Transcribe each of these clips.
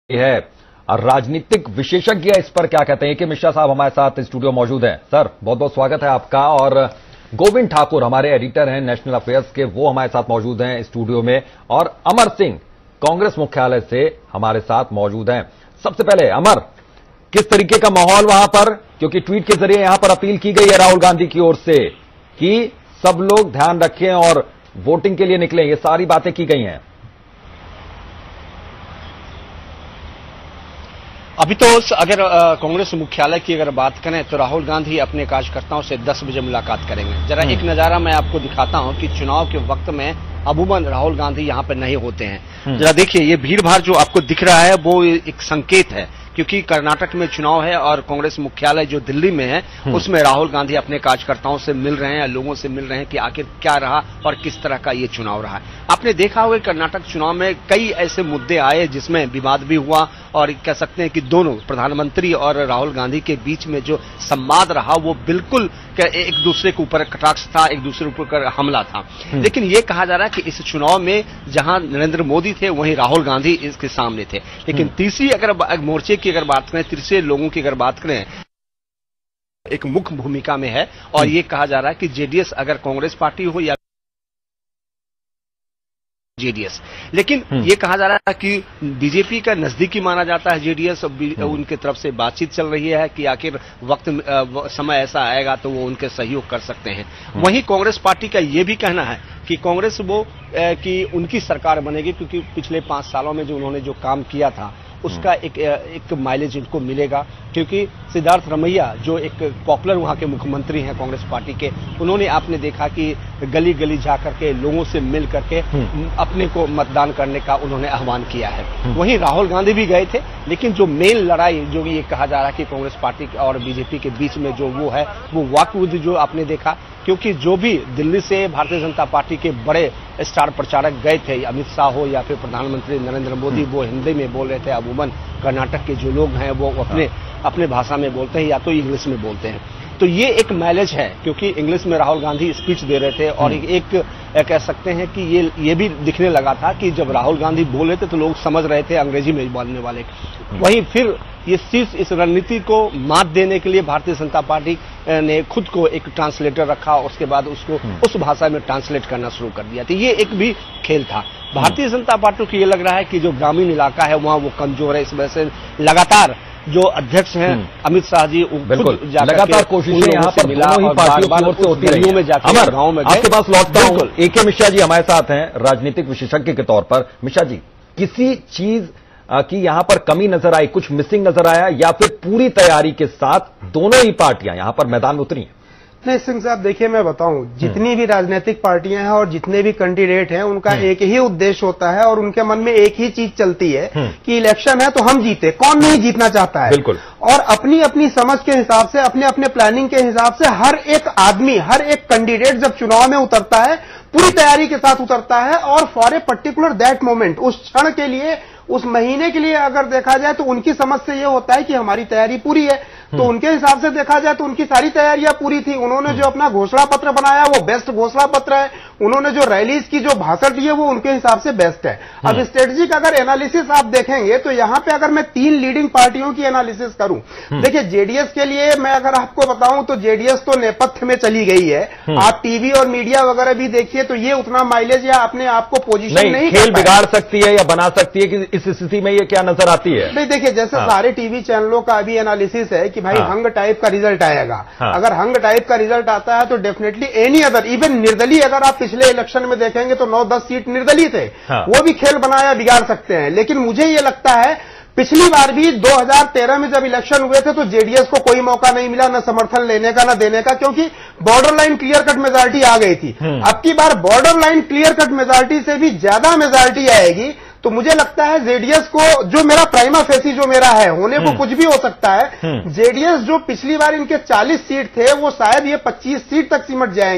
है राजनीतिक विशेषज्ञ इस पर क्या कहते हैं कि मिश्रा साहब हमारे साथ स्टूडियो मौजूद हैं। सर बहुत बहुत स्वागत है आपका। और गोविंद ठाकुर हमारे एडिटर हैं नेशनल अफेयर्स के, वो हमारे साथ मौजूद हैं स्टूडियो में। और अमर सिंह कांग्रेस मुख्यालय से हमारे साथ मौजूद हैं। सबसे पहले अमर, किस तरीके का माहौल वहां पर, क्योंकि ट्वीट के जरिए यहां पर अपील की गई है राहुल गांधी की ओर से कि सब लोग ध्यान रखें और वोटिंग के लिए निकलें, ये सारी बातें की गई हैं। अभी तो अगर कांग्रेस मुख्यालय की अगर बात करें तो राहुल गांधी अपने कार्यकर्ताओं से 10 बजे मुलाकात करेंगे। जरा एक नजारा मैं आपको दिखाता हूं कि चुनाव के वक्त में अमूमन राहुल गांधी यहां पर नहीं होते हैं। जरा देखिए, ये भीड़ भाड़ जो आपको दिख रहा है वो एक संकेत है, क्योंकि कर्नाटक में चुनाव है और कांग्रेस मुख्यालय जो दिल्ली में है उसमें राहुल गांधी अपने कार्यकर्ताओं से मिल रहे हैं, लोगों से मिल रहे हैं कि आखिर क्या रहा और किस तरह का ये चुनाव रहा। आपने देखा होगा कर्नाटक चुनाव में कई ऐसे मुद्दे आए जिसमें विवाद भी हुआ, और कह सकते हैं कि दोनों प्रधानमंत्री और राहुल गांधी के बीच में जो संवाद रहा वो बिल्कुल एक दूसरे के ऊपर कटाक्ष था, एक दूसरे के ऊपर हमला था। लेकिन ये कहा जा रहा है कि इस चुनाव में जहां नरेंद्र मोदी थे वहीं राहुल गांधी इसके सामने थे। लेकिन तीसरी अगर मोर्चे की अगर बात करें, तीसरे लोगों की अगर बात करें, एक मुख्य भूमिका में है। और ये कहा जा रहा है कि जेडीएस अगर कांग्रेस पार्टी हो या जेडीएस, लेकिन ये कहा जा रहा है कि बीजेपी का नजदीकी माना जाता है जेडीएस। उनके तरफ से बातचीत चल रही है कि आखिर वक्त समय ऐसा आएगा तो वो उनके सहयोग कर सकते हैं। वहीं कांग्रेस पार्टी का ये भी कहना है कि कांग्रेस कि उनकी सरकार बनेगी, क्योंकि पिछले 5 सालों में जो उन्होंने जो काम किया था उसका एक माइलेज इनको मिलेगा। क्योंकि सिद्धार्थ रमैया जो एक पॉपुलर वहां के मुख्यमंत्री हैं कांग्रेस पार्टी के, उन्होंने आपने देखा कि गली गली जा करके लोगों से मिल करके अपने को मतदान करने का उन्होंने आह्वान किया है। वहीं राहुल गांधी भी गए थे, लेकिन जो मेन लड़ाई जो ये कहा जा रहा है कि कांग्रेस पार्टी और बीजेपी के बीच में जो वो है वो वाकयुद्ध जो आपने देखा, क्योंकि जो भी दिल्ली से भारतीय जनता पार्टी के बड़े स्टार प्रचारक गए थे, अमित शाह हो या फिर प्रधानमंत्री नरेंद्र मोदी, वो हिंदी में बोल रहे थे। अमूमन कर्नाटक के जो लोग हैं वो अपने भाषा में बोलते हैं या तो इंग्लिश में बोलते हैं। तो ये एक माइलेज है, क्योंकि इंग्लिश में राहुल गांधी स्पीच दे रहे थे और एक कह सकते हैं कि ये भी दिखने लगा था कि जब राहुल गांधी बोल रहे थे तो लोग समझ रहे थे अंग्रेजी में बोलने वाले। वहीं फिर ये शीर्ष इस रणनीति को मात देने के लिए भारतीय जनता पार्टी ने खुद को एक ट्रांसलेटर रखा और उसके बाद उसको उस भाषा में ट्रांसलेट करना शुरू कर दिया। तो ये एक भी खेल था। भारतीय जनता पार्टी को ये लग रहा है कि जो ग्रामीण इलाका है वहां वो कमजोर है, इस वजह से लगातार जो अध्यक्ष हैं अमित शाह जी बिल्कुल लगातार कोशिशें यहाँ पर दोनों ही पार्टियों की ओर से होती रही है। अमर, गाँव में आपके पास लौटता हूँ। AK मिश्रा जी हमारे साथ हैं राजनीतिक विशेषज्ञ के तौर पर। मिश्रा जी, किसी चीज की यहां पर कमी नजर आई, कुछ मिसिंग नजर आया, या फिर पूरी तैयारी के साथ दोनों ही पार्टियां यहां पर मैदान में उतरी हैं? नहीं सिंह साहब, देखिए मैं बताऊं, जितनी भी राजनीतिक पार्टियां हैं और जितने भी कैंडिडेट हैं उनका एक ही उद्देश्य होता है और उनके मन में एक ही चीज चलती है कि इलेक्शन है तो हम जीते। कौन नहीं जीतना चाहता है? बिल्कुल। और अपनी अपनी समझ के हिसाब से, अपने अपने प्लानिंग के हिसाब से हर एक आदमी, हर एक कैंडिडेट जब चुनाव में उतरता है पूरी तैयारी के साथ उतरता है और for a particular that moment, उस क्षण के लिए, उस महीने के लिए अगर देखा जाए तो उनकी समझ से यह होता है कि हमारी तैयारी पूरी है। तो उनके हिसाब से देखा जाए तो उनकी सारी तैयारियां पूरी थी। उन्होंने जो अपना घोषणा पत्र बनाया वो बेस्ट घोषणा पत्र है। उन्होंने जो रैलीज की जो भाषण दिए वो उनके हिसाब से बेस्ट है। अब स्ट्रेटेजिक अगर एनालिसिस आप देखेंगे तो यहां पे अगर मैं 3 लीडिंग पार्टियों की एनालिसिस करूं, देखिए जेडीएस के लिए मैं अगर आपको बताऊं तो जेडीएस तो नेपथ्य में चली गई है। आप टीवी और मीडिया वगैरह भी देखिए तो ये उतना माइलेज या अपने आप को पोजीशन नहीं खेल बिगाड़ सकती है या बना सकती है कि इस स्थिति में ये क्या नजर आती है? नहीं, देखिए जैसे सारे टीवी चैनलों का अभी एनालिसिस है कि भाई हंग टाइप का रिजल्ट आएगा। अगर हंग टाइप का रिजल्ट आता है तो डेफिनेटली एनी अदर, इवन निर्दलीय, अगर आप पिछले इलेक्शन में देखेंगे तो 9-10 सीट निर्दलीय थे, वो भी खेल बनाया बिगाड़ सकते हैं। लेकिन मुझे ये लगता है पिछली बार भी 2013 में जब इलेक्शन हुए थे तो जेडीएस को कोई मौका नहीं मिला, न समर्थन लेने का न देने का, क्योंकि border line clear cut majority आ गई थी। अब की बार border line clear cut majority से भी ज्यादा मेजॉरिटी आएगी। तो मुझे लगता है जेडीएस को, जो मेरा प्राइमा फेसी जो मेरा है, होने को कुछ भी हो सकता है, जेडीएस जो पिछली बार इनके 40 सीट थे वो शायद ये 25 सीट तक सिमट जाएंगे,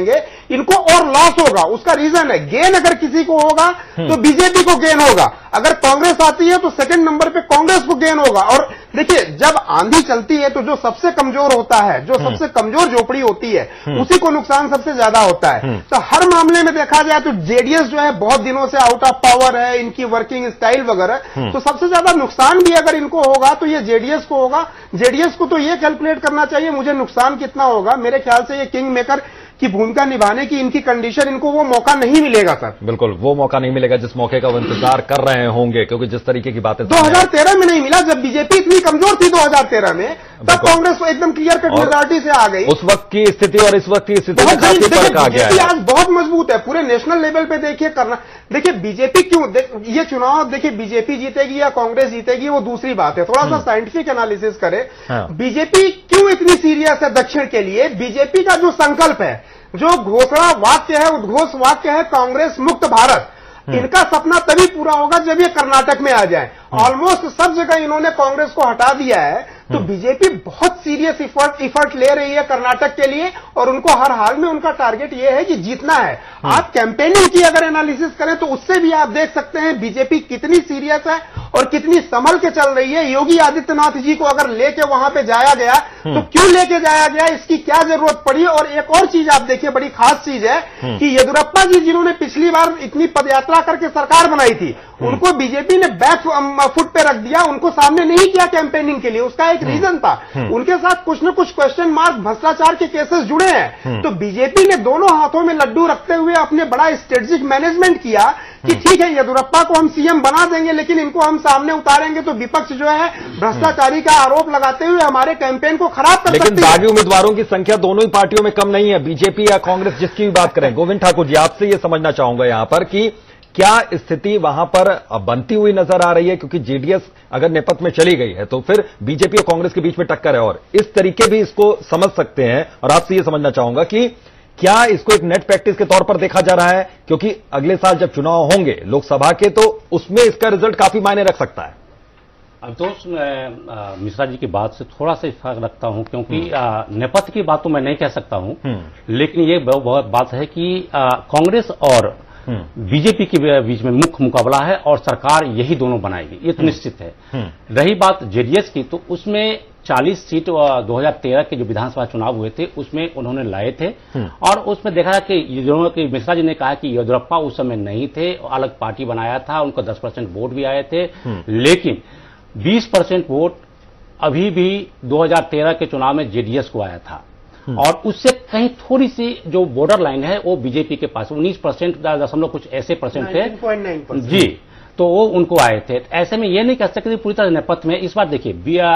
इनको और लॉस होगा। उसका रीजन है, गेन अगर किसी को होगा तो बीजेपी को गेन होगा, अगर कांग्रेस आती है तो सेकंड नंबर पे कांग्रेस को गेन होगा। और देखिए, जब आंधी चलती है तो जो सबसे कमजोर होता है, जो सबसे कमजोर झोपड़ी होती है, उसी को नुकसान सबसे ज्यादा होता है। तो हर मामले में देखा जाए तो जेडीएस जो है बहुत दिनों से आउट ऑफ पावर है, इनकी वर्किंग स्टाइल वगैरह, तो सबसे ज्यादा नुकसान भी अगर इनको होगा तो ये जेडीएस को होगा। जेडीएस को तो ये कैलकुलेट करना चाहिए मुझे नुकसान कितना होगा। मेरे ख्याल से ये किंग मेकर की भूमिका निभाने की इनकी कंडीशन, इनको वो मौका नहीं मिलेगा सर। बिल्कुल वो मौका नहीं मिलेगा जिस मौके का वो इंतजार कर रहे होंगे, क्योंकि जिस तरीके की बातें 2013 में नहीं मिला, जब बीजेपी इतनी कमजोर थी 2013 में, तब कांग्रेस एकदम क्लियर कट मेजॉरिटी से आ गई। उस वक्त की स्थिति और इस वक्त की स्थिति में काफी फर्क आ गया है। आज बहुत मजबूत है पूरे नेशनल लेवल पे। देखिए करना, देखिए बीजेपी क्यों, ये चुनाव देखिए बीजेपी जीतेगी या कांग्रेस जीतेगी वो दूसरी बात है, थोड़ा सा साइंटिफिक एनालिसिस करें। बीजेपी क्यों इतनी सीरियस है दक्षिण के लिए? बीजेपी का जो संकल्प है, जो घोषणा वाक्य है, उद्घोष वाक्य है कांग्रेस मुक्त भारत, इनका सपना तभी पूरा होगा जब ये कर्नाटक में आ जाए। ऑलमोस्ट सब जगह इन्होंने कांग्रेस को हटा दिया है, तो बीजेपी बहुत सीरियस इफर्ट ले रही है कर्नाटक के लिए, और उनको हर हाल में उनका टारगेट ये है कि जीतना है। आप कैंपेनिंग की अगर एनालिसिस करें तो उससे भी आप देख सकते हैं बीजेपी कितनी सीरियस है और कितनी संभल के चल रही है। योगी आदित्यनाथ जी को अगर लेके वहां पे जाया गया तो क्यों लेके जाया गया, इसकी क्या जरूरत पड़ी? और एक और चीज आप देखिए, बड़ी खास चीज है कि येदियुरप्पा जी जिन्होंने पिछली बार इतनी पदयात्रा करके सरकार बनाई थी, उनको बीजेपी ने बैक फुट पे रख दिया, उनको सामने नहीं किया कैंपेनिंग के लिए। उसका एक रीजन था, उनके साथ कुछ न कुछ क्वेश्चन मार्क, भ्रष्टाचार के केसेस जुड़े हैं। तो बीजेपी ने दोनों हाथों में लड्डू रखते हुए अपने बड़ा स्ट्रेटेजिक मैनेजमेंट किया कि ठीक है, येदियुरप्पा को हम सीएम बना देंगे, लेकिन इनको हम सामने उतारेंगे तो विपक्ष जो है भ्रष्टाचारी का आरोप लगाते हुए हमारे कैंपेन को खराब कर सकते हैं। लेकिन बागी उम्मीदवारों की संख्या दोनों ही पार्टियों में कम नहीं है, बीजेपी या कांग्रेस जिसकी भी बात करें। गोविंद ठाकुर जी, आपसे ये समझना चाहूंगा यहां पर कि क्या स्थिति वहां पर बनती हुई नजर आ रही है? क्योंकि जेडीएस अगर नेपथ्य में चली गई है तो फिर बीजेपी और कांग्रेस के बीच में टक्कर है, और इस तरीके भी इसको समझ सकते हैं। और आपसे यह समझना चाहूंगा कि क्या इसको एक नेट प्रैक्टिस के तौर पर देखा जा रहा है, क्योंकि अगले साल जब चुनाव होंगे लोकसभा के, तो उसमें इसका रिजल्ट काफी मायने रख सकता है। अब दोस्त, मैं मिश्रा जी की बात से थोड़ा सा फर्क रखता हूं, क्योंकि नेपथ्य की बात तो मैं नहीं कह सकता हूं, लेकिन ये बहुत बात है कि कांग्रेस और बीजेपी के बीच में मुख्य मुकाबला है और सरकार यही दोनों बनाएगी, ये तो निश्चित है। रही बात जेडीएस की, तो उसमें 40 सीट 2013 के जो विधानसभा चुनाव हुए थे उसमें उन्होंने लाए थे, और उसमें देखा कि जो मिश्रा जी ने कहा कि येदियुरप्पा उस समय नहीं थे, अलग पार्टी बनाया था, उनको 10% वोट भी आए थे, लेकिन 20% वोट अभी भी 2013 के चुनाव में जेडीएस को आया था, और उससे कहीं थोड़ी सी जो बॉर्डर लाइन है वो बीजेपी के पास 19% कुछ ऐसे परसेंट थे 19.9% जी, तो वो उनको आए थे। ऐसे में ये नहीं कह सकते पूरी तरह नेपथ्य में। इस बार देखिए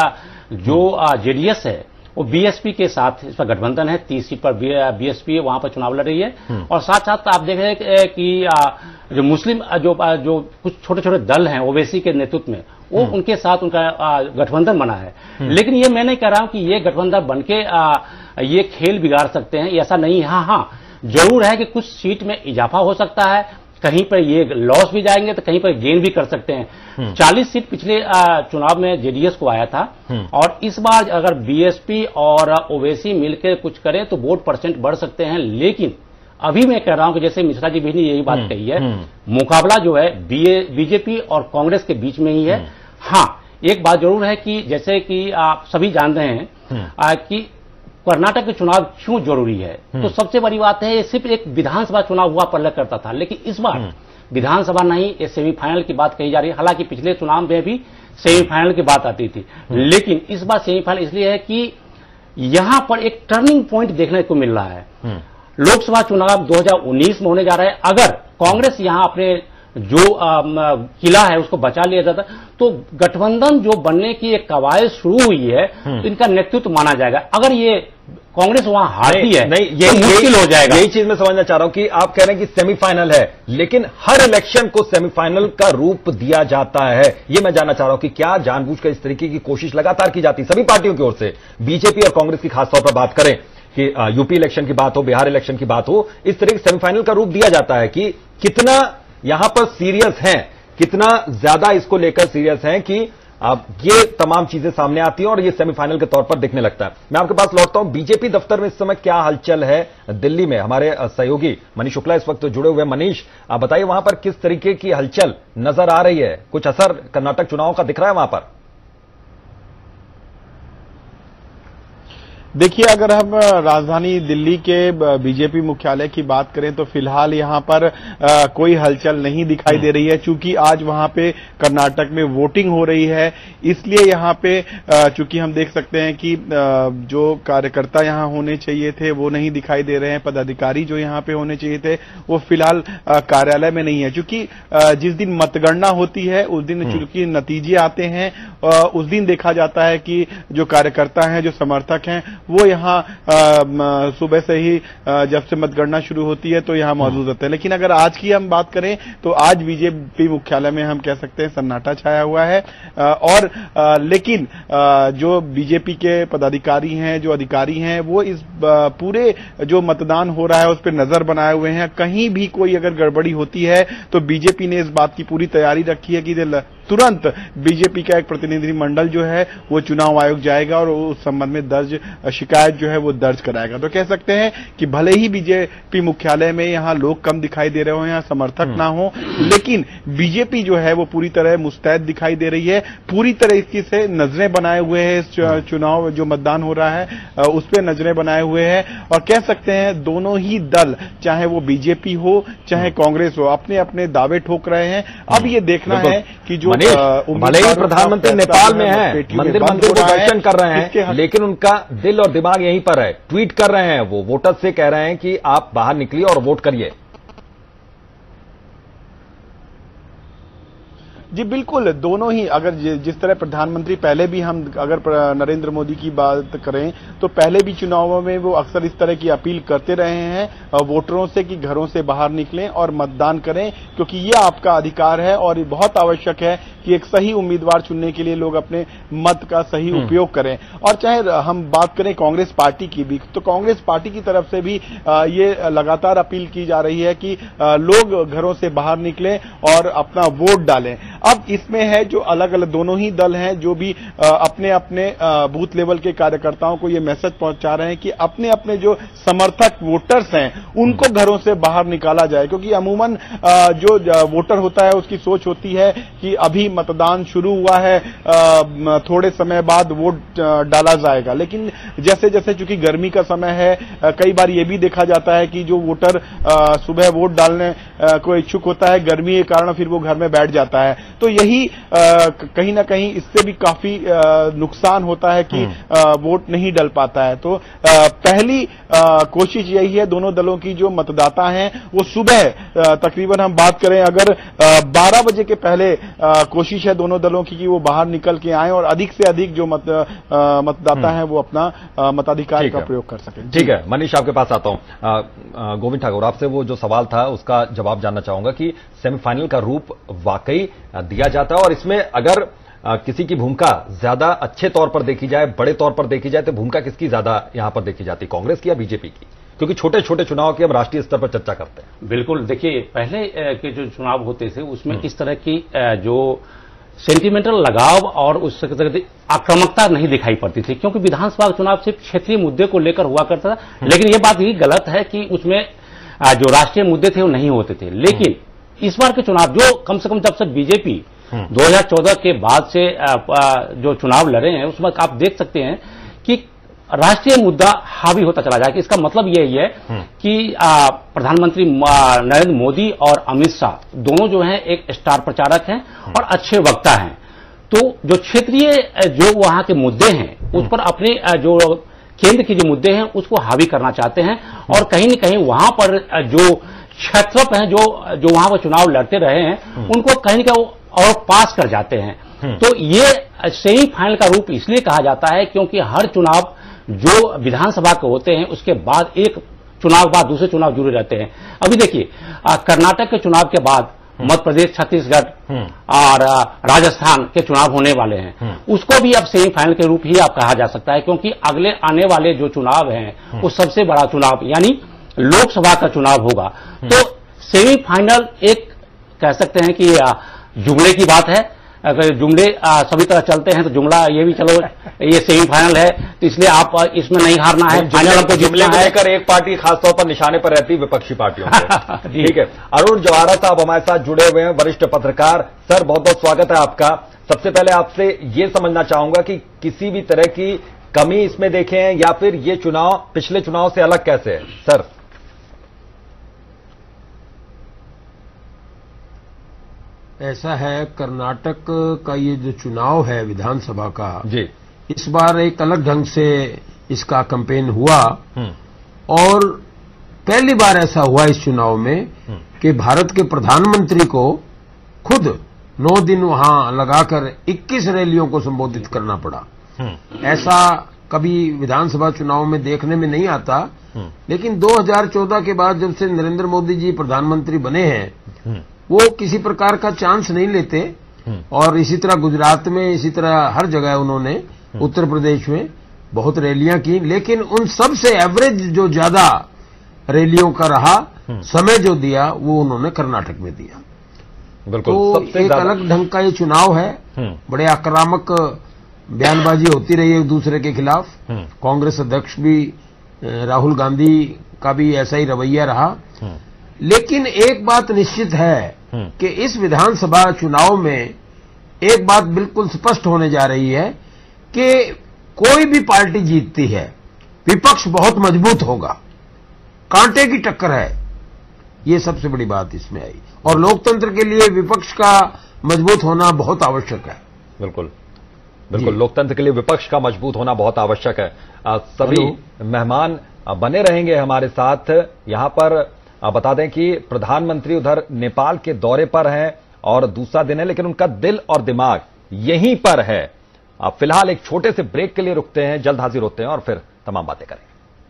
जो जेडीएस है वो बीएसपी के साथ इस पर गठबंधन है, 30 सीट पर बीएसपी वहां पर चुनाव लड़ रही है, और साथ साथ आप देख रहे हैं कि जो मुस्लिम जो कुछ छोटे छोटे दल हैं ओवैसी के नेतृत्व में, वो उनके साथ उनका गठबंधन बना है। लेकिन ये मैं नहीं कह रहा हूं कि ये गठबंधन बनके ये खेल बिगाड़ सकते हैं, ऐसा नहीं है। हाँ, जरूर है कि कुछ सीट में इजाफा हो सकता है, कहीं पर ये लॉस भी जाएंगे तो कहीं पर गेन भी कर सकते हैं। 40 सीट पिछले चुनाव में जेडीएस को आया था, और इस बार अगर बीएसपी और ओवैसी मिलकर कुछ करें तो वोट परसेंट बढ़ सकते हैं। लेकिन अभी मैं कह रहा हूं कि जैसे मिश्रा जी भी ने यही बात कही है, मुकाबला जो है बीजेपी और कांग्रेस के बीच में ही है। हाँ, एक बात जरूर है कि जैसे कि आप सभी जान रहे हैं कि कर्नाटक के चुनाव क्यों जरूरी है, तो सबसे बड़ी बात है ये सिर्फ एक विधानसभा चुनाव हुआ पहले करता था, लेकिन इस बार विधानसभा नहीं, ये सेमीफाइनल की बात कही जा रही है। हालांकि पिछले चुनाव में भी सेमीफाइनल की बात आती थी, लेकिन इस बार सेमीफाइनल इसलिए है कि यहां पर एक टर्निंग पॉइंट देखने को मिल रहा है। लोकसभा चुनाव 2019 में होने जा रहा है। अगर कांग्रेस यहां अपने जो किला है उसको बचा लिया जाता तो गठबंधन जो बनने की एक कवायद शुरू हुई है, तो इनका नेतृत्व माना जाएगा। अगर ये कांग्रेस वहां हारती है नहीं, ये तो मुश्किल हो जाएगा। यही चीज मैं समझना चाह रहा हूं कि आप कह रहे हैं कि सेमीफाइनल है, लेकिन हर इलेक्शन को सेमीफाइनल का रूप दिया जाता है। ये मैं जानना चाह रहा हूं कि क्या जानबूझकर इस तरीके की कोशिश लगातार की जाती है सभी पार्टियों की ओर से, बीजेपी और कांग्रेस की खासतौर पर बात करें कि यूपी इलेक्शन की बात हो, बिहार इलेक्शन की बात हो, इस तरह के सेमीफाइनल का रूप दिया जाता है कि कितना यहां पर सीरियस हैं, कितना ज्यादा इसको लेकर सीरियस हैं कि अब ये तमाम चीजें सामने आती हैं और ये सेमीफाइनल के तौर पर दिखने लगता है। मैं आपके पास लौटता हूं। बीजेपी दफ्तर में इस समय क्या हलचल है दिल्ली में? हमारे सहयोगी मनीष शुक्ला इस वक्त जुड़े हुए। मनीष, आप बताइए वहां पर किस तरीके की हलचल नजर आ रही है? कुछ असर कर्नाटक चुनाव का दिख रहा है वहां पर? देखिए, अगर हम राजधानी दिल्ली के बीजेपी मुख्यालय की बात करें तो फिलहाल यहां पर कोई हलचल नहीं दिखाई दे रही है, चूंकि आज वहां पे कर्नाटक में वोटिंग हो रही है। इसलिए यहां पे चूंकि हम देख सकते हैं कि जो कार्यकर्ता यहां होने चाहिए थे वो नहीं दिखाई दे रहे हैं, पदाधिकारी जो यहां पे होने चाहिए थे वो फिलहाल कार्यालय में नहीं है। चूंकि जिस दिन मतगणना होती है उस दिन चूंकि नतीजे आते हैं, उस दिन देखा जाता है कि जो कार्यकर्ता हैं, जो समर्थक हैं, वो यहां सुबह से ही जब से मतगणना शुरू होती है तो यहां मौजूद होते हैं। लेकिन अगर आज की हम बात करें तो आज बीजेपी मुख्यालय में हम कह सकते हैं सन्नाटा छाया हुआ है। और लेकिन जो बीजेपी के पदाधिकारी हैं, जो अधिकारी हैं, वो इस पूरे जो मतदान हो रहा है उस पर नजर बनाए हुए हैं। कहीं भी कोई अगर गड़बड़ी होती है तो बीजेपी ने इस बात की पूरी तैयारी रखी है कि तुरंत बीजेपी का एक प्रतिनिधि मंडल जो है वो चुनाव आयोग जाएगा और उस संबंध में दर्ज शिकायत जो है वो दर्ज कराएगा। तो कह सकते हैं कि भले ही बीजेपी मुख्यालय में यहां लोग कम दिखाई दे रहे हो, यहां समर्थक ना हो, लेकिन बीजेपी जो है वो पूरी तरह मुस्तैद दिखाई दे रही है। पूरी तरह इसकी से नजरें बनाए हुए हैं, इस चुनाव जो मतदान हो रहा है उस पर नजरें बनाए हुए हैं। और कह सकते हैं दोनों ही दल, चाहे वो बीजेपी हो चाहे कांग्रेस हो, अपने अपने दावे ठोक रहे हैं। अब ये देखना है कि जो भले ही प्रधानमंत्री नेपाल में है, मंदिर को दर्शन कर रहे हैं, लेकिन उनका दिल और दिमाग यहीं पर है। ट्वीट कर रहे हैं, वो वोटर्स से कह रहे हैं कि आप बाहर निकलिए और वोट करिए। जी बिल्कुल, दोनों ही, अगर जिस तरह प्रधानमंत्री पहले भी, हम अगर नरेंद्र मोदी की बात करें तो पहले भी चुनावों में वो अक्सर इस तरह की अपील करते रहे हैं वोटरों से कि घरों से बाहर निकलें और मतदान करें, क्योंकि ये आपका अधिकार है और ये बहुत आवश्यक है कि एक सही उम्मीदवार चुनने के लिए लोग अपने मत का सही उपयोग करें। और चाहे हम बात करें कांग्रेस पार्टी की भी, तो कांग्रेस पार्टी की तरफ से भी ये लगातार अपील की जा रही है कि लोग घरों से बाहर निकलें और अपना वोट डालें। अब इसमें है जो अलग अलग दोनों ही दल हैं जो भी अपने अपने बूथ लेवल के कार्यकर्ताओं को ये मैसेज पहुंचा रहे हैं कि अपने अपने जो समर्थक वोटर्स हैं उनको घरों से बाहर निकाला जाए, क्योंकि अमूमन जो वोटर होता है उसकी सोच होती है कि अभी मतदान शुरू हुआ है, थोड़े समय बाद वोट डाला जाएगा। लेकिन जैसे जैसे चूंकि गर्मी का समय है, कई बार ये भी देखा जाता है कि जो वोटर सुबह वोट डालने को इच्छुक होता है, गर्मी के कारण फिर वो घर में बैठ जाता है। तो यही कहीं ना कहीं इससे भी काफी नुकसान होता है कि वोट नहीं डल पाता है। तो पहली कोशिश यही है दोनों दलों की, जो मतदाता हैं वो सुबह तकरीबन हम बात करें अगर 12 बजे के पहले कोशिश है दोनों दलों की कि वो बाहर निकल के आए और अधिक से अधिक जो मतदाता हैं वो अपना मताधिकार का प्रयोग कर सकें। ठीक है मनीष, आपके पास आता हूं। गोविंद ठाकुर, आपसे वो जो सवाल था उसका जवाब जानना चाहूंगा कि सेमीफाइनल का रूप वाकई दिया जाता है और इसमें अगर किसी की भूमिका ज्यादा अच्छे तौर पर देखी जाए, बड़े तौर पर देखी जाए, तो भूमिका किसकी ज्यादा यहां पर देखी जाती, कांग्रेस की या बीजेपी की? क्योंकि छोटे छोटे चुनाव की हम राष्ट्रीय स्तर पर चर्चा करते हैं। बिल्कुल, देखिए पहले के जो चुनाव होते थे उसमें इस तरह की जो सेंटिमेंटल लगाव और उस आक्रामकता नहीं दिखाई पड़ती थी, क्योंकि विधानसभा चुनाव सिर्फ क्षेत्रीय मुद्दे को लेकर हुआ करता था। लेकिन यह बात ही गलत है कि उसमें जो राष्ट्रीय मुद्दे थे वो नहीं होते थे। लेकिन इस बार के चुनाव जो कम से कम जब से बीजेपी 2014 के बाद से जो चुनाव लड़े हैं उसमें आप देख सकते हैं कि राष्ट्रीय मुद्दा हावी होता चला जाएगा। इसका मतलब यही है कि प्रधानमंत्री नरेंद्र मोदी और अमित शाह दोनों जो हैं एक स्टार प्रचारक हैं और अच्छे वक्ता हैं। तो जो क्षेत्रीय जो वहां के मुद्दे हैं उस पर अपने जो केंद्र के जो मुद्दे हैं उसको हावी करना चाहते हैं और कहीं न कहीं वहां पर जो क्षेत्रप हैं जो वहां पर चुनाव लड़ते रहे हैं उनको कहीं न कहीं और पास कर जाते हैं। तो ये सेमीफाइनल का रूप इसलिए कहा जाता है क्योंकि हर चुनाव जो विधानसभा के होते हैं उसके बाद एक चुनाव बाद दूसरे चुनाव जुड़े रहते हैं। अभी देखिए कर्नाटक के चुनाव के बाद मध्य प्रदेश, छत्तीसगढ़ और राजस्थान के चुनाव होने वाले हैं, उसको भी अब सेमीफाइनल के रूप ही आप कहा जा सकता है, क्योंकि अगले आने वाले जो चुनाव हैं वो सबसे बड़ा चुनाव यानी लोकसभा का चुनाव होगा। तो सेमीफाइनल एक कह सकते हैं कि जुमले की बात है, अगर जुमले सभी तरह चलते हैं तो जुमला ये भी चलो ये सेमीफाइनल है, तो इसलिए आप इसमें नहीं हारना है, फाइनल आपको जुमले को लेकर एक पार्टी खासतौर पर निशाने पर रहती है विपक्षी पार्टियों के। ठीक है, अरुण जवाहरा साहब हमारे साथ जुड़े हुए हैं, वरिष्ठ पत्रकार। सर बहुत बहुत स्वागत है आपका। सबसे पहले आपसे ये समझना चाहूंगा कि किसी भी तरह की कमी इसमें देखे हैं या फिर ये चुनाव पिछले चुनाव से अलग कैसे है सर? ऐसा है, कर्नाटक का ये जो चुनाव है विधानसभा का जी, इस बार एक अलग ढंग से इसका कैंपेन हुआ और पहली बार ऐसा हुआ इस चुनाव में कि भारत के प्रधानमंत्री को खुद 9 दिन वहां लगाकर 21 रैलियों को संबोधित करना पड़ा। ऐसा कभी विधानसभा चुनाव में देखने में नहीं आता, लेकिन 2014 के बाद जब से नरेंद्र मोदी जी प्रधानमंत्री बने हैं वो किसी प्रकार का चांस नहीं लेते और इसी तरह गुजरात में, इसी तरह हर जगह उन्होंने, उत्तर प्रदेश में बहुत रैलियां की, लेकिन उन सब से एवरेज जो ज्यादा रैलियों का रहा, समय जो दिया वो उन्होंने कर्नाटक में दिया। बिल्कुल, तो सबसे एक अलग ढंग का ये चुनाव है। बड़े आक्रामक बयानबाजी होती रही एक दूसरे के खिलाफ। कांग्रेस अध्यक्ष भी राहुल गांधी का भी ऐसा ही रवैया रहा, लेकिन एक बात निश्चित है कि इस विधानसभा चुनाव में एक बात बिल्कुल स्पष्ट होने जा रही है कि कोई भी पार्टी जीतती है, विपक्ष बहुत मजबूत होगा, कांटे की टक्कर है। ये सबसे बड़ी बात इसमें आई और लोकतंत्र के लिए विपक्ष का मजबूत होना बहुत आवश्यक है। बिल्कुल बिल्कुल, लोकतंत्र के लिए विपक्ष का मजबूत होना बहुत आवश्यक है। सभी मेहमान बने रहेंगे हमारे साथ। यहां पर बता दें कि प्रधानमंत्री उधर नेपाल के दौरे पर हैं और दूसरा दिन है, लेकिन उनका दिल और दिमाग यहीं पर है। फिलहाल एक छोटे से ब्रेक के लिए रुकते हैं, जल्द हाजिर होते हैं और फिर तमाम बातें करेंगे।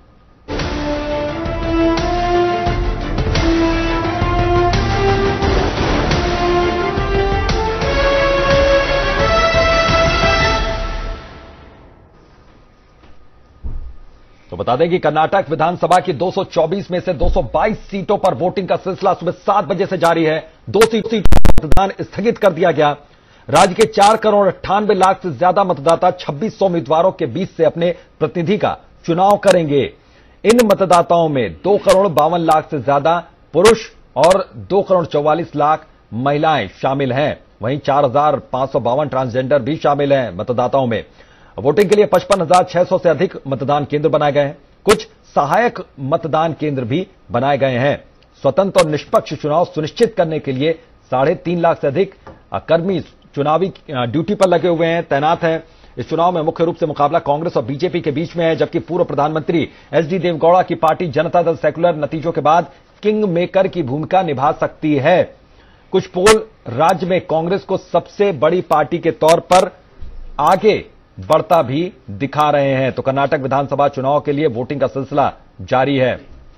तो बता दें कि कर्नाटक विधानसभा की 224 में से 222 सीटों पर वोटिंग का सिलसिला सुबह 7 बजे से जारी है। 2 सीटों पर मतदान स्थगित कर दिया गया। राज्य के 4 करोड़ 98 लाख से ज्यादा मतदाता 2600 उम्मीदवारों के बीच से अपने प्रतिनिधि का चुनाव करेंगे। इन मतदाताओं में 2 करोड़ 52 लाख से ज्यादा पुरुष और 2 करोड़ 44 लाख महिलाएं शामिल हैं। वहीं 4552 ट्रांसजेंडर भी शामिल हैं मतदाताओं में। वोटिंग के लिए 55,600 से अधिक मतदान केंद्र बनाए गए हैं। कुछ सहायक मतदान केंद्र भी बनाए गए हैं। स्वतंत्र और निष्पक्ष चुनाव सुनिश्चित करने के लिए 3.5 लाख से अधिक कर्मी चुनावी ड्यूटी पर लगे हुए हैं, तैनात हैं। इस चुनाव में मुख्य रूप से मुकाबला कांग्रेस और बीजेपी के बीच में है, जबकि पूर्व प्रधानमंत्री एचडी देवगौड़ा की पार्टी जनता दल सेक्युलर नतीजों के बाद किंग मेकर की भूमिका निभा सकती है। कुछ पोल राज्य में कांग्रेस को सबसे बड़ी पार्टी के तौर पर आगे बढ़ता भी दिखा रहे हैं। तो कर्नाटक विधानसभा चुनाव के लिए वोटिंग का सिलसिला जारी है।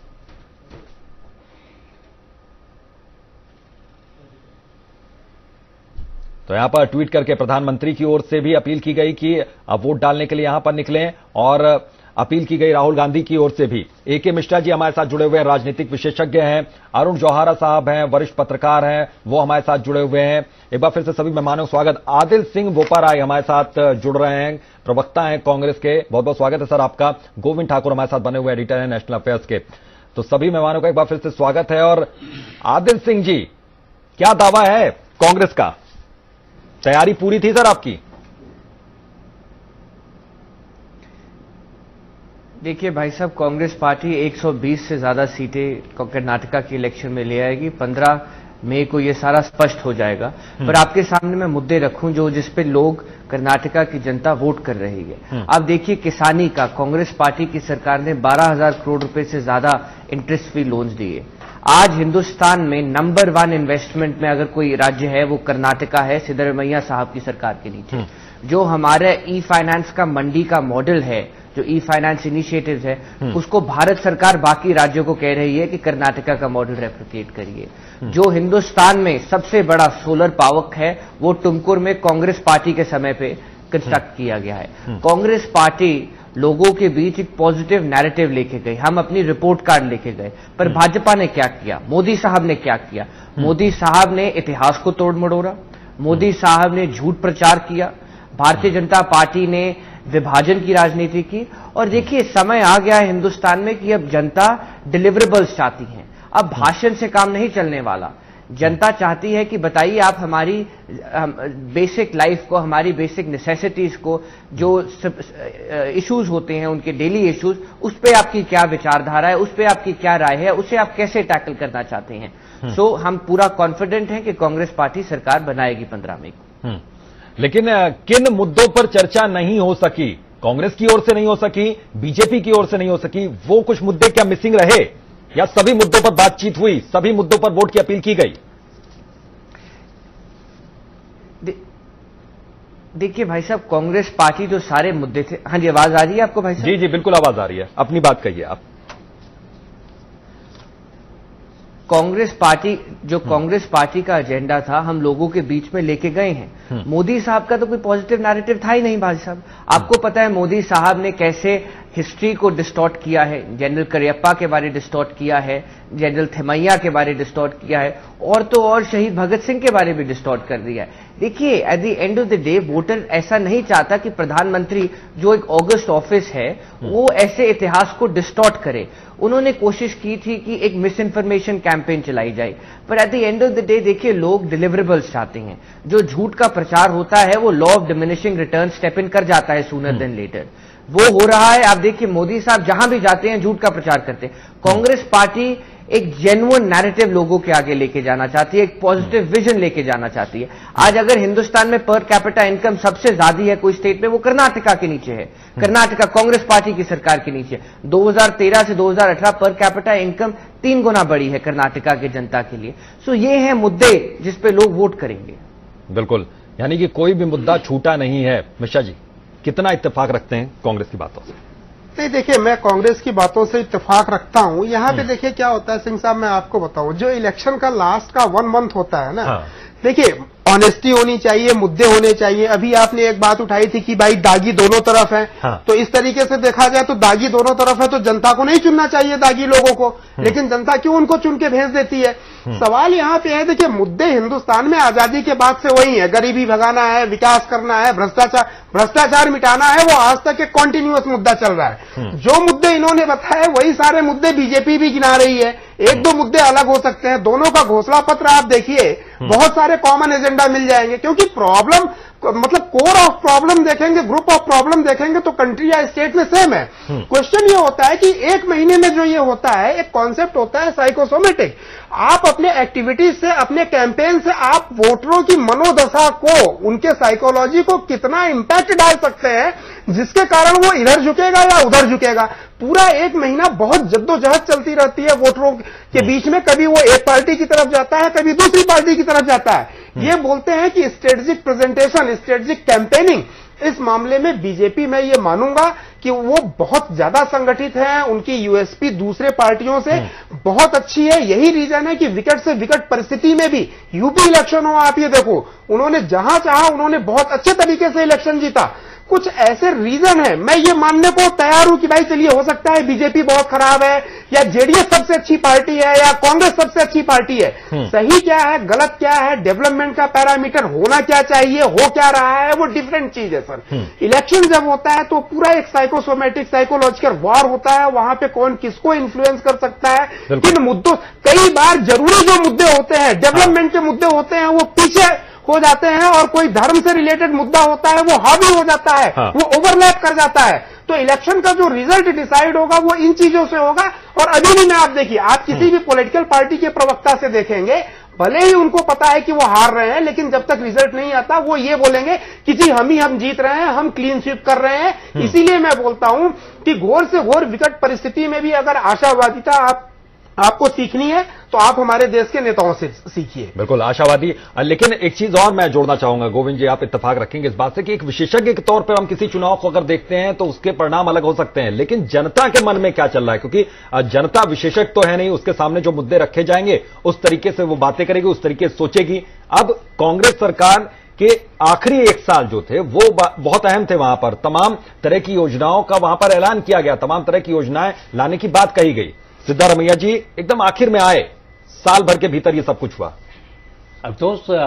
तो यहां पर ट्वीट करके प्रधानमंत्री की ओर से भी अपील की गई कि अब वोट डालने के लिए यहां पर निकलें और अपील की गई राहुल गांधी की ओर से भी। एके मिश्रा जी हमारे साथ जुड़े हुए हैं, राजनीतिक विशेषज्ञ हैं। अरुण जवाहरा साहब हैं, वरिष्ठ पत्रकार हैं, वो हमारे साथ जुड़े हुए हैं। एक बार फिर से सभी मेहमानों का स्वागत। आदिल सिंह बोपाराय हमारे साथ जुड़ रहे हैं, प्रवक्ता हैं कांग्रेस के। बहुत बहुत स्वागत है सर आपका। गोविंद ठाकुर हमारे साथ बने हुए एडिटर हैं नेशनल अफेयर्स के। तो सभी मेहमानों का एक बार फिर से स्वागत है। और आदिल सिंह जी, क्या दावा है कांग्रेस का? तैयारी पूरी थी सर आपकी? देखिए भाई साहब, कांग्रेस पार्टी 120 से ज्यादा सीटें कर्नाटका के इलेक्शन में ले आएगी। 15 मई को ये सारा स्पष्ट हो जाएगा। पर आपके सामने मैं मुद्दे रखूं जो जिस पे लोग, कर्नाटका की जनता वोट कर रही है। आप देखिए, किसानी का कांग्रेस पार्टी की सरकार ने 12,000 करोड़ रुपए से ज्यादा इंटरेस्ट फ्री लोन्स दिए। आज हिंदुस्तान में नंबर 1 इन्वेस्टमेंट में अगर कोई राज्य है वो कर्नाटका है, सिद्धरमैया साहब की सरकार के नीचे। जो हमारे ई फाइनेंस का मंडी का मॉडल है, जो ई फाइनेंस इनिशिएटिव है, उसको भारत सरकार बाकी राज्यों को कह रही है कि कर्नाटका का मॉडल रेप्लिकेट करिए। जो हिंदुस्तान में सबसे बड़ा सोलर पार्क है वो टुमकुर में कांग्रेस पार्टी के समय पे कंस्ट्रक्ट किया गया है। कांग्रेस पार्टी लोगों के बीच एक पॉजिटिव नैरेटिव लेके गई, हम अपनी रिपोर्ट कार्ड लेके गए। पर भाजपा ने क्या किया, मोदी साहब ने क्या किया? मोदी साहब ने इतिहास को तोड़ मड़ोड़ा, मोदी साहब ने झूठ प्रचार किया, भारतीय जनता पार्टी ने विभाजन की राजनीति की। और देखिए समय आ गया है हिंदुस्तान में कि अब जनता डिलीवरेबल्स चाहती है, अब भाषण से काम नहीं चलने वाला। जनता चाहती है कि बताइए आप हमारी बेसिक लाइफ को, हमारी बेसिक नेसेसिटीज को, जो इश्यूज होते हैं उनके डेली इश्यूज, उस पे आपकी क्या विचारधारा है, उस पे आपकी क्या राय है, उसे आप कैसे टैकल करना चाहते हैं। सो हम पूरा कॉन्फिडेंट हैं कि कांग्रेस पार्टी सरकार बनाएगी 15 मई को। लेकिन किन मुद्दों पर चर्चा नहीं हो सकी? कांग्रेस की ओर से नहीं हो सकी, बीजेपी की ओर से नहीं हो सकी, वो कुछ मुद्दे क्या मिसिंग रहे या सभी मुद्दों पर बातचीत हुई, सभी मुद्दों पर वोट की अपील की गई? देखिए भाई साहब, कांग्रेस पार्टी जो सारे मुद्दे थे। हाँ जी, आवाज आ रही है आपको भाई साहब? जी जी बिल्कुल आवाज आ रही है, अपनी बात कहिए आप। कांग्रेस पार्टी का एजेंडा था, हम लोगों के बीच में लेके गए हैं। मोदी साहब का तो कोई पॉजिटिव नैरेटिव था ही नहीं भाई साहब। आपको पता है मोदी साहब ने कैसे हिस्ट्री को डिस्टॉर्ट किया है, जनरल करियप्पा के बारे डिस्टॉर्ट किया है, जनरल थिमैया के बारे डिस्टॉर्ट किया है, और तो और शहीद भगत सिंह के बारे में डिस्टॉर्ट कर दिया है। देखिए at the end of the day voter ऐसा नहीं चाहता कि प्रधानमंत्री जो एक ऑगस्ट ऑफिस है वो ऐसे इतिहास को डिस्टॉर्ट करे। उन्होंने कोशिश की थी कि एक मिस इन्फॉर्मेशन कैंपेन चलाई जाए, पर at the end of the day देखिए लोग डिलीवरेबल्स चाहते हैं। जो झूठ का प्रचार होता है वो law of diminishing return step in कर जाता है सूनर देन लेटर। वो हो रहा है। आप देखिए मोदी साहब जहां भी जाते हैं झूठ का प्रचार करते हैं। कांग्रेस पार्टी एक जेन्युइन नैरेटिव लोगों के आगे लेके जाना चाहती है, एक पॉजिटिव विजन लेके जाना चाहती है। आज अगर हिंदुस्तान में पर कैपिटा इनकम सबसे ज्यादा है कोई स्टेट में, वो कर्नाटका के नीचे है। कर्नाटका कांग्रेस पार्टी की सरकार के नीचे 2013 से 2018 पर कैपिटा इनकम 3 गुना बढ़ी है कर्नाटका की जनता के लिए। सो ये हैं मुद्दे जिस पे लोग वोट करेंगे। बिल्कुल, यानी कि कोई भी मुद्दा छूटा नहीं है। मिश्रा जी, कितना इत्तेफाक रखते हैं कांग्रेस की बातों से? नहीं, देखिए मैं कांग्रेस की बातों से इत्तेफाक रखता हूं। यहाँ पे देखिए क्या होता है सिंह साहब, मैं आपको बताऊं, जो इलेक्शन का लास्ट का 1 मंथ होता है ना, देखिए ऑनेस्टी होनी चाहिए, मुद्दे होने चाहिए। अभी आपने एक बात उठाई थी कि भाई दागी दोनों तरफ है, तो इस तरीके से देखा जाए तो दागी दोनों तरफ है तो जनता को नहीं चुनना चाहिए दागी लोगों को, लेकिन जनता क्यों उनको चुन के भेज देती है। सवाल यहाँ पे है, देखिए मुद्दे हिंदुस्तान में आजादी के बाद से वही है, गरीबी भगाना है, विकास करना है, भ्रष्टाचार मिटाना है, वो आज तक एक कॉन्टिन्यूअस मुद्दा चल रहा है। जो मुद्दे इन्होंने बताए वही सारे मुद्दे बीजेपी भी गिना रही है। 1-2 मुद्दे अलग हो सकते हैं, दोनों का घोषणा पत्र आप देखिए, बहुत सारे कॉमन एजेंडा मिल जाएंगे, क्योंकि प्रॉब्लम मतलब कोर ऑफ प्रॉब्लम देखेंगे, ग्रुप ऑफ प्रॉब्लम देखेंगे तो कंट्री या स्टेट में सेम है। क्वेश्चन ये होता है कि 1 महीने में जो ये होता है, एक कॉन्सेप्ट होता है साइकोसोमेटिक। आप अपने एक्टिविटीज से, अपने कैंपेन से आप वोटरों की मनोदशा को, उनके साइकोलॉजी को कितना इंपैक्ट डाल सकते हैं, जिसके कारण वो इधर झुकेगा या उधर झुकेगा। पूरा 1 महीना बहुत जद्दोजहद चलती रहती है वोटरों के बीच में, कभी वो एक पार्टी की तरफ जाता है, कभी दूसरी पार्टी की तरफ जाता है। ये बोलते हैं कि स्ट्रेटेजिक प्रेजेंटेशन, स्ट्रेटेजिक कैंपेनिंग, इस मामले में बीजेपी मैं ये मानूंगा कि वो बहुत ज्यादा संगठित है, उनकी यूएसपी दूसरे पार्टियों से बहुत अच्छी है। यही रीजन है कि विकट से विकट परिस्थिति में भी, यूपी इलेक्शन हो आप ये देखो, उन्होंने जहां चाहा उन्होंने बहुत अच्छे तरीके से इलेक्शन जीता। कुछ ऐसे रीजन है, मैं ये मानने को तैयार हूं कि भाई चलिए हो सकता है बीजेपी बहुत खराब है, या जेडीएस सबसे अच्छी पार्टी है, या कांग्रेस सबसे अच्छी पार्टी है। सही क्या है, गलत क्या है, डेवलपमेंट का पैरामीटर होना क्या चाहिए, हो क्या रहा है, वो डिफरेंट चीज है सर। इलेक्शन जब होता है तो पूरा एक साइकोसोमेटिक, साइकोलॉजिकल वार होता है, वहां पे कौन किसको इन्फ्लुएंस कर सकता है, किन मुद्दों, कई बार जरूरी जो मुद्दे होते हैं, डेवलपमेंट के मुद्दे होते हैं, वो पीछे हो जाते हैं, और कोई धर्म से रिलेटेड मुद्दा होता है वो हावी हो जाता है, वो ओवरलैप कर जाता है। तो इलेक्शन का जो रिजल्ट डिसाइड होगा वो इन चीजों से होगा। और अभी भी मैं आप देखिए, आप किसी भी पॉलिटिकल पार्टी के प्रवक्ता से देखेंगे, भले ही उनको पता है कि वो हार रहे हैं, लेकिन जब तक रिजल्ट नहीं आता वो ये बोलेंगे कि जी हम जीत रहे हैं, हम क्लीन स्वीप कर रहे हैं। इसीलिए मैं बोलता हूं कि घोर से घोर विकट परिस्थिति में भी अगर आशावादिता आपको सीखनी है तो आप हमारे देश के नेताओं से सीखिए। बिल्कुल आशावादी। लेकिन एक चीज और मैं जोड़ना चाहूंगा, गोविंद जी आप इत्तेफाक रखेंगे इस बात से कि एक विशेषज्ञ के तौर पर हम किसी चुनाव को अगर देखते हैं तो उसके परिणाम अलग हो सकते हैं, लेकिन जनता के मन में क्या चल रहा है, क्योंकि जनता विशेषज्ञ तो है नहीं, उसके सामने जो मुद्दे रखे जाएंगे उस तरीके से वो बातें करेगी, उस तरीके से सोचेगी। अब कांग्रेस सरकार के आखिरी 1 साल जो थे वो बहुत अहम थे, वहां पर तमाम तरह की योजनाओं का वहां पर ऐलान किया गया, तमाम तरह की योजनाएं लाने की बात कही गई। सिद्धारमैया जी एकदम आखिर में आए, साल भर के भीतर ये सब कुछ हुआ। अब दोस्त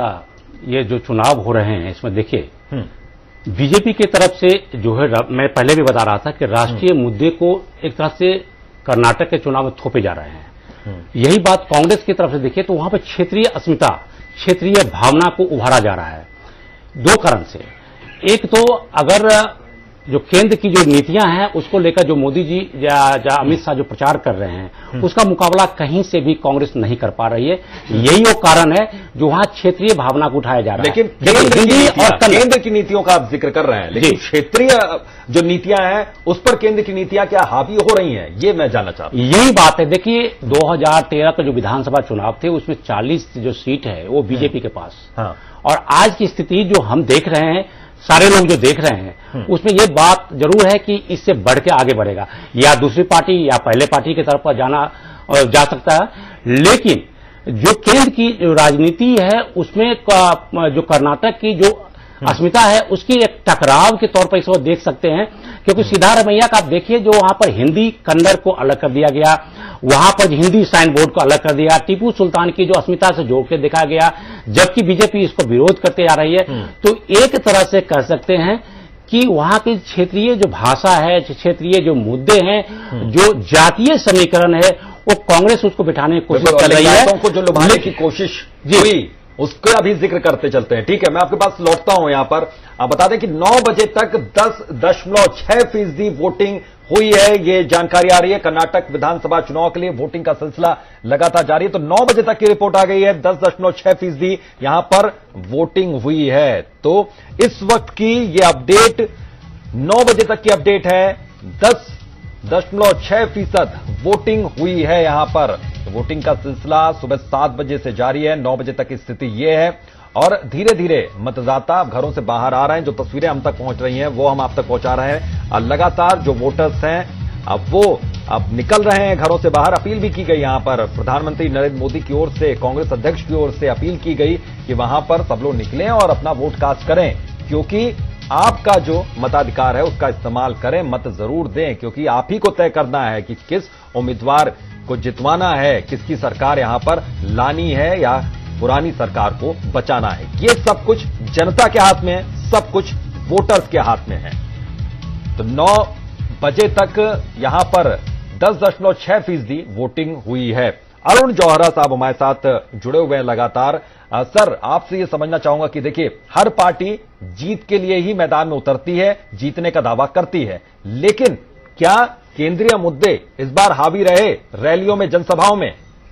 ये जो चुनाव हो रहे हैं इसमें देखिए बीजेपी की तरफ से जो है, मैं पहले भी बता रहा था कि राष्ट्रीय मुद्दे को एक तरह से कर्नाटक के चुनाव में थोपे जा रहे हैं। यही बात कांग्रेस की तरफ से देखिए तो वहां पर क्षेत्रीय अस्मिता, क्षेत्रीय भावना को उभारा जा रहा है दो कारण से। एक तो अगर जो केंद्र की जो नीतियां हैं उसको लेकर जो मोदी जी या अमित शाह जो प्रचार कर रहे हैं उसका मुकाबला कहीं से भी कांग्रेस नहीं कर पा रही है। यही वो कारण है जो वहां क्षेत्रीय भावना को उठाया जा रहा है। लेकिन केंद्र की नीतियों का आप जिक्र कर रहे हैं, लेकिन क्षेत्रीय जो नीतियां हैं उस पर केंद्र की नीतियां क्या हावी हो रही हैं, ये मैं जानना चाहता हूं। यही बात है। देखिए 2013 का जो विधानसभा चुनाव थे उसमें 40 जो सीट है वो बीजेपी के पास, और आज की स्थिति जो हम देख रहे हैं, सारे लोग जो देख रहे हैं उसमें यह बात जरूर है कि इससे बढ़ के आगे बढ़ेगा, या दूसरी पार्टी या पहले पार्टी की तरफ जा सकता है। लेकिन जो केंद्र की जो राजनीति है उसमें जो कर्नाटक की जो अस्मिता है उसकी एक टकराव के तौर पर इस वक्त देख सकते हैं, क्योंकि सिद्धारमैया का आप देखिए जो वहां पर हिंदी कन्नड़ को अलग कर दिया गया, वहां पर हिंदी साइन बोर्ड को अलग कर दिया, टीपू सुल्तान की जो अस्मिता से जोड़ के देखा गया, जबकि बीजेपी इसको विरोध करते जा रही है। तो एक तरह से कह सकते हैं कि वहां की क्षेत्रीय जो भाषा है, क्षेत्रीय जो मुद्दे हैं, जो जातीय समीकरण है, वो कांग्रेस उसको बिठाने की कोशिश कर रही है। को जो लुभाने की कोशिश हुई उसका अभी जिक्र करते चलते हैं। ठीक है, मैं आपके पास लौटता हूं। यहां पर आप बता दें कि 9 बजे तक 10.6% वोटिंग हुई है, ये जानकारी आ रही है। कर्नाटक विधानसभा चुनाव के लिए वोटिंग का सिलसिला लगातार जारी है। तो 9 बजे तक की रिपोर्ट आ गई है, 10.6% यहां पर वोटिंग हुई है। तो इस वक्त की ये अपडेट 9 बजे तक की अपडेट है, 10.6% वोटिंग हुई है यहां पर। वोटिंग का सिलसिला सुबह 7 बजे से जारी है, 9 बजे तक की स्थिति यह है। और धीरे धीरे मतदाता घरों से बाहर आ रहे हैं। जो तस्वीरें हम तक पहुंच रही हैं वो हम आप तक पहुंचा रहे हैं। लगातार जो वोटर्स हैं अब निकल रहे हैं घरों से बाहर। अपील भी की गई यहां पर प्रधानमंत्री नरेंद्र मोदी की ओर से, कांग्रेस अध्यक्ष की ओर से अपील की गई कि वहां पर सब लोग निकलें और अपना वोट कास्ट करें, क्योंकि आपका जो मताधिकार है उसका इस्तेमाल करें, मत जरूर दें, क्योंकि आप ही को तय करना है कि किस उम्मीदवार को जितवाना है, किसकी सरकार यहां पर लानी है या पुरानी सरकार को बचाना है। ये सब कुछ जनता के हाथ में है, सब कुछ वोटर्स के हाथ में है। तो 9 बजे तक यहां पर 10.6% वोटिंग हुई है। अरुण जौहरा साहब हमारे साथ जुड़े हुए हैं लगातार। सर, आपसे यह समझना चाहूंगा कि देखिए हर पार्टी जीत के लिए ही मैदान में उतरती है, जीतने का दावा करती है, लेकिन क्या केंद्रीय मुद्दे इस बार हावी रहे रैलियों में, जनसभाओं में?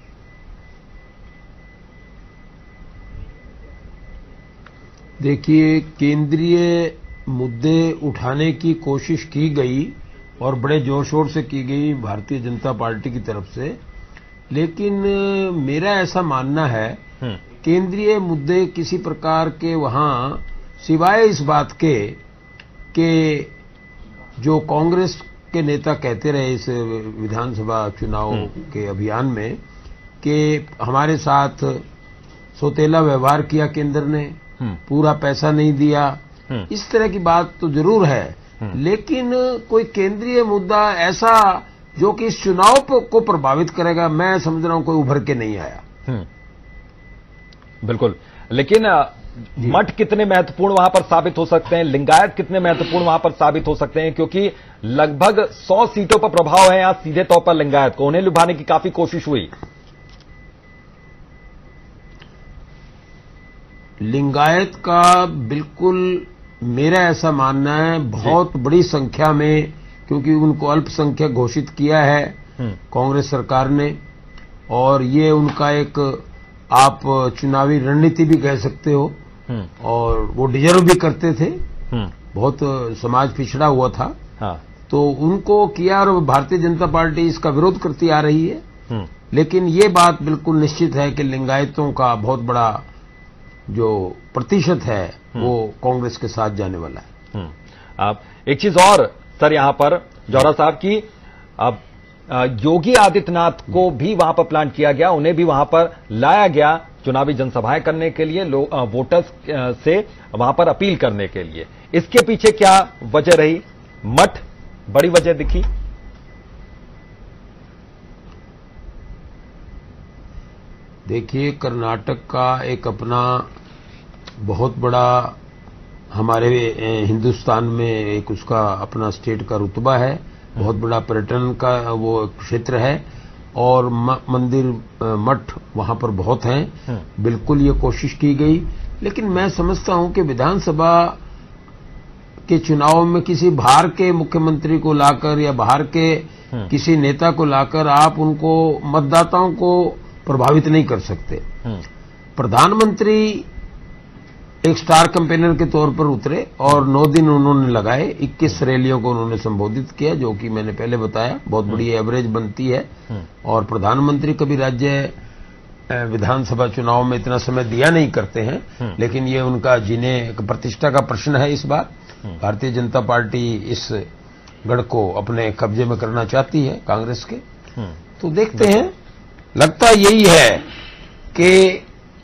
देखिए, केंद्रीय मुद्दे उठाने की कोशिश की गई और बड़े जोर शोर से की गई भारतीय जनता पार्टी की तरफ से, लेकिन मेरा ऐसा मानना है केंद्रीय मुद्दे किसी प्रकार के वहां, सिवाय इस बात के कि जो कांग्रेस के नेता कहते रहे इस विधानसभा चुनाव के अभियान में कि हमारे साथ सौतेला व्यवहार किया केंद्र ने, पूरा पैसा नहीं दिया, इस तरह की बात तो जरूर है, लेकिन कोई केंद्रीय मुद्दा ऐसा जो कि इस चुनाव को प्रभावित करेगा, मैं समझ रहा हूं कोई उभर के नहीं आया। बिल्कुल, लेकिन मठ कितने महत्वपूर्ण वहां पर साबित हो सकते हैं, लिंगायत कितने महत्वपूर्ण वहां पर साबित हो सकते हैं, क्योंकि लगभग 100 सीटों पर प्रभाव है यहां सीधे तौर पर लिंगायत को, उन्हें लुभाने की काफी कोशिश हुई। लिंगायत का बिल्कुल मेरा ऐसा मानना है बहुत बड़ी संख्या में, क्योंकि उनको अल्पसंख्यक घोषित किया है कांग्रेस सरकार ने, और ये उनका एक आप चुनावी रणनीति भी कह सकते हो, और वो डिजर्व भी करते थे। बहुत समाज पिछड़ा हुआ था, तो उनको किया, और भारतीय जनता पार्टी इसका विरोध करती आ रही है। लेकिन ये बात बिल्कुल निश्चित है कि लिंगायतों का बहुत बड़ा जो प्रतिशत है वो कांग्रेस के साथ जाने वाला है। अब एक चीज और सर यहां पर जौहरा साहब की, अब योगी आदित्यनाथ को भी वहां पर प्लान किया गया, उन्हें भी वहां पर लाया गया चुनावी जनसभाएं करने के लिए, वोटर्स से वहां पर अपील करने के लिए। इसके पीछे क्या वजह रही? मठ बड़ी वजह दिखी? देखिए, कर्नाटक का एक अपना बहुत बड़ा हमारे हिंदुस्तान में एक उसका अपना स्टेट का रुतबा है, बहुत बड़ा पर्यटन का वो क्षेत्र है और मंदिर मठ वहां पर बहुत हैं। बिल्कुल ये कोशिश की गई, लेकिन मैं समझता हूं कि विधानसभा के चुनाव में किसी बाहर के मुख्यमंत्री को लाकर या बाहर के किसी नेता को लाकर आप उनको मतदाताओं को प्रभावित नहीं कर सकते। प्रधानमंत्री एक स्टार कैंपेनर के तौर पर उतरे और 9 दिन उन्होंने लगाए, 21 रैलियों को उन्होंने संबोधित किया, जो कि मैंने पहले बताया बहुत बड़ी एवरेज बनती है। और प्रधानमंत्री कभी राज्य विधानसभा चुनाव में इतना समय दिया नहीं करते हैं, लेकिन ये उनका जीने प्रतिष्ठा का प्रश्न है। इस बार भारतीय जनता पार्टी इस गढ़ को अपने कब्जे में करना चाहती है कांग्रेस के, तो देखते हैं। लगता यही है कि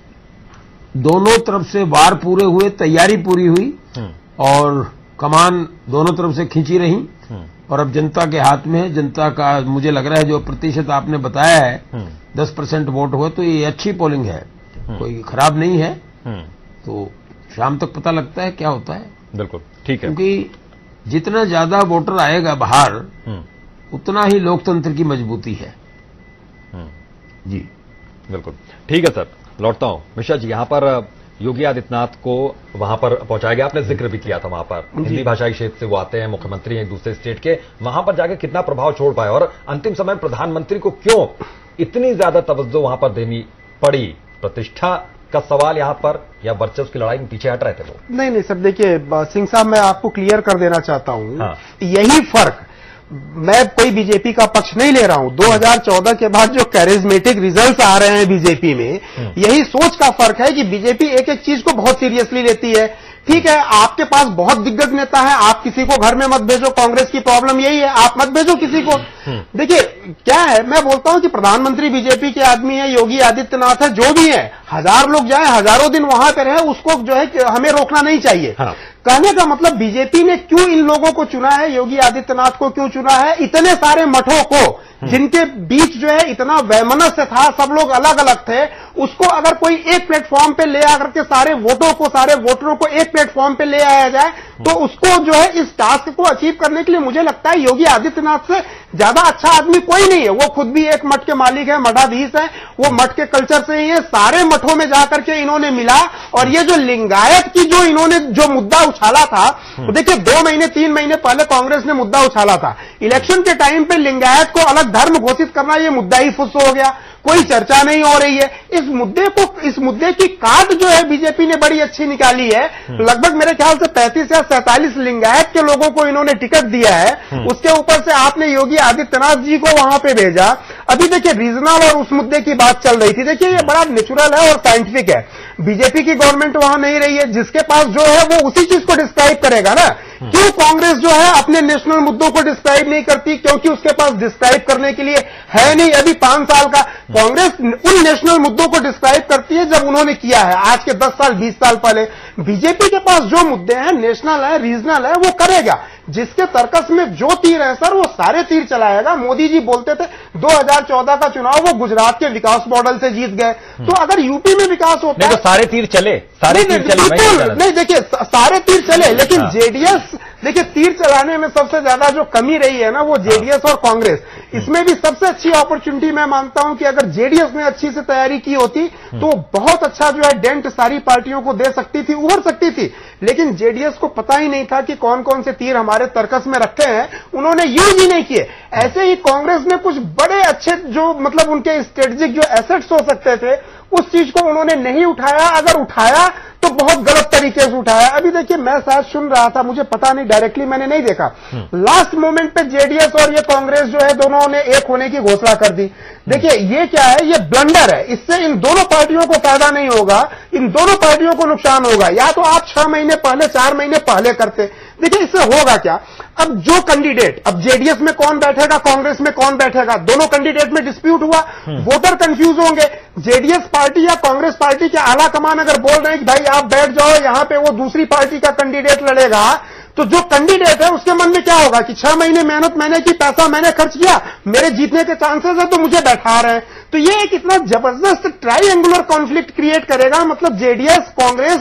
दोनों तरफ से वार पूरे हुए, तैयारी पूरी हुई और कमान दोनों तरफ से खींची रही और अब जनता के हाथ में है। जनता का मुझे लग रहा है जो प्रतिशत आपने बताया है 10% वोट हुए, तो ये अच्छी पोलिंग है, कोई खराब नहीं है। तो शाम तक पता लगता है क्या होता है। बिल्कुल ठीक है, क्योंकि जितना ज्यादा वोटर आएगा बाहर उतना ही लोकतंत्र की मजबूती है। जी बिल्कुल ठीक है सर, लौटता हूं। मिश्रा जी, यहां पर योगी आदित्यनाथ को वहां पर पहुंचाया गया, आपने जिक्र भी किया था, वहां पर हिंदी भाषाई क्षेत्र से वो आते हैं, मुख्यमंत्री एक दूसरे स्टेट के, वहां पर जाकर कितना प्रभाव छोड़ पाए और अंतिम समय प्रधानमंत्री को क्यों इतनी ज्यादा तवज्जो वहां पर देनी पड़ी? प्रतिष्ठा का सवाल यहां पर या वर्चस्व की लड़ाई में पीछे हट रहे थे वो? नहीं सर, देखिए सिंह साहब, मैं आपको क्लियर कर देना चाहता हूं। हाँ। यही फर्क, मैं कोई बीजेपी का पक्ष नहीं ले रहा हूं, 2014 के बाद जो कैरिज्मेटिक रिजल्ट्स आ रहे हैं बीजेपी में, यही सोच का फर्क है कि बीजेपी एक एक चीज को बहुत सीरियसली लेती है। ठीक है, आपके पास बहुत दिग्गज नेता है, आप किसी को घर में मत भेजो, कांग्रेस की प्रॉब्लम यही है, आप मत भेजो किसी को। देखिए क्या है, मैं बोलता हूं कि प्रधानमंत्री बीजेपी के आदमी है, योगी आदित्यनाथ है, जो भी है, 1000 लोग जाए, हजारों दिन वहां पर रहे, उसको जो है हमें रोकना नहीं चाहिए। हाँ। कहने का मतलब बीजेपी ने क्यों इन लोगों को चुना है, योगी आदित्यनाथ को क्यों चुना है, इतने सारे मठों को जिनके बीच जो है इतना वैमनस्य था, सब लोग अलग अलग थे, उसको अगर कोई एक प्लेटफॉर्म पे ले आकर के सारे वोटरों को एक प्लेटफॉर्म पे ले आया जाए, तो उसको जो है इस टास्क को अचीव करने के लिए मुझे लगता है योगी आदित्यनाथ से ज्यादा अच्छा आदमी कोई नहीं है। वो खुद भी एक मठ के मालिक है, मठाधीश है, वो मठ के कल्चर से ही है। सारे मठों में जाकर के इन्होंने मिला और ये जो लिंगायत की जो इन्होंने जो मुद्दा उछाला था, तो देखिए 2 महीने 3 महीने पहले कांग्रेस ने मुद्दा उछाला था, इलेक्शन के टाइम पे लिंगायत को अलग धर्म घोषित करना, ये मुद्दा ही फुस हो गया, कोई चर्चा नहीं हो रही है। इस मुद्दे की काट जो है बीजेपी ने बड़ी अच्छी निकाली है। लगभग मेरे ख्याल से 35 या 47 लिंगायत के लोगों को इन्होंने टिकट दिया है। उसके ऊपर से आपने योगी आदित्यनाथ जी को वहां पे भेजा। अभी देखिए रीजनल और उस मुद्दे की बात चल रही थी, देखिए ये बड़ा नेचुरल है और साइंटिफिक है। बीजेपी की गवर्नमेंट वहां नहीं रही है, जिसके पास जो है वो उसी चीज को डिस्क्राइब करेगा ना। क्यों कांग्रेस जो है अपने नेशनल मुद्दों को डिस्क्राइब नहीं करती? क्योंकि उसके पास डिस्क्राइब करने के लिए है नहीं। अभी 5 साल का कांग्रेस उन नेशनल मुद्दों को डिस्क्राइब करती है जब उन्होंने किया है, आज के 10 साल 20 साल पहले। बीजेपी के पास जो मुद्दे हैं, नेशनल है, रीजनल है, वो करेगा। जिसके तर्कस में जो तीर है सर, वो सारे तीर चलाएगा। मोदी जी बोलते थे 2014 का चुनाव वो गुजरात के विकास मॉडल से जीत गए, तो अगर यूपी में विकास होता है तो सारे तीर चले, सारे तीर चले। नहीं देखिए, सारे तीर चले, लेकिन जेडीएस, देखिए तीर चलाने में सबसे ज्यादा जो कमी रही है ना, वो जेडीएस और कांग्रेस। इसमें भी सबसे अच्छी अपॉर्चुनिटी मैं मानता हूं कि अगर जेडीएस ने अच्छी से तैयारी की होती तो बहुत अच्छा जो है डेंट सारी पार्टियों को दे सकती थी, उभर सकती थी। लेकिन जेडीएस को पता ही नहीं था कि कौन कौन से तीर हमारे तर्कस में रखे हैं, उन्होंने यूज ही नहीं किए। ऐसे ही कांग्रेस ने कुछ बड़े अच्छे जो मतलब उनके स्ट्रेटेजिक जो एसेट्स हो सकते थे, उस चीज को उन्होंने नहीं उठाया। अगर उठाया तो बहुत गलत तरीके से उठाया। अभी देखिए मैं शायद सुन रहा था, मुझे पता नहीं, डायरेक्टली मैंने नहीं देखा, लास्ट मोमेंट पे जेडीएस और ये कांग्रेस जो है दोनों ने एक होने की घोषणा कर दी। देखिए ये क्या है, ये ब्लंडर है। इससे इन दोनों पार्टियों को फायदा नहीं होगा, इन दोनों पार्टियों को नुकसान होगा। या तो आप 6 महीने पहले 4 महीने पहले करते। देखिए इससे होगा क्या, अब जो कैंडिडेट, अब जेडीएस में कौन बैठेगा, कांग्रेस में कौन बैठेगा, दोनों कैंडिडेट में डिस्प्यूट हुआ, वोटर कंफ्यूज होंगे। जेडीएस पार्टी या कांग्रेस पार्टी के आला कमान अगर बोल रहे हैं कि भाई आप बैठ जाओ, यहां पे वो दूसरी पार्टी का कैंडिडेट लड़ेगा, तो जो कैंडिडेट है उसके मन में क्या होगा कि 6 महीने मेहनत मैंने की, पैसा मैंने खर्च किया, मेरे जीतने के चांसेस है, तो मुझे बैठा रहे हैं। तो ये एक इतना जबरदस्त ट्राइएंगुलर कॉन्फ्लिक्ट क्रिएट करेगा। मतलब जेडीएस, कांग्रेस,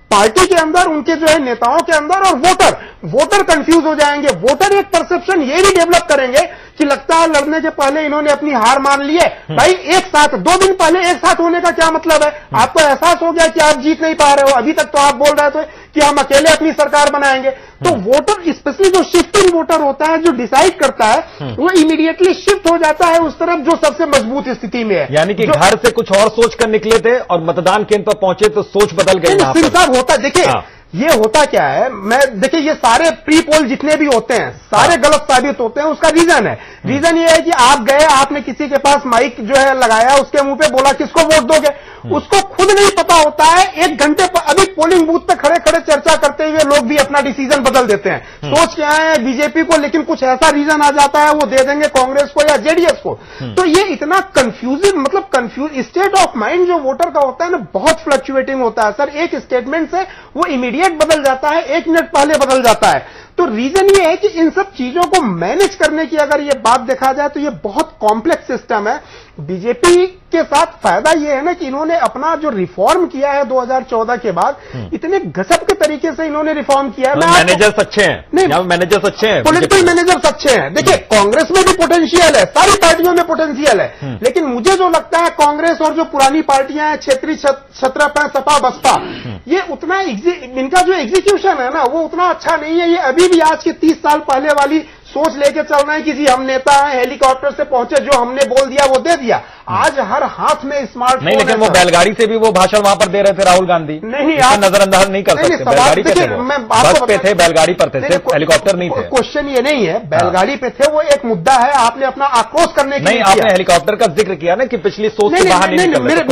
पार्टी के अंदर, उनके जो है नेताओं के अंदर, और वोटर कंफ्यूज हो जाएंगे। वोटर एक परसेप्शन ये भी डेवलप करेंगे कि लगता है लड़ने के पहले इन्होंने अपनी हार मान ली है। भाई एक साथ 2 दिन पहले एक साथ होने का क्या मतलब है? आपको एहसास हो गया कि आप जीत नहीं पा रहे हो। अभी तक तो आप बोल रहे थे कि हम अकेले अपनी सरकार बनाएंगे। तो वोटर, स्पेशली जो शिफ्टिंग वोटर होता है, जो डिसाइड करता है, वो इमीडिएटली शिफ्ट हो जाता है उस तरफ जो सबसे मजबूत स्थिति में है। यानी कि घर से कुछ और सोच कर निकले थे और मतदान केंद्र पर पहुंचे तो सोच बदल गई। सिंह साहब होता, देखिए ये होता क्या है, देखिए ये सारे प्री पोल जितने भी होते हैं सारे गलत साबित होते हैं। उसका रीजन है, रीजन ये है कि आप गए, आपने किसी के पास माइक जो है लगाया, उसके मुंह पे बोला किसको वोट दोगे, उसको खुद नहीं पता होता है। 1 घंटे अभी पोलिंग बूथ पे खड़े खड़े चर्चा करते हुए लोग भी अपना डिसीजन बदल देते हैं। सोच क्या है बीजेपी को, लेकिन कुछ ऐसा रीजन आ जाता है वो दे देंगे कांग्रेस को या जेडीएस को। तो ये इतना कंफ्यूजिंग, मतलब कंफ्यूज स्टेट ऑफ माइंड जो वोटर का होता है ना, बहुत फ्लक्चुएटिंग होता है सर। एक स्टेटमेंट से वो इमीडिएट बदल जाता है, 1 मिनट पहले बदल जाता है। तो रीजन ये है कि इन सब चीजों को मैनेज करने की अगर ये बात देखा जाए तो ये बहुत कॉम्प्लेक्स सिस्टम है। बीजेपी के साथ फायदा ये है ना कि इन्होंने अपना जो रिफॉर्म किया है 2014 के बाद, इतने गजब के तरीके से इन्होंने रिफॉर्म किया है। मैनेजर्स अच्छे हैं, नहीं मैनेजर्स अच्छे हैं, पॉलिटिकल मैनेजर्स अच्छे हैं। देखिए कांग्रेस में भी पोटेंशियल है, सारी पार्टियों में पोटेंशियल है, लेकिन मुझे जो लगता है कांग्रेस और जो पुरानी पार्टियां हैं, क्षेत्रीय छत्रपा, सपा, बसपा, ये उतना इनका जो एग्जीक्यूशन है ना वो उतना अच्छा नहीं है। ये अभी भी आज के 30 साल पहले वाली सोच लेके चल रहे हैं कि जी हम नेता हैं, हेलीकॉप्टर से पहुंचे, जो हमने बोल दिया वो दे दिया। आज हर हाथ में स्मार्टफोन नहीं, लेकिन वो बैलगाड़ी से भी वो भाषण वहां पर दे रहे थे राहुल गांधी। नहीं, आप नजरअंदाज नहीं कर सकते। बैलगाड़ी पे थे, बस पे थे, बैलगाड़ी पर थे, सिर्फ हेलीकॉप्टर नहीं थे। क्वेश्चन ये नहीं है बैलगाड़ी पे थे, वो एक मुद्दा है। आपने अपना आक्रोश करने के लिए आपने हेलीकॉप्टर का जिक्र किया ना कि पिछली सोच से बाहर नहीं निकल रहे,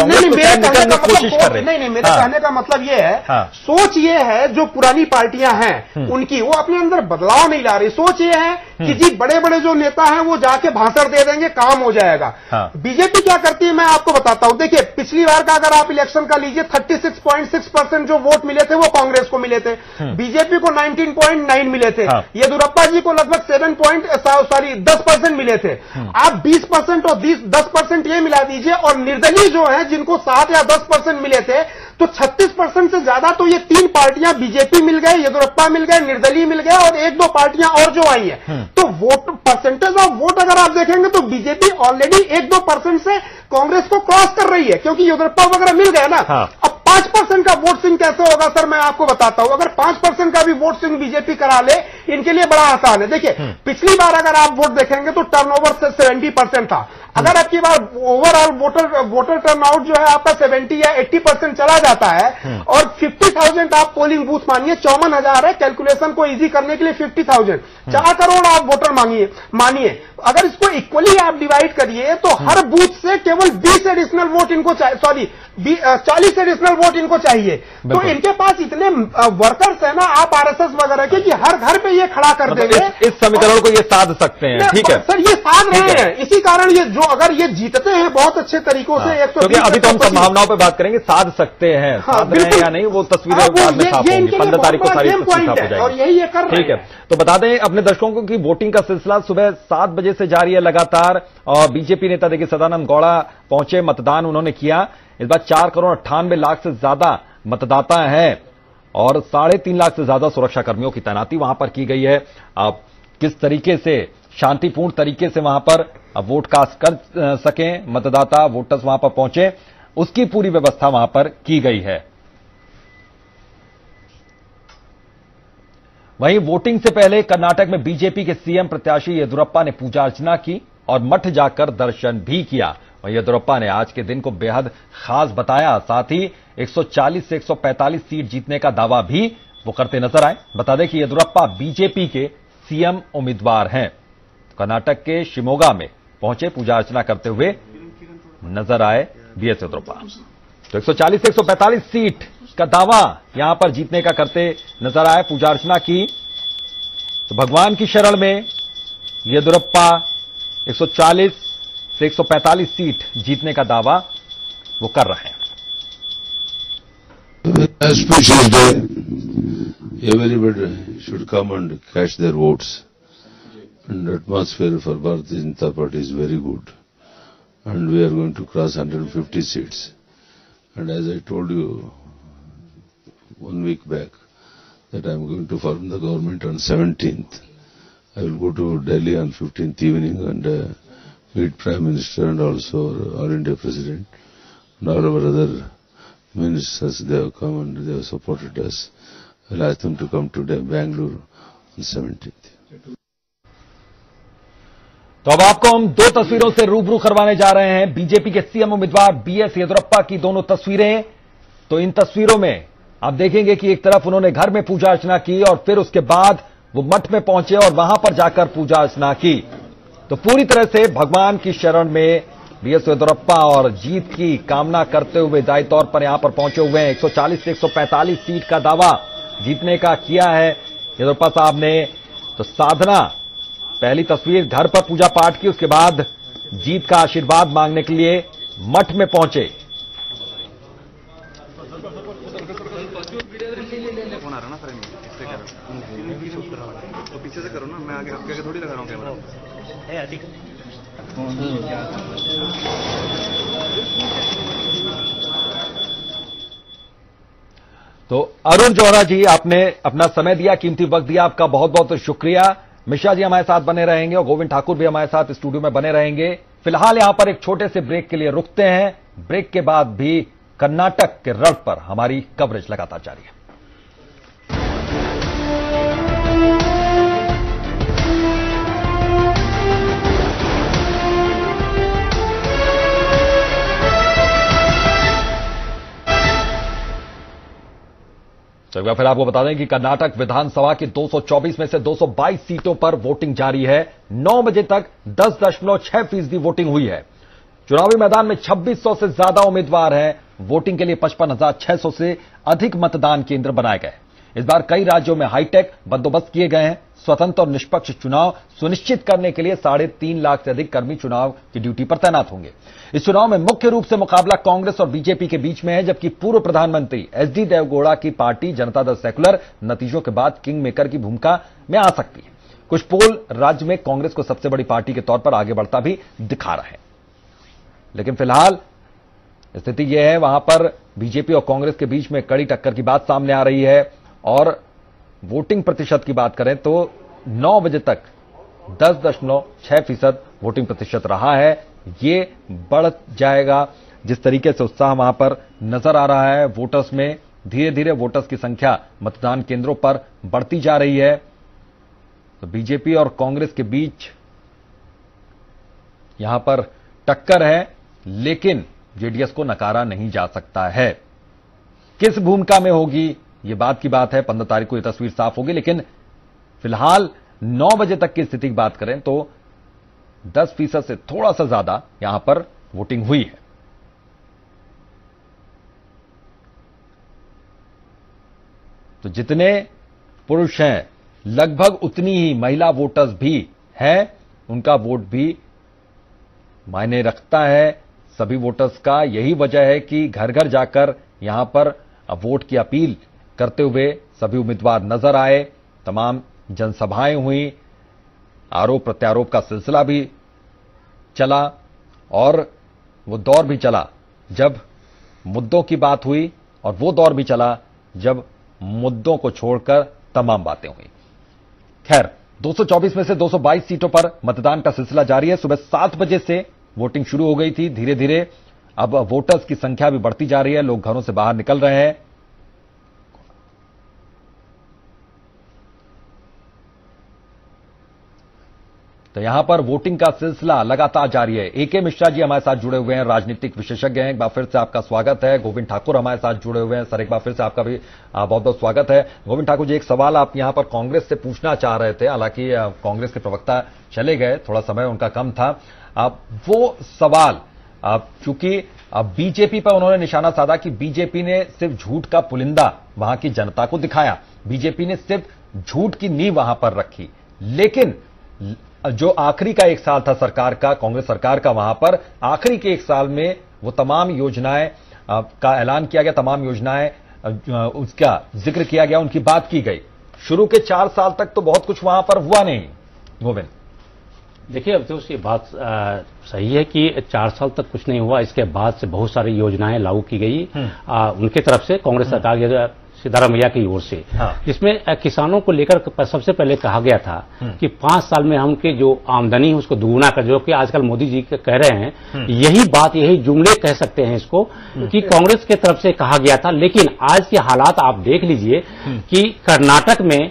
कोशिश कर रहे। नहीं, मेरे कहने का मतलब ये है, सोच ये है जो पुरानी पार्टियां हैं उनकी, वो अपने अंदर बदलाव नहीं ला रही। सोच ये है कि जी बड़े बड़े जो नेता हैं वो जाके भाषण दे देंगे, काम हो जाएगा। बीजेपी क्या करती है मैं आपको बताता हूं। देखिए पिछली बार का अगर आप इलेक्शन का लीजिए, 36.6% जो वोट मिले थे वो कांग्रेस को मिले थे, बीजेपी को 19.9 मिले थे, येदियुरप्पा जी को लगभग 10% मिले थे। आप 20% और 10% ये मिला दीजिए, और निर्दलीय जो है जिनको 7 या 10% मिले थे, तो 36% से ज्यादा तो ये 3 पार्टियां बीजेपी मिल गए, येदियुरप्पा मिल गए, निर्दलीय मिल गए, और 1-2 पार्टियां और जो आई है। तो वोट परसेंटेज ऑफ वोट अगर आप देखेंगे तो बीजेपी ऑलरेडी 1-2% से कांग्रेस को क्रॉस कर रही है, क्योंकि येदियुरप्पा वगैरह मिल गए ना। अब 5% का वोट सिंह कैसे होगा सर, मैं आपको बताता हूं। अगर 5% का भी वोट सिंह बीजेपी करा ले, इनके लिए बड़ा आसान है। देखिए पिछली बार अगर आप वोट देखेंगे तो टर्नओवर से 70% था। अगर आपकी बार ओवरऑल वोटर टर्नआउट जो है आपका 70 या 80% चला जाता है, और 50,000 आप पोलिंग बूथ मानिए, 54,000 है, कैलकुलेशन को इजी करने के लिए 50,000, 4 करोड़ आप वोटर मानिए। अगर इसको इक्वली आप डिवाइड करिए तो हर बूथ से केवल 20 एडिशनल वोट इनको चाहिए, 40 एडिशनल वोट इनको चाहिए। तो इनके पास इतने वर्कर्स है ना आप आरएसएस वगैरह के, कि हर घर पे ये खड़ा कर देंगे। इस समीकरण को ये साध सकते हैं, ठीक है सर, ये साध रहे हैं। इसी कारण ये जो अगर ये जीतते हैं बहुत अच्छे तरीकों से, क्योंकि अभी तो हम संभावनाओं पर बात करेंगे, साध सकते हैं, साध रहे हैं या नहीं वो तस्वीरें बाद में साफ होंगी। 15 तारीख को सारी साफ हो जाएगी, और यही ये कर रहे हैं। ठीक है, तो बता दें अपने दर्शकों को कि वोटिंग का सिलसिला सुबह 7 बजे से जारी है लगातार, और बीजेपी नेता देखिए सदानंद गौड़ा पहुंचे, मतदान उन्होंने किया। इस बार 4 करोड़ 98 लाख से ज्यादा मतदाता हैं, और 3.5 लाख से ज्यादा सुरक्षा कर्मियों की तैनाती वहां पर की गई है। अब किस तरीके से शांतिपूर्ण तरीके से वहां पर वोट कास्ट कर सकें मतदाता, वोटर्स वहां पर पहुंचे, उसकी पूरी व्यवस्था वहां पर की गई है। वहीं वोटिंग से पहले कर्नाटक में बीजेपी के सीएम प्रत्याशी येदियुरप्पा ने पूजा अर्चना की और मठ जाकर दर्शन भी किया। वहीं येदियुरप्पा ने आज के दिन को बेहद खास बताया, साथ ही 140 से 145 सीट जीतने का दावा भी वो करते नजर आए। बता दें कि येदियुरप्पा बीजेपी के सीएम उम्मीदवार हैं। कर्नाटक के शिमोगा में पहुंचे, पूजा अर्चना करते हुए नजर आए बीएस येदियुरप्पा। तो 140 से 145 सीट का दावा यहां पर जीतने का करते नजर आए, पूजा अर्चना की। तो भगवान की शरण में येदियुरप्पा 140 से 145 सीट जीतने का दावा वो कर रहे हैं। Auspicious day. Everybody should come and cast their votes. And the atmosphere for Bharatiya Janata Party is very good. And we are going to cross 150 seats. And as I told you 1 week back that I am going to form the government on 17th. I will go to Delhi on 15th evening and meet Prime Minister and also All India President and all our other ministers. They have come and they have supported us. I will ask them to come to Bangalore on 17th. तो अब आपको हम दो तस्वीरों से रूबरू करवाने जा रहे हैं बीजेपी के सीएम उम्मीदवार बीएस येदियुरप्पा की दोनों तस्वीरें। तो इन तस्वीरों में आप देखेंगे कि एक तरफ उन्होंने घर में पूजा अर्चना की और फिर उसके बाद वो मठ में पहुंचे और वहां पर जाकर पूजा अर्चना की। तो पूरी तरह से भगवान की शरण में बीएस येदियुरप्पा और जीत की कामना करते हुए दाई तौर पर यहां पर पहुंचे हुए हैं। 140 से 145 सीट का दावा जीतने का किया है येदियुरप्पा साहब ने। तो साधना, पहली तस्वीर घर पर पूजा पाठ की, उसके बाद जीत का आशीर्वाद मांगने के लिए मठ में पहुंचे। पीछे से करो ना, मैं आगे थोड़ी लगा रहा हूँ कैमरा। तो अरुण जौहरा जी, आपने अपना समय दिया, कीमती वक्त दिया, आपका बहुत बहुत शुक्रिया। मिश्रा जी हमारे साथ बने रहेंगे और गोविंद ठाकुर भी हमारे साथ स्टूडियो में बने रहेंगे। फिलहाल यहां पर एक छोटे से ब्रेक के लिए रुकते हैं। ब्रेक के बाद भी कर्नाटक के रण पर हमारी कवरेज लगातार जारी है। तो एक बार फिर आपको बता दें कि कर्नाटक विधानसभा की 224 में से 222 सीटों पर वोटिंग जारी है। 9 बजे तक 10.6% वोटिंग हुई है। चुनावी मैदान में 2600 से ज्यादा उम्मीदवार हैं। वोटिंग के लिए 55,600 से अधिक मतदान केंद्र बनाए गए। इस बार कई राज्यों में हाईटेक बंदोबस्त किए गए हैं। स्वतंत्र और निष्पक्ष चुनाव सुनिश्चित करने के लिए 3.5 लाख से अधिक कर्मी चुनाव की ड्यूटी पर तैनात होंगे। इस चुनाव में मुख्य रूप से मुकाबला कांग्रेस और बीजेपी के बीच में है, जबकि पूर्व प्रधानमंत्री एचडी देवेगौड़ा की पार्टी जनता दल सेकुलर नतीजों के बाद किंग मेकर की भूमिका में आ सकती है। कुछ पोल राज्य में कांग्रेस को सबसे बड़ी पार्टी के तौर पर आगे बढ़ता भी दिखा रहे हैं, लेकिन फिलहाल स्थिति यह है, वहां पर बीजेपी और कांग्रेस के बीच में कड़ी टक्कर की बात सामने आ रही है। और वोटिंग प्रतिशत की बात करें तो 9 बजे तक 10.6% वोटिंग प्रतिशत रहा है। ये बढ़ जाएगा जिस तरीके से उत्साह वहां पर नजर आ रहा है वोटर्स में। धीरे धीरे वोटर्स की संख्या मतदान केंद्रों पर बढ़ती जा रही है। तो बीजेपी और कांग्रेस के बीच यहां पर टक्कर है, लेकिन जेडीएस को नकारा नहीं जा सकता है। किस भूमिका में होगी ये बात की बात है। 15 तारीख को यह तस्वीर साफ होगी, लेकिन फिलहाल 9 बजे तक की स्थिति की बात करें तो 10% से थोड़ा सा ज्यादा यहां पर वोटिंग हुई है। तो जितने पुरुष हैं लगभग उतनी ही महिला वोटर्स भी हैं। उनका वोट भी मायने रखता है सभी वोटर्स का। यही वजह है कि घर घर जाकर यहां पर वोट की अपील करते हुए सभी उम्मीदवार नजर आए। तमाम जनसभाएं हुई, आरोप प्रत्यारोप का सिलसिला भी चला और वो दौर भी चला जब मुद्दों की बात हुई, और वो दौर भी चला जब मुद्दों को छोड़कर तमाम बातें हुई। खैर, 224 में से 222 सीटों पर मतदान का सिलसिला जारी है। सुबह 7 बजे से वोटिंग शुरू हो गई थी। धीरे धीरे अब वोटर्स की संख्या भी बढ़ती जा रही है। लोग घरों से बाहर निकल रहे हैं। तो यहां पर वोटिंग का सिलसिला लगातार जारी है। एके मिश्रा जी हमारे साथ जुड़े हुए हैं, राजनीतिक विशेषज्ञ हैं। एक बार फिर से आपका स्वागत है। गोविंद ठाकुर हमारे साथ जुड़े हुए हैं। सर, एक बार फिर से आपका भी बहुत बहुत स्वागत है। गोविंद ठाकुर जी, एक सवाल आप यहां पर कांग्रेस से पूछना चाह रहे थे, हालांकि कांग्रेस के प्रवक्ता चले गए, थोड़ा समय उनका कम था। वो सवाल चूंकि बीजेपी पर उन्होंने निशाना साधा कि बीजेपी ने सिर्फ झूठ का पुलिंदा वहां की जनता को दिखाया, बीजेपी ने सिर्फ झूठ की नींव वहां पर रखी। लेकिन जो आखिरी का 1 साल था सरकार का, कांग्रेस सरकार का, वहां पर आखिरी के 1 साल में वो तमाम योजनाएं का ऐलान किया गया, तमाम योजनाएं उसका जिक्र किया गया, उनकी बात की गई। शुरू के 4 साल तक तो बहुत कुछ वहां पर हुआ नहीं। गोविंद, देखिए, अब तो ये बात सही है कि 4 साल तक कुछ नहीं हुआ। इसके बाद से बहुत सारी योजनाएं लागू की गई उनके तरफ से, कांग्रेस सरकार की सिद्धारमैया की ओर से, जिसमें किसानों को लेकर सबसे पहले कहा गया था कि 5 साल में हमके जो आमदनी है उसको दुगुना कर, जो कि आजकल मोदी जी कह रहे हैं, यही बात, यही जुमले कह सकते हैं इसको कि कांग्रेस के तरफ से कहा गया था। लेकिन आज के हालात आप देख लीजिए कि कर्नाटक में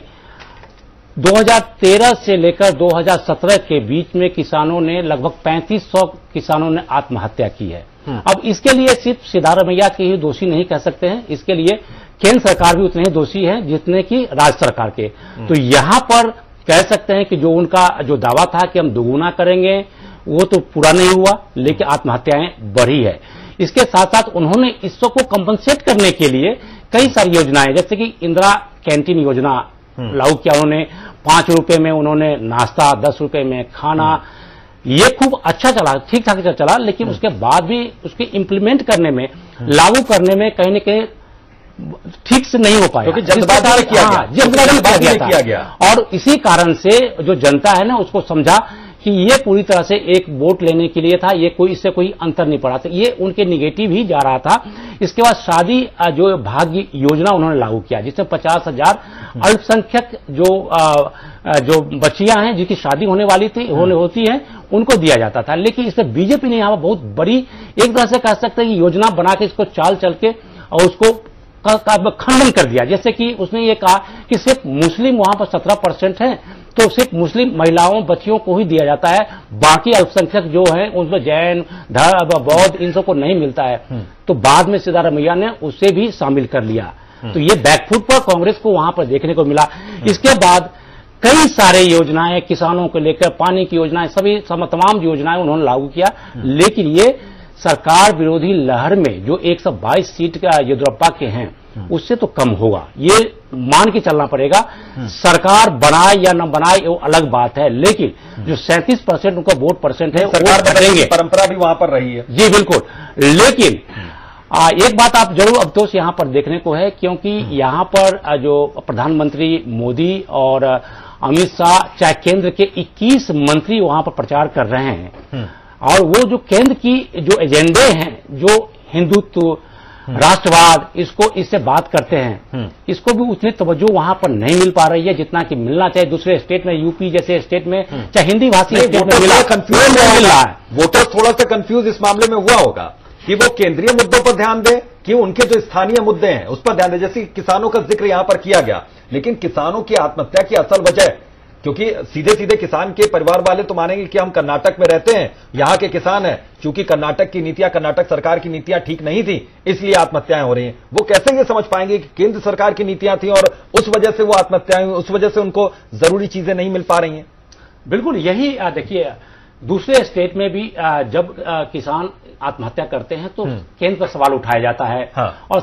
2013 से लेकर 2017 के बीच में किसानों ने लगभग 3500 किसानों ने आत्महत्या की है। अब इसके लिए सिर्फ सिद्धारमैया के ही दोषी नहीं कह सकते हैं, इसके लिए केंद्र सरकार भी उतने ही दोषी है जितने की राज्य सरकार के। तो यहां पर कह सकते हैं कि जो उनका जो दावा था कि हम दुगुना करेंगे वो तो पूरा नहीं हुआ, लेकिन आत्महत्याएं बढ़ी है। इसके साथ साथ उन्होंने इसको कंपनसेट करने के लिए कई सारी योजनाएं, जैसे कि इंदिरा कैंटीन योजना लागू किया उन्होंने। 5 रुपए में उन्होंने नाश्ता, 10 रुपए में खाना, ये खूब अच्छा चला, ठीक ठाक चला। लेकिन उसके बाद भी उसके इंप्लीमेंट करने में, लागू करने में कहीं न कहीं ठीक से नहीं हो पाया, क्योंकि जल्दबाजी में किया गया। और इसी कारण से जो जनता है ना उसको समझा कि ये पूरी तरह से एक वोट लेने के लिए था, ये कोई इससे कोई अंतर नहीं पड़ा था, ये उनके निगेटिव ही जा रहा था। इसके बाद शादी जो भाग्य योजना उन्होंने लागू किया, जिसमें 50,000 अल्पसंख्यक जो बच्चियां हैं जिनकी शादी होने वाली थी, होती है, उनको दिया जाता था। लेकिन इसमें बीजेपी ने यहां बहुत बड़ी, एक तरह से कह सकते हैं कि योजना बना के इसको चाल चल के और उसको खंडन कर दिया। जैसे कि उसने ये कहा कि सिर्फ मुस्लिम वहां पर 17% है, तो सिर्फ मुस्लिम महिलाओं, बच्चियों को ही दिया जाता है, बाकी अल्पसंख्यक जो है उनमें जैन, बौद्ध, इन सबको नहीं मिलता है। तो बाद में सिद्धारमैया ने उसे भी शामिल कर लिया। तो ये बैकफुट पर कांग्रेस को वहां पर देखने को मिला। इसके बाद कई सारे योजनाएं किसानों को लेकर, पानी की योजनाएं, सभी तमाम योजनाएं उन्होंने लागू किया। लेकिन ये सरकार विरोधी लहर में जो 122 सीट का येदियुरप्पा के हैं उससे तो कम होगा, ये मान के चलना पड़ेगा। सरकार बनाए या न बनाए वो अलग बात है, लेकिन जो 37% उनका वोट परसेंट है सरकार बदलेंगे, परंपरा भी वहां पर रही है। जी बिल्कुल। लेकिन एक बात आप जरूर अफसोस यहां पर देखने को है, क्योंकि यहां पर जो प्रधानमंत्री मोदी और अमित शाह, चाहे केंद्र के 21 मंत्री वहां पर प्रचार कर रहे हैं, और वो जो केंद्र की जो एजेंडे हैं, जो हिंदुत्व, राष्ट्रवाद, इससे बात करते हैं, इसको भी उतनी तवज्जो वहां पर नहीं मिल पा रही है जितना कि मिलना चाहिए। दूसरे स्टेट में, यूपी जैसे स्टेट में, चाहे हिंदी भाषी स्टेट में मिल रहा है। वोटर्स थोड़ा सा कंफ्यूज इस मामले में हुआ होगा कि वो केंद्रीय मुद्दों पर ध्यान दे कि उनके जो स्थानीय मुद्दे हैं उस पर ध्यान दे। जैसे किसानों का जिक्र यहां पर किया गया, लेकिन किसानों की आत्महत्या की असल वजह, क्योंकि सीधे सीधे किसान के परिवार वाले तो मानेंगे कि हम कर्नाटक में रहते हैं, यहां के किसान हैं, क्योंकि कर्नाटक की नीतियां, कर्नाटक सरकार की नीतियां ठीक नहीं थी, इसलिए आत्महत्याएं हो रही हैं। वो कैसे ये समझ पाएंगे कि केंद्र सरकार की नीतियां थी और उस वजह से वो आत्महत्याएं, उस वजह से उनको जरूरी चीजें नहीं मिल पा रही हैं? बिल्कुल, यही देखिए, दूसरे स्टेट में भी जब किसान आत्महत्या करते हैं तो केंद्र पर सवाल उठाया जाता है। और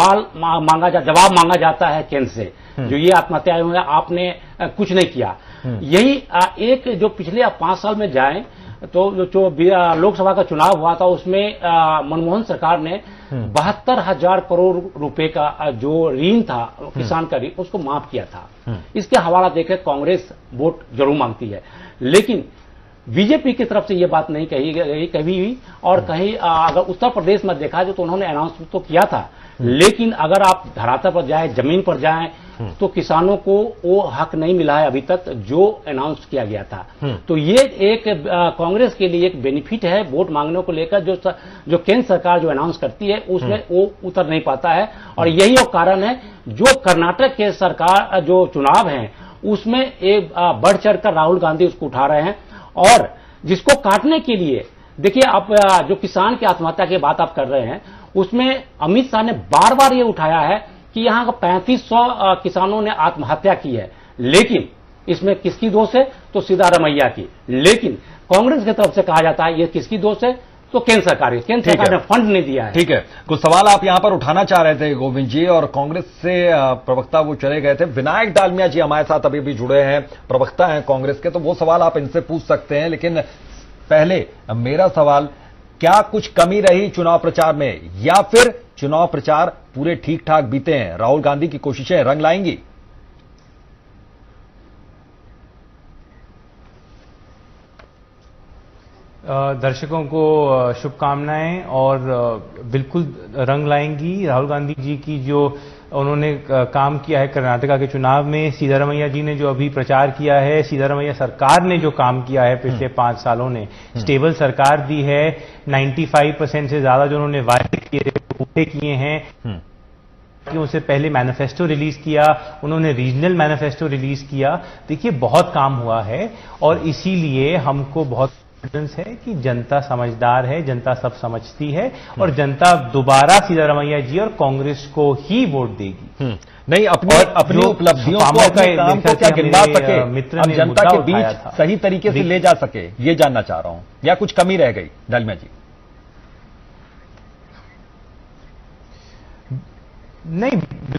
जवाब मांगा जाता है केंद्र से, जो ये आत्महत्या हुई है, आपने कुछ नहीं किया। यही एक जो पिछले 5 साल में जाएं तो जो लोकसभा का चुनाव हुआ था उसमें मनमोहन सरकार ने 72,000 करोड़ रुपए का जो ऋण था, किसान का ऋण, उसको माफ किया था। इसके हवाला देकर कांग्रेस वोट जरूर मांगती है, लेकिन बीजेपी की तरफ से यह बात नहीं कही गई कभी भी। और कहीं अगर उत्तर प्रदेश में देखा जाए तो उन्होंने अनाउंस तो किया था, लेकिन अगर आप धरातल पर जाए, जमीन पर जाए, तो किसानों को वो हक नहीं मिला है अभी तक जो अनाउंस किया गया था। तो ये एक कांग्रेस के लिए एक बेनिफिट है वोट मांगने को लेकर, जो केंद्र सरकार जो अनाउंस करती है उसमें वो उतर नहीं पाता है। और यही वो कारण है जो कर्नाटक के सरकार जो चुनाव है उसमें एक बढ़ चढ़कर राहुल गांधी उसको उठा रहे हैं। और जिसको काटने के लिए देखिए, आप जो किसान की आत्महत्या की बात आप कर रहे हैं, उसमें अमित शाह ने बार बार ये उठाया है कि यहां का 3500 किसानों ने आत्महत्या की है, लेकिन इसमें किसकी दोष है? तो सिद्धारमैया की। लेकिन कांग्रेस की तरफ से कहा जाता है ये किसकी दोष है? तो केंद्र सरकार ने फंड नहीं दिया है। ठीक है, कुछ सवाल आप यहां पर उठाना चाह रहे थे गोविंद जी, और कांग्रेस से प्रवक्ता वो चले गए थे। विनायक डालमिया जी हमारे साथ अभी भी जुड़े हैं, प्रवक्ता हैं कांग्रेस के, तो वो सवाल आप इनसे पूछ सकते हैं। लेकिन पहले मेरा सवाल, क्या कुछ कमी रही चुनाव प्रचार में, या फिर चुनाव प्रचार पूरे ठीक ठाक बीते हैं? राहुल गांधी की कोशिशें रंग लाएंगी? दर्शकों को शुभकामनाएं, और बिल्कुल रंग लाएंगी। राहुल गांधी जी की जो उन्होंने काम किया है कर्नाटका के चुनाव में, सिद्धारमैया जी ने जो अभी प्रचार किया है, सिद्धारमैया सरकार ने जो काम किया है पिछले 5 सालों ने, स्टेबल सरकार दी है, 95% से ज्यादा जो उन्होंने वायदे किए पूरे किए हैं, कि उससे पहले मैनिफेस्टो रिलीज किया, उन्होंने रीजनल मैनिफेस्टो रिलीज किया। देखिए बहुत काम हुआ है और इसीलिए हमको बहुत कॉन्फिडेंस है कि जनता समझदार है, जनता सब समझती है और जनता दोबारा सिद्धारमैया जी और कांग्रेस को ही वोट देगी। नहीं, अपनी उपलब्धियों को, अपने काम को क्या गिनवा सके, अब जनता के बीच सही तरीके से ले जा सके, ये जानना चाह रहा हूं, या कुछ कमी रह गई डालमिया जी? नहीं,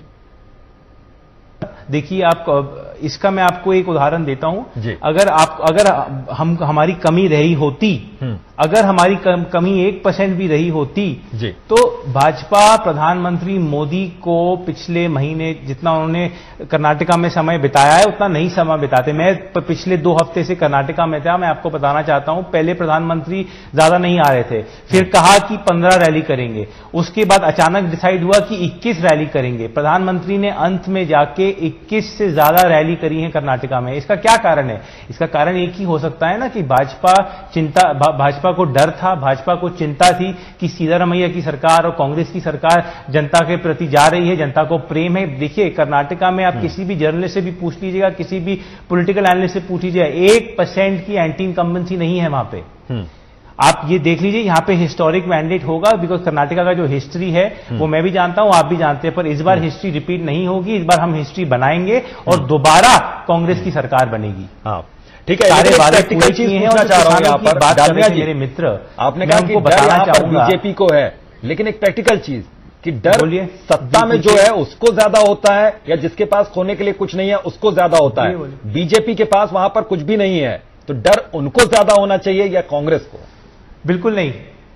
देखिए आप, इसका मैं आपको एक उदाहरण देता हूं। अगर हमारी कमी रही होती, अगर हमारी कमी 1% भी रही होती, तो भाजपा प्रधानमंत्री मोदी को पिछले महीने जितना उन्होंने कर्नाटका में समय बिताया है उतना नहीं समय बिताते। मैं पिछले 2 हफ्ते से कर्नाटका में था, मैं आपको बताना चाहता हूं, पहले प्रधानमंत्री ज्यादा नहीं आ रहे थे, फिर कहा कि 15 रैली करेंगे, उसके बाद अचानक डिसाइड हुआ कि 21 रैली करेंगे। प्रधानमंत्री ने अंत में जाके 21 से ज्यादा रैली करी है कर्नाटका में। इसका क्या कारण है? इसका कारण एक ही हो सकता है ना कि भाजपा को डर था, भाजपा को चिंता थी कि सिद्धारमैया की सरकार और कांग्रेस की सरकार जनता के प्रति जा रही है, जनता को प्रेम है। देखिए कर्नाटका में आप किसी भी जर्नलिस्ट से भी पूछ लीजिएगा, किसी भी पॉलिटिकल एनालिस्ट से पूछ लीजिएगा, 1% की एंटी इनकम्बेंसी नहीं है वहां पे। आप ये देख लीजिए, यहां पे हिस्टोरिक मैंडेट होगा, बिकॉज कर्नाटका का जो हिस्ट्री है वो मैं भी जानता हूं, आप भी जानते हैं, पर इस बार हिस्ट्री रिपीट नहीं होगी। इस बार हम हिस्ट्री बनाएंगे और दोबारा कांग्रेस की सरकार बनेगी। हाँ ठीक है, सारे प्रैक्टिकल चीज पूछना चाह रहा हूं यहाँ पर बात कर रहे हैं मेरे मित्र, आपने कहा कि बताना चाहूंगा बीजेपी को है, लेकिन एक प्रैक्टिकल चीज कि डर सत्ता में जो है उसको ज्यादा होता है, या जिसके पास खोने के लिए कुछ नहीं है उसको ज्यादा होता है। बीजेपी के पास वहां पर कुछ भी नहीं है, तो डर उनको ज्यादा होना चाहिए या कांग्रेस को? बिल्कुल नहीं।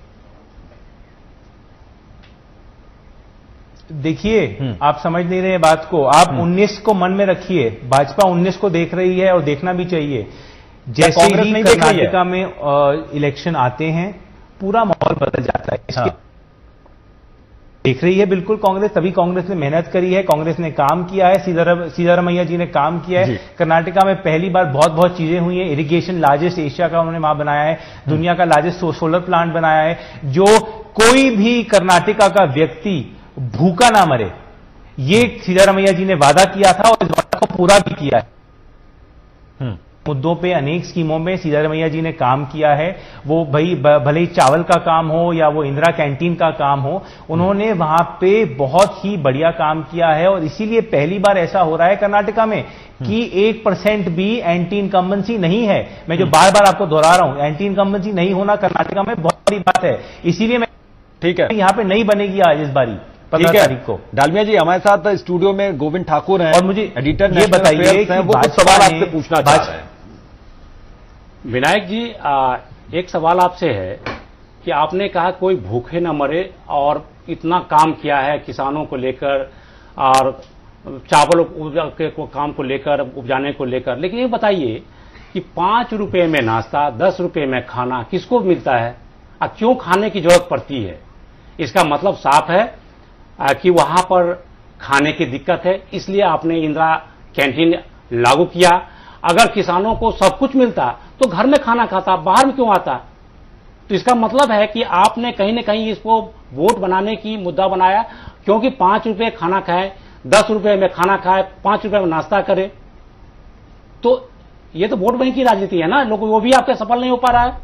देखिए आप समझ नहीं रहे बात को, आप 19 को मन में रखिए, भाजपा 19 को देख रही है और देखना भी चाहिए। जैसे ही कर्नाटका में इलेक्शन आते हैं पूरा माहौल बदल जाता है। देख रही है बिल्कुल कांग्रेस, तभी कांग्रेस ने मेहनत करी है, कांग्रेस ने काम किया है, सिद्धारमैया जी ने काम किया है। कर्नाटका में पहली बार बहुत बहुत चीजें हुई हैं। इरिगेशन लार्जेस्ट एशिया का उन्होंने वहां बनाया है, दुनिया का लार्जेस्ट सोलर प्लांट बनाया है, जो कोई भी कर्नाटका का व्यक्ति भूखा ना मरे, ये सिद्धारमैया जी ने वादा किया था और इस वादा को पूरा भी किया है। मुद्दों पे अनेक स्कीमों में सिद्धारमैया जी ने काम किया है, वो भाई भले ही चावल का काम हो या वो इंदिरा कैंटीन का काम हो, उन्होंने वहां पे बहुत ही बढ़िया काम किया है। और इसीलिए पहली बार ऐसा हो रहा है कर्नाटका में कि 1% भी एंटी इनकम्बेंसी नहीं है। मैं जो बार बार आपको दोहरा रहा हूं, एंटी इनकम्बेंसी नहीं होना कर्नाटका में बहुत बड़ी बात है। इसीलिए मैं ठीक है यहां पे नहीं बनेगी आज इस बारी 15 तारीख को। डालमिया जी हमारे साथ स्टूडियो में गोविंद ठाकुर हैं, और मुझे एडिटर ये बताइए कि वो कुछ सवाल आपसे पूछना चाह रहे हैं। विनायक जी, एक सवाल आपसे है कि आपने कहा कोई भूखे न मरे और इतना काम किया है किसानों को लेकर और चावल के काम को लेकर, उपजाने को लेकर, लेकिन ये बताइए कि 5 रुपए में नाश्ता, 10 रुपए में खाना किसको मिलता है और क्यों खाने की जरूरत पड़ती है? इसका मतलब साफ है कि वहां पर खाने की दिक्कत है, इसलिए आपने इंदिरा कैंटीन लागू किया। अगर किसानों को सब कुछ मिलता तो घर में खाना खाता, बाहर में क्यों आता? तो इसका मतलब है कि आपने कहीं ना कहीं इसको वोट बनाने की मुद्दा बनाया, क्योंकि 5 रुपए खाना खाए, 10 रुपए में खाना खाए, 5 रुपए में नाश्ता करे, तो ये तो वोट बैंक की राजनीति है ना, लोग वो भी आपके सफल नहीं हो पा रहा है।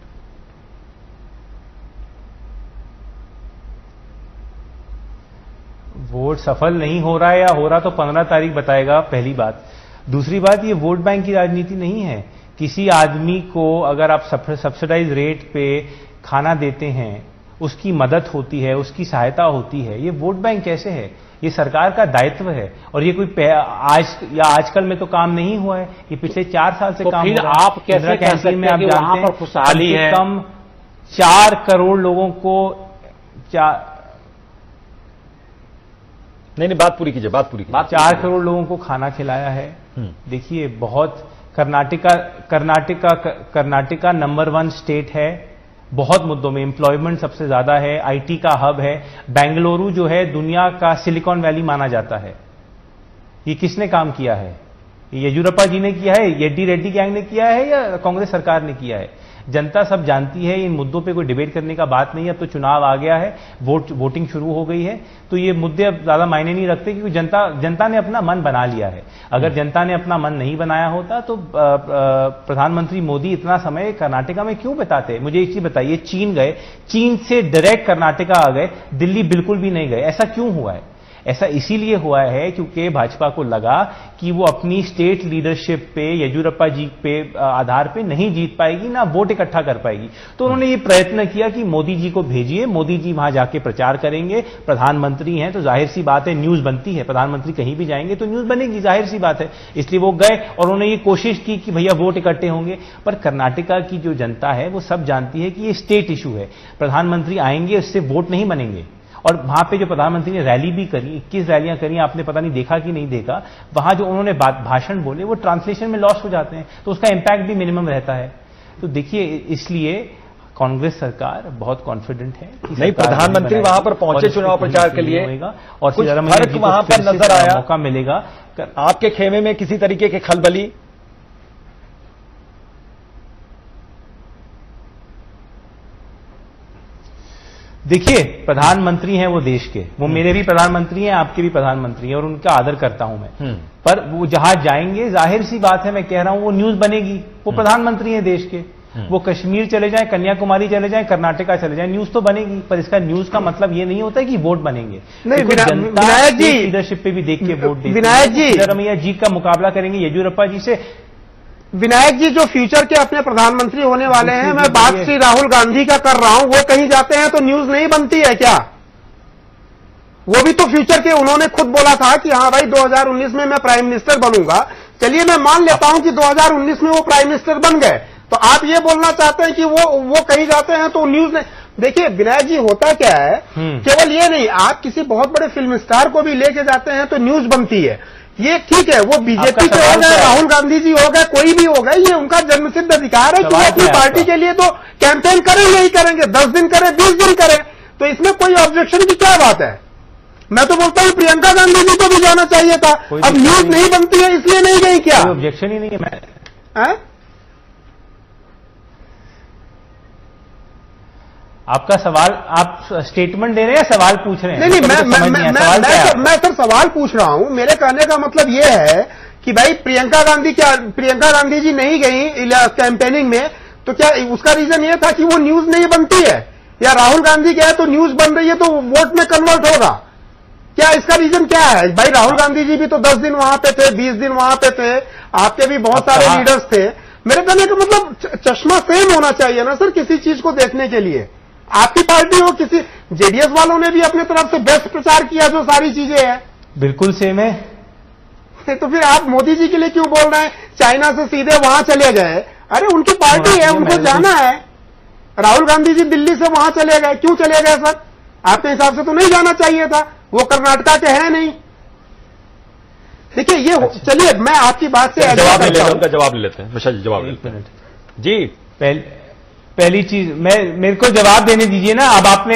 वोट सफल नहीं हो रहा है या हो रहा तो 15 तारीख बताएगा, पहली बात। दूसरी बात, ये वोट बैंक की राजनीति नहीं है। किसी आदमी को अगर आप सब्सिडाइज रेट पे खाना देते हैं, उसकी मदद होती है, उसकी सहायता होती है, ये वोट बैंक कैसे है? ये सरकार का दायित्व है। और ये कोई आजकल में तो काम नहीं हुआ है, ये पिछले 4 साल से तो काम फिर हो रहा है। आप कैसे कह सकते हैं कि वहां पर खुशहाली है? कम 4 करोड़ लोगों को नहीं बात पूरी कीजिए, बात पूरी कीजिए। 4 करोड़ लोगों को खाना खिलाया है। देखिए बहुत कर्नाटका नंबर 1 स्टेट है बहुत मुद्दों में। एम्प्लॉयमेंट सबसे ज्यादा है, आईटी का हब है, बेंगलुरु जो है दुनिया का सिलिकॉन वैली माना जाता है। ये किसने काम किया है? येदियुरप्पा जी ने किया है, येड्डी रेड्डी गैंग ने किया है, या कांग्रेस सरकार ने किया है? जनता सब जानती है, इन मुद्दों पे कोई डिबेट करने का बात नहीं है। अब तो चुनाव आ गया है, वोटिंग शुरू हो गई है, तो ये मुद्दे अब ज्यादा मायने नहीं रखते, क्योंकि जनता ने अपना मन बना लिया है। अगर जनता ने अपना मन नहीं बनाया होता तो प्रधानमंत्री मोदी इतना समय कर्नाटका में क्यों बिताते? मुझे एक चीज बताइए, चीन गए, चीन से डायरेक्ट कर्नाटका आ गए, दिल्ली बिल्कुल भी नहीं गए, ऐसा क्यों हुआ है? ऐसा इसीलिए हुआ है क्योंकि भाजपा को लगा कि वो अपनी स्टेट लीडरशिप पे, येदियुरप्पा जी पे आधार पे नहीं जीत पाएगी, ना वोट इकट्ठा कर पाएगी। तो उन्होंने ये प्रयत्न किया कि मोदी जी को भेजिए, मोदी जी वहां जाके प्रचार करेंगे, प्रधानमंत्री हैं तो जाहिर सी बात है न्यूज बनती है, प्रधानमंत्री कहीं भी जाएंगे तो न्यूज बनेगी, जाहिर सी बात है। इसलिए वो गए और उन्होंने ये कोशिश की कि भैया वोट इकट्ठे होंगे। पर कर्नाटका की जो जनता है वो सब जानती है कि ये स्टेट इशू है, प्रधानमंत्री आएंगे उससे वोट नहीं बनेंगे। और वहां पे जो प्रधानमंत्री ने रैली भी करी, 21 रैलियां करी, आपने पता नहीं देखा कि नहीं देखा, वहां जो उन्होंने भाषण बोले वो ट्रांसलेशन में लॉस हो जाते हैं, तो उसका इंपैक्ट भी मिनिमम रहता है। तो देखिए, इसलिए कांग्रेस सरकार बहुत कॉन्फिडेंट है कि नहीं, प्रधानमंत्री वहां पर पहुंचे चुनाव प्रचार के लिए, और कुछ फर्क वहां पर नजर आया? मौका मिलेगा आपके खेमे में किसी तरीके की खलबली? देखिए, प्रधानमंत्री हैं वो देश के, वो मेरे भी प्रधानमंत्री हैं, आपके भी प्रधानमंत्री हैं, और उनका आदर करता हूं मैं। पर वो जहां जाएंगे, जाहिर सी बात है, मैं कह रहा हूं, वो न्यूज बनेगी। वो प्रधानमंत्री हैं देश के, वो कश्मीर चले जाएं, कन्याकुमारी चले जाएं, कर्नाटका चले जाएं, न्यूज तो बनेगी। पर इसका न्यूज का मतलब ये नहीं होता है कि वोट बनेंगे। नहीं, विनायक जी लीडरशिप पे भी देख के वोट देंगे। विनायक जी सिद्धरामैया जी का मुकाबला करेंगे येदियुरप्पा जी से। विनायक जी जो फ्यूचर के अपने प्रधानमंत्री होने वाले हैं, मैं बात श्री राहुल गांधी का कर रहा हूं, वो कहीं जाते हैं तो न्यूज नहीं बनती है क्या? वो भी तो फ्यूचर के, उन्होंने खुद बोला था कि हाँ भाई 2019 में मैं प्राइम मिनिस्टर बनूंगा। चलिए मैं मान लेता हूं कि 2019 में वो प्राइम मिनिस्टर बन गए, तो आप ये बोलना चाहते हैं कि वो कहीं जाते हैं तो न्यूज नहीं। देखिए विनायक जी, होता क्या है, केवल ये नहीं, आप किसी बहुत बड़े फिल्म स्टार को भी लेके जाते हैं तो न्यूज बनती है। ये ठीक है, वो बीजेपी के हो गए, राहुल गांधी जी हो गए, कोई भी हो गए, ये उनका जन्मसिद्ध अधिकार है कि वो अपनी पार्टी के लिए तो कैंपेन करेंगे ही करेंगे, 10 दिन करें, 20 दिन करें, तो इसमें कोई ऑब्जेक्शन की क्या बात है? मैं तो बोलता हूँ प्रियंका गांधी जी को भी जाना चाहिए था। अब न्यूज नहीं बनती है इसलिए नहीं गई क्या? ऑब्जेक्शन ही नहीं है। मैं आपका सवाल, आप स्टेटमेंट दे रहे हैं या सवाल पूछ रहे हैं? नहीं, मैं सर सवाल पूछ रहा हूं। मेरे कहने का मतलब यह है कि भाई प्रियंका गांधी जी नहीं गई कैंपेनिंग में, तो क्या उसका रीजन यह था कि वो न्यूज नहीं बनती है, या राहुल गांधी गए तो न्यूज बन रही है तो वोट में कन्वर्ट होगा? क्या इसका रीजन क्या है? भाई राहुल गांधी जी भी तो 10 दिन वहां पे थे, 20 दिन वहां पे थे, आपके भी बहुत सारे लीडर्स थे। मेरे कहने का मतलब चश्मा सेम होना चाहिए ना सर किसी चीज को देखने के लिए। आपकी पार्टी हो, किसी जेडीएस वालों ने भी अपने तरफ से बेस्ट प्रचार किया, जो सारी चीजें हैं बिल्कुल सेम है। तो फिर आप मोदी जी के लिए क्यों बोल रहे हैं? चाइना से सीधे वहां चले गए, अरे उनकी पार्टी है, उनको जाना है। राहुल गांधी जी दिल्ली से वहां चले गए, क्यों चले गए सर? आपके हिसाब से तो नहीं जाना चाहिए था, वो कर्नाटका के हैं नहीं। देखिए ये चलिए मैं आपकी बात से जवाब ले लेते हैं। मिश्रा जी जवाब ले लेते हैं जी। पहली चीज, मेरे को जवाब देने दीजिए ना। अब आपने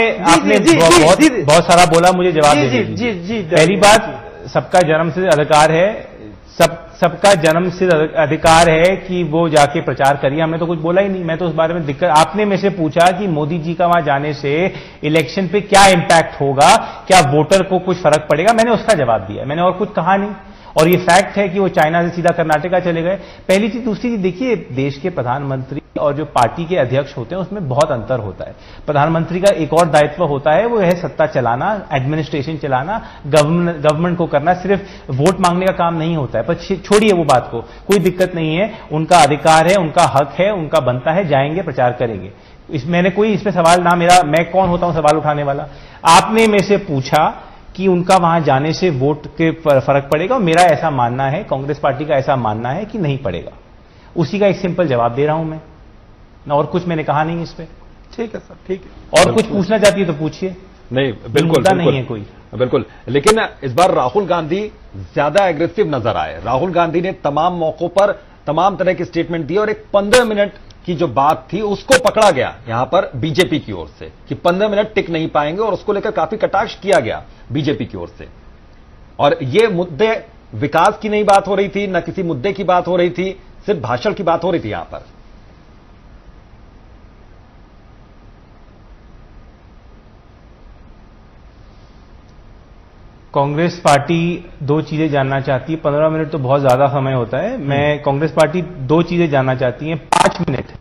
बहुत सारा बोला, मुझे जवाब देने दीजिए। पहली बात, सबका जन्मसिद्ध अधिकार है, सबका जन्मसिद्ध अधिकार है कि वो जाके प्रचार करिए। हमने तो कुछ बोला ही नहीं, मैं तो उस बारे में दिक्कत। आपने मेरे से पूछा कि मोदी जी का वहां जाने से इलेक्शन पे क्या इंपैक्ट होगा, क्या वोटर को कुछ फर्क पड़ेगा, मैंने उसका जवाब दिया, मैंने और कुछ कहा नहीं। और ये फैक्ट है कि वो चाइना से सीधा कर्नाटका चले गए, पहली चीज। दूसरी चीज, देखिए देश के प्रधानमंत्री और जो पार्टी के अध्यक्ष होते हैं उसमें बहुत अंतर होता है। प्रधानमंत्री का एक और दायित्व होता है, वो है सत्ता चलाना, एडमिनिस्ट्रेशन चलाना, गवर्नमेंट को करना, सिर्फ वोट मांगने का काम नहीं होता है। पर छोड़िए वो बात को, कोई दिक्कत नहीं है, उनका अधिकार है, उनका हक है, उनका बनता है, जाएंगे प्रचार करेंगे। मैंने कोई इसमें सवाल ना, मैं कौन होता हूं सवाल उठाने वाला? आपने मेरे से पूछा कि उनका वहां जाने से वोट के फर्क पड़ेगा, और मेरा ऐसा मानना है, कांग्रेस पार्टी का ऐसा मानना है कि नहीं पड़ेगा। उसी का एक सिंपल जवाब दे रहा हूं मैं, ना और कुछ मैंने कहा नहीं इस पे। ठीक है सर, ठीक है। और कुछ पूछना चाहती है तो पूछिए। नहीं, बिल्कुल नहीं है कोई, बिल्कुल। लेकिन इस बार राहुल गांधी ज्यादा एग्रेसिव नजर आए। राहुल गांधी ने तमाम मौकों पर तमाम तरह की स्टेटमेंट दी, और एक 15 मिनट की जो बात थी उसको पकड़ा गया यहां पर बीजेपी की ओर से कि 15 मिनट टिक नहीं पाएंगे, और उसको लेकर काफी कटाक्ष किया गया बीजेपी की ओर से। और ये मुद्दे विकास की नहीं बात हो रही थी, न किसी मुद्दे की बात हो रही थी, सिर्फ भाषण की बात हो रही थी यहां पर। कांग्रेस पार्टी दो चीजें जानना चाहती है। 15 मिनट तो बहुत ज्यादा समय होता है। मैं कांग्रेस पार्टी दो चीजें जानना चाहती है। 5 मिनट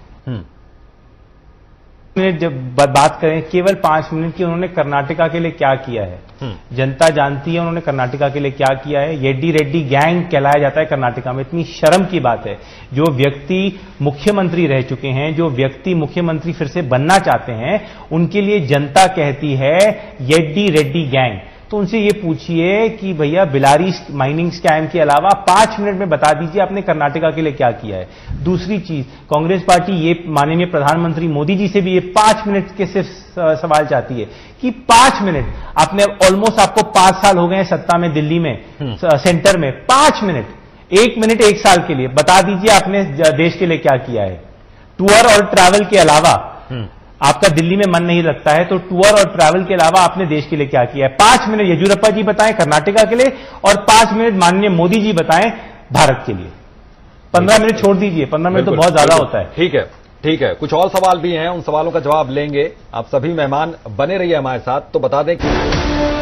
जब बात करें केवल 5 मिनट की, उन्होंने कर्नाटका के लिए क्या किया है, जनता जानती है उन्होंने कर्नाटका के लिए क्या किया है। येड्डी रेड्डी गैंग कहलाया जाता है कर्नाटका में। इतनी शर्म की बात है, जो व्यक्ति मुख्यमंत्री रह चुके हैं, जो व्यक्ति मुख्यमंत्री फिर से बनना चाहते हैं, उनके लिए जनता कहती है येड्डी रेड्डी गैंग। तो उनसे ये पूछिए कि भैया बिलारी माइनिंग स्कैम के अलावा 5 मिनट में बता दीजिए आपने कर्नाटका के लिए क्या किया है। दूसरी चीज, कांग्रेस पार्टी ये माननीय प्रधानमंत्री मोदी जी से भी ये 5 मिनट के सिर्फ सवाल चाहती है कि 5 मिनट आपने, ऑलमोस्ट आपको 5 साल हो गए हैं सत्ता में दिल्ली में, सेंटर में। 5 मिनट, 1 मिनट 1 साल के लिए बता दीजिए आपने देश के लिए क्या किया है। टूर और ट्रैवल के अलावा, आपका दिल्ली में मन नहीं लगता है तो टूर और ट्रैवल के अलावा आपने देश के लिए क्या किया है। 5 मिनट येदियुरप्पा जी बताएं कर्नाटका के लिए, और 5 मिनट माननीय मोदी जी बताएं भारत के लिए। 15 मिनट छोड़ दीजिए, 15 मिनट तो बहुत ज्यादा होता है। ठीक है, ठीक है। कुछ और सवाल भी हैं, उन सवालों का जवाब लेंगे। आप सभी मेहमान बने रहिए हमारे साथ। तो बता दें कि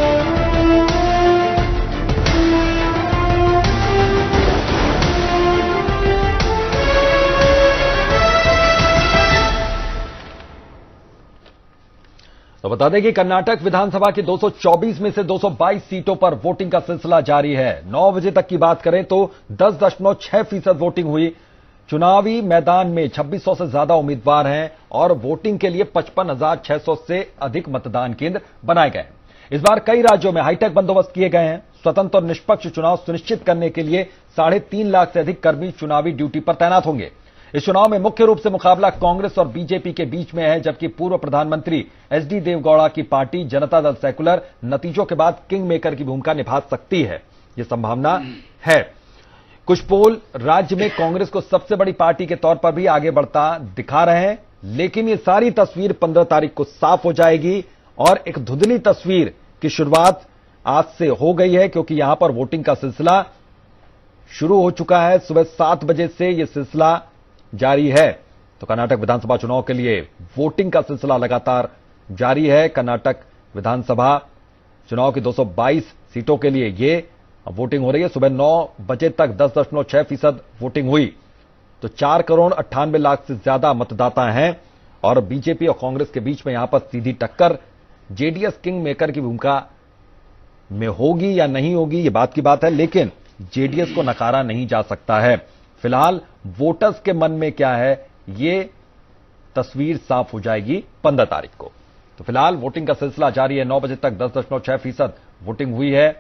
कर्नाटक विधानसभा की 224 में से 222 सीटों पर वोटिंग का सिलसिला जारी है। 9 बजे तक की बात करें तो 10.6% वोटिंग हुई। चुनावी मैदान में 2600 से ज्यादा उम्मीदवार हैं और वोटिंग के लिए 55,600 से अधिक मतदान केंद्र बनाए गए हैं। इस बार कई राज्यों में हाईटेक बंदोबस्त किए गए हैं। स्वतंत्र और निष्पक्ष चुनाव सुनिश्चित करने के लिए 3.5 लाख से अधिक कर्मी चुनावी ड्यूटी पर तैनात होंगे। इस चुनाव में मुख्य रूप से मुकाबला कांग्रेस और बीजेपी के बीच में है, जबकि पूर्व प्रधानमंत्री एचडी देवगौड़ा की पार्टी जनता दल सेकुलर नतीजों के बाद किंग मेकर की भूमिका निभा सकती है, यह संभावना है। कुछ पोल राज्य में कांग्रेस को सबसे बड़ी पार्टी के तौर पर भी आगे बढ़ता दिखा रहे हैं, लेकिन ये सारी तस्वीर 15 तारीख को साफ हो जाएगी और एक धुंधली तस्वीर की शुरुआत आज से हो गई है, क्योंकि यहां पर वोटिंग का सिलसिला शुरू हो चुका है। सुबह 7 बजे से यह सिलसिला जारी है। तो कर्नाटक विधानसभा चुनाव के लिए वोटिंग का सिलसिला लगातार जारी है। कर्नाटक विधानसभा चुनाव की 222 सीटों के लिए ये वोटिंग हो रही है। सुबह 9 बजे तक 10.6% वोटिंग हुई। तो 4,98,00,000 से ज्यादा मतदाता हैं और बीजेपी और कांग्रेस के बीच में यहां पर सीधी टक्कर जेडीएस किंग मेकर की भूमिका में होगी या नहीं होगी, ये बात की बात है, लेकिन जेडीएस को नकारा नहीं जा सकता है। फिलहाल वोटर्स के मन में क्या है, ये तस्वीर साफ हो जाएगी 15 तारीख को। तो फिलहाल वोटिंग का सिलसिला जारी है। 9 बजे तक 10.6% वोटिंग हुई है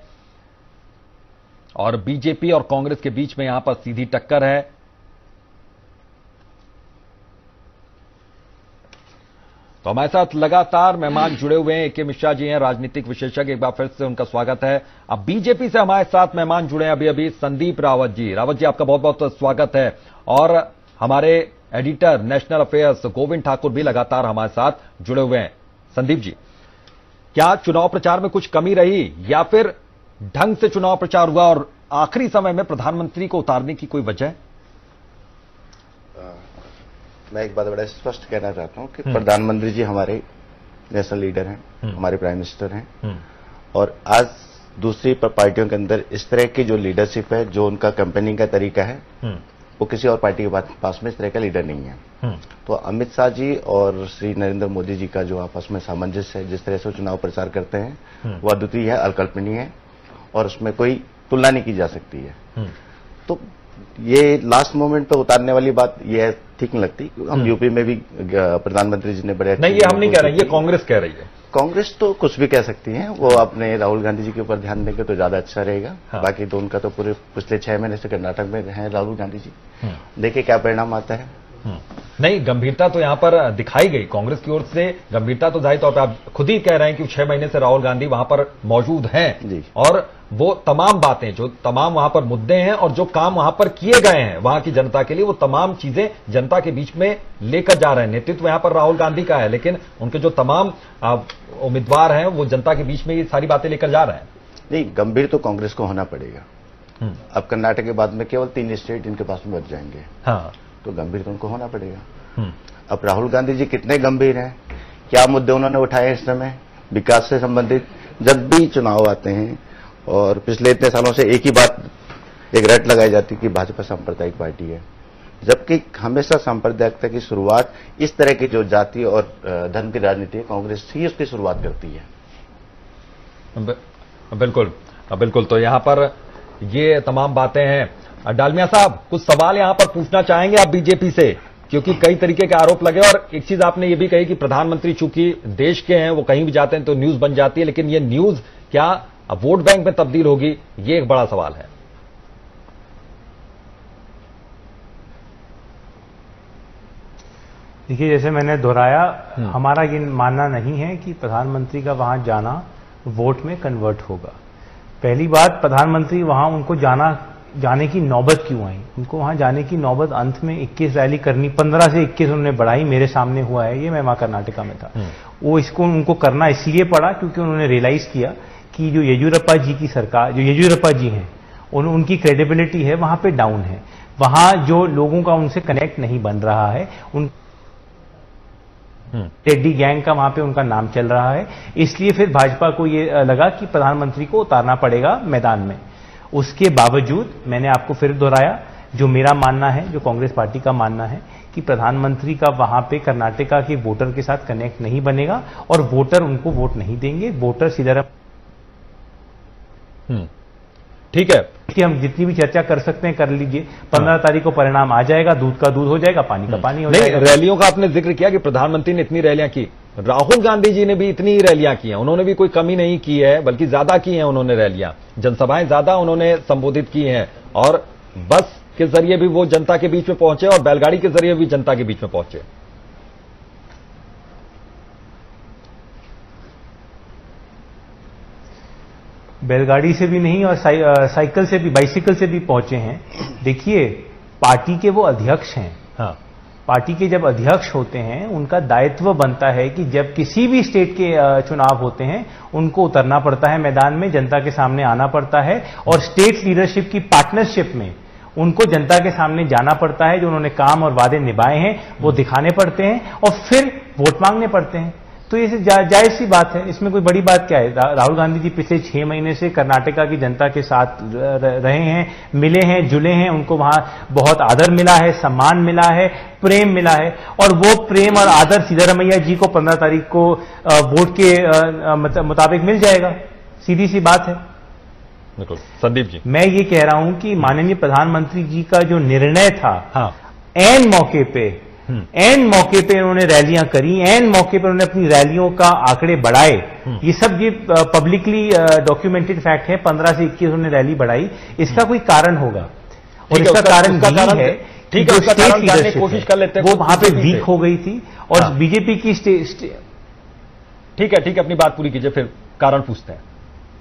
और बीजेपी और कांग्रेस के बीच में यहां पर सीधी टक्कर है। तो हमारे साथ लगातार मेहमान जुड़े हुए हैं। के मिश्रा जी हैं, राजनीतिक विशेषज्ञ, एक बार फिर से उनका स्वागत है। अब बीजेपी से हमारे साथ मेहमान जुड़े हैं अभी संदीप रावत जी। रावत जी, आपका बहुत बहुत स्वागत है। और हमारे editor national affairs Govind Thakur भी लगातार हमारे साथ जुड़े हुए हैं। संदीप जी, क्या चुनाव प्रचार में कुछ कमी रही या फिर ढंग से चुनाव प्रचार हुआ और आखिरी समय में प्रधानमंत्री को उतारने की कोई वजह? मैं एक बात बड़ा स्पष्ट कहना चाहता हूं कि प्रधानमंत्री जी हमारे नेशनल लीडर हैं, हमारे प्राइम मिनिस्टर हैं, और आज दूसरी पार्टियों के अंदर इस तरह की जो लीडरशिप है, जो उनका कैंपेनिंग का तरीका है, वो किसी और पार्टी के पास में इस तरह का लीडर नहीं है। तो अमित शाह जी और श्री नरेंद्र मोदी जी का जो आपस में सामंजस्य है, जिस तरह से चुनाव प्रचार करते हैं, वह अद्वितीय है, अकल्पनीय है और उसमें कोई तुलना नहीं की जा सकती है। तो ये लास्ट मोमेंट पे उतारने वाली बात ये ठीक नहीं लगती। हम यूपी में भी प्रधानमंत्री जी ने बड़े नहीं, ये हम नहीं कह रहे, ये कांग्रेस कह रही है। कांग्रेस तो कुछ भी कह सकती है, वो अपने राहुल गांधी जी के ऊपर ध्यान देंगे तो ज्यादा अच्छा रहेगा। हाँ। बाकी तो उनका तो पूरे पिछले 6 महीने से कर्नाटक में हैं राहुल गांधी जी। देखिए क्या परिणाम आता है। नहीं, गंभीरता तो यहां पर दिखाई गई कांग्रेस की ओर से। गंभीरता तो जाहिर तौर पर आप खुद ही कह रहे हैं कि 6 महीने से राहुल गांधी वहां पर मौजूद हैं और वो तमाम बातें, जो तमाम वहां पर मुद्दे हैं और जो काम वहां पर किए गए हैं वहां की जनता के लिए, वो तमाम चीजें जनता के बीच में लेकर जा रहे हैं। नेतृत्व यहां पर राहुल गांधी का है, लेकिन उनके जो तमाम उम्मीदवार हैं वो जनता के बीच में ये सारी बातें लेकर जा रहे हैं। नहीं, गंभीर तो कांग्रेस को होना पड़ेगा। अब कर्नाटक के बाद में केवल 3 स्टेट इनके पास में बच जाएंगे। हाँ, तो गंभीर तो उनको होना पड़ेगा। अब राहुल गांधी जी कितने गंभीर हैं, क्या मुद्दे उन्होंने उठाए इस समय विकास से संबंधित? जब भी चुनाव आते हैं और पिछले इतने सालों से एक ही बात, एक रट लगाई जाती कि भाजपा सांप्रदायिक पार्टी है, जबकि हमेशा सांप्रदायिकता की शुरुआत इस तरह की जो जाति और धर्म की राजनीति है, कांग्रेस ही उसकी शुरुआत करती है। बिल्कुल बिल्कुल। तो यहां पर ये तमाम बातें हैं। डालमिया साहब, कुछ सवाल यहां पर पूछना चाहेंगे आप बीजेपी से, क्योंकि कई तरीके के आरोप लगे और एक चीज आपने ये भी कही कि प्रधानमंत्री चूंकि देश के हैं, वो कहीं भी जाते हैं तो न्यूज बन जाती है, लेकिन ये न्यूज क्या वोट बैंक में तब्दील होगी, ये एक बड़ा सवाल है। देखिए, जैसे मैंने दोहराया, हमारा ये मानना नहीं है कि प्रधानमंत्री का वहां जाना वोट में कन्वर्ट होगा। पहली बात, प्रधानमंत्री वहां उनको जाने की नौबत क्यों आई? उनको वहां जाने की नौबत अंत में 21 रैली करनी, 15 से 21 उन्होंने बढ़ाई, मेरे सामने हुआ है ये, मैं वहां कर्नाटका में था। वो इसको उनको करना इसलिए पड़ा क्योंकि उन्होंने रियलाइज किया कि जो येदियुरप्पा जी की सरकार, जो येदियुरप्पा जी हैं, उनकी क्रेडिबिलिटी है वहां पे डाउन है। वहां जो लोगों का उनसे कनेक्ट नहीं बन रहा है, उन रेड्डी गैंग का वहां पे उनका नाम चल रहा है, इसलिए फिर भाजपा को ये लगा कि प्रधानमंत्री को उतारना पड़ेगा मैदान में। उसके बावजूद मैंने आपको फिर दोहराया, जो मेरा मानना है, जो कांग्रेस पार्टी का मानना है, कि प्रधानमंत्री का वहां पे कर्नाटका के वोटर के साथ कनेक्ट नहीं बनेगा और वोटर उनको वोट नहीं देंगे। वोटर सीधा ठीक है कि हम जितनी भी चर्चा कर सकते हैं कर लीजिए, 15 तारीख को परिणाम आ जाएगा, दूध का दूध हो जाएगा, पानी का पानी हो जाएगा। रैलियों का आपने जिक्र किया कि प्रधानमंत्री ने इतनी रैलियां की, राहुल गांधी जी ने भी इतनी ही रैलियां की हैं, उन्होंने भी कोई कमी नहीं की है, बल्कि ज्यादा की हैं उन्होंने रैलियां, जनसभाएं ज्यादा उन्होंने संबोधित की हैं और बस के जरिए भी वो जनता के बीच में पहुंचे और बैलगाड़ी के जरिए भी जनता के बीच में पहुंचे। बैलगाड़ी से भी नहीं और साइकिल से भी, बाइसिकल से भी पहुंचे हैं। देखिए, पार्टी के वो अध्यक्ष हैं। हाँ। पार्टी के जब अध्यक्ष होते हैं, उनका दायित्व बनता है कि जब किसी भी स्टेट के चुनाव होते हैं, उनको उतरना पड़ता है मैदान में, जनता के सामने आना पड़ता है और स्टेट लीडरशिप की पार्टनरशिप में उनको जनता के सामने जाना पड़ता है। जो उन्होंने काम और वादे निभाए हैं वो दिखाने पड़ते हैं और फिर वोट मांगने पड़ते हैं। तो ये जायज सी बात है, इसमें कोई बड़ी बात क्या है? राहुल गांधी जी पिछले 6 महीने से कर्नाटका की जनता के साथ रहे हैं, मिले हैं, जुले हैं, उनको वहां बहुत आदर मिला है, सम्मान मिला है, प्रेम मिला है और वो प्रेम और आदर सिद्धरामैया जी को 15 तारीख को वोट के मुताबिक मिल जाएगा। सीधी सी बात है। बिल्कुल। संदीप जी, मैं ये कह रहा हूं कि माननीय प्रधानमंत्री जी का जो निर्णय था, हाँ, ऐन मौके पे उन्होंने रैलियां करी, ऐन मौके पर उन्होंने अपनी रैलियों का आंकड़े बढ़ाए, ये सब ये पब्लिकली डॉक्यूमेंटेड फैक्ट है। 15 से 21 उन्होंने रैली बढ़ाई, इसका कोई कारण होगा और इसका कारण यही है, ठीक है, उसका कारण जानने की कोशिश कर लेते हैं। वो वहां पे वीक हो गई थी और बीजेपी की ठीक है, अपनी बात पूरी कीजिए, फिर कारण पूछते हैं।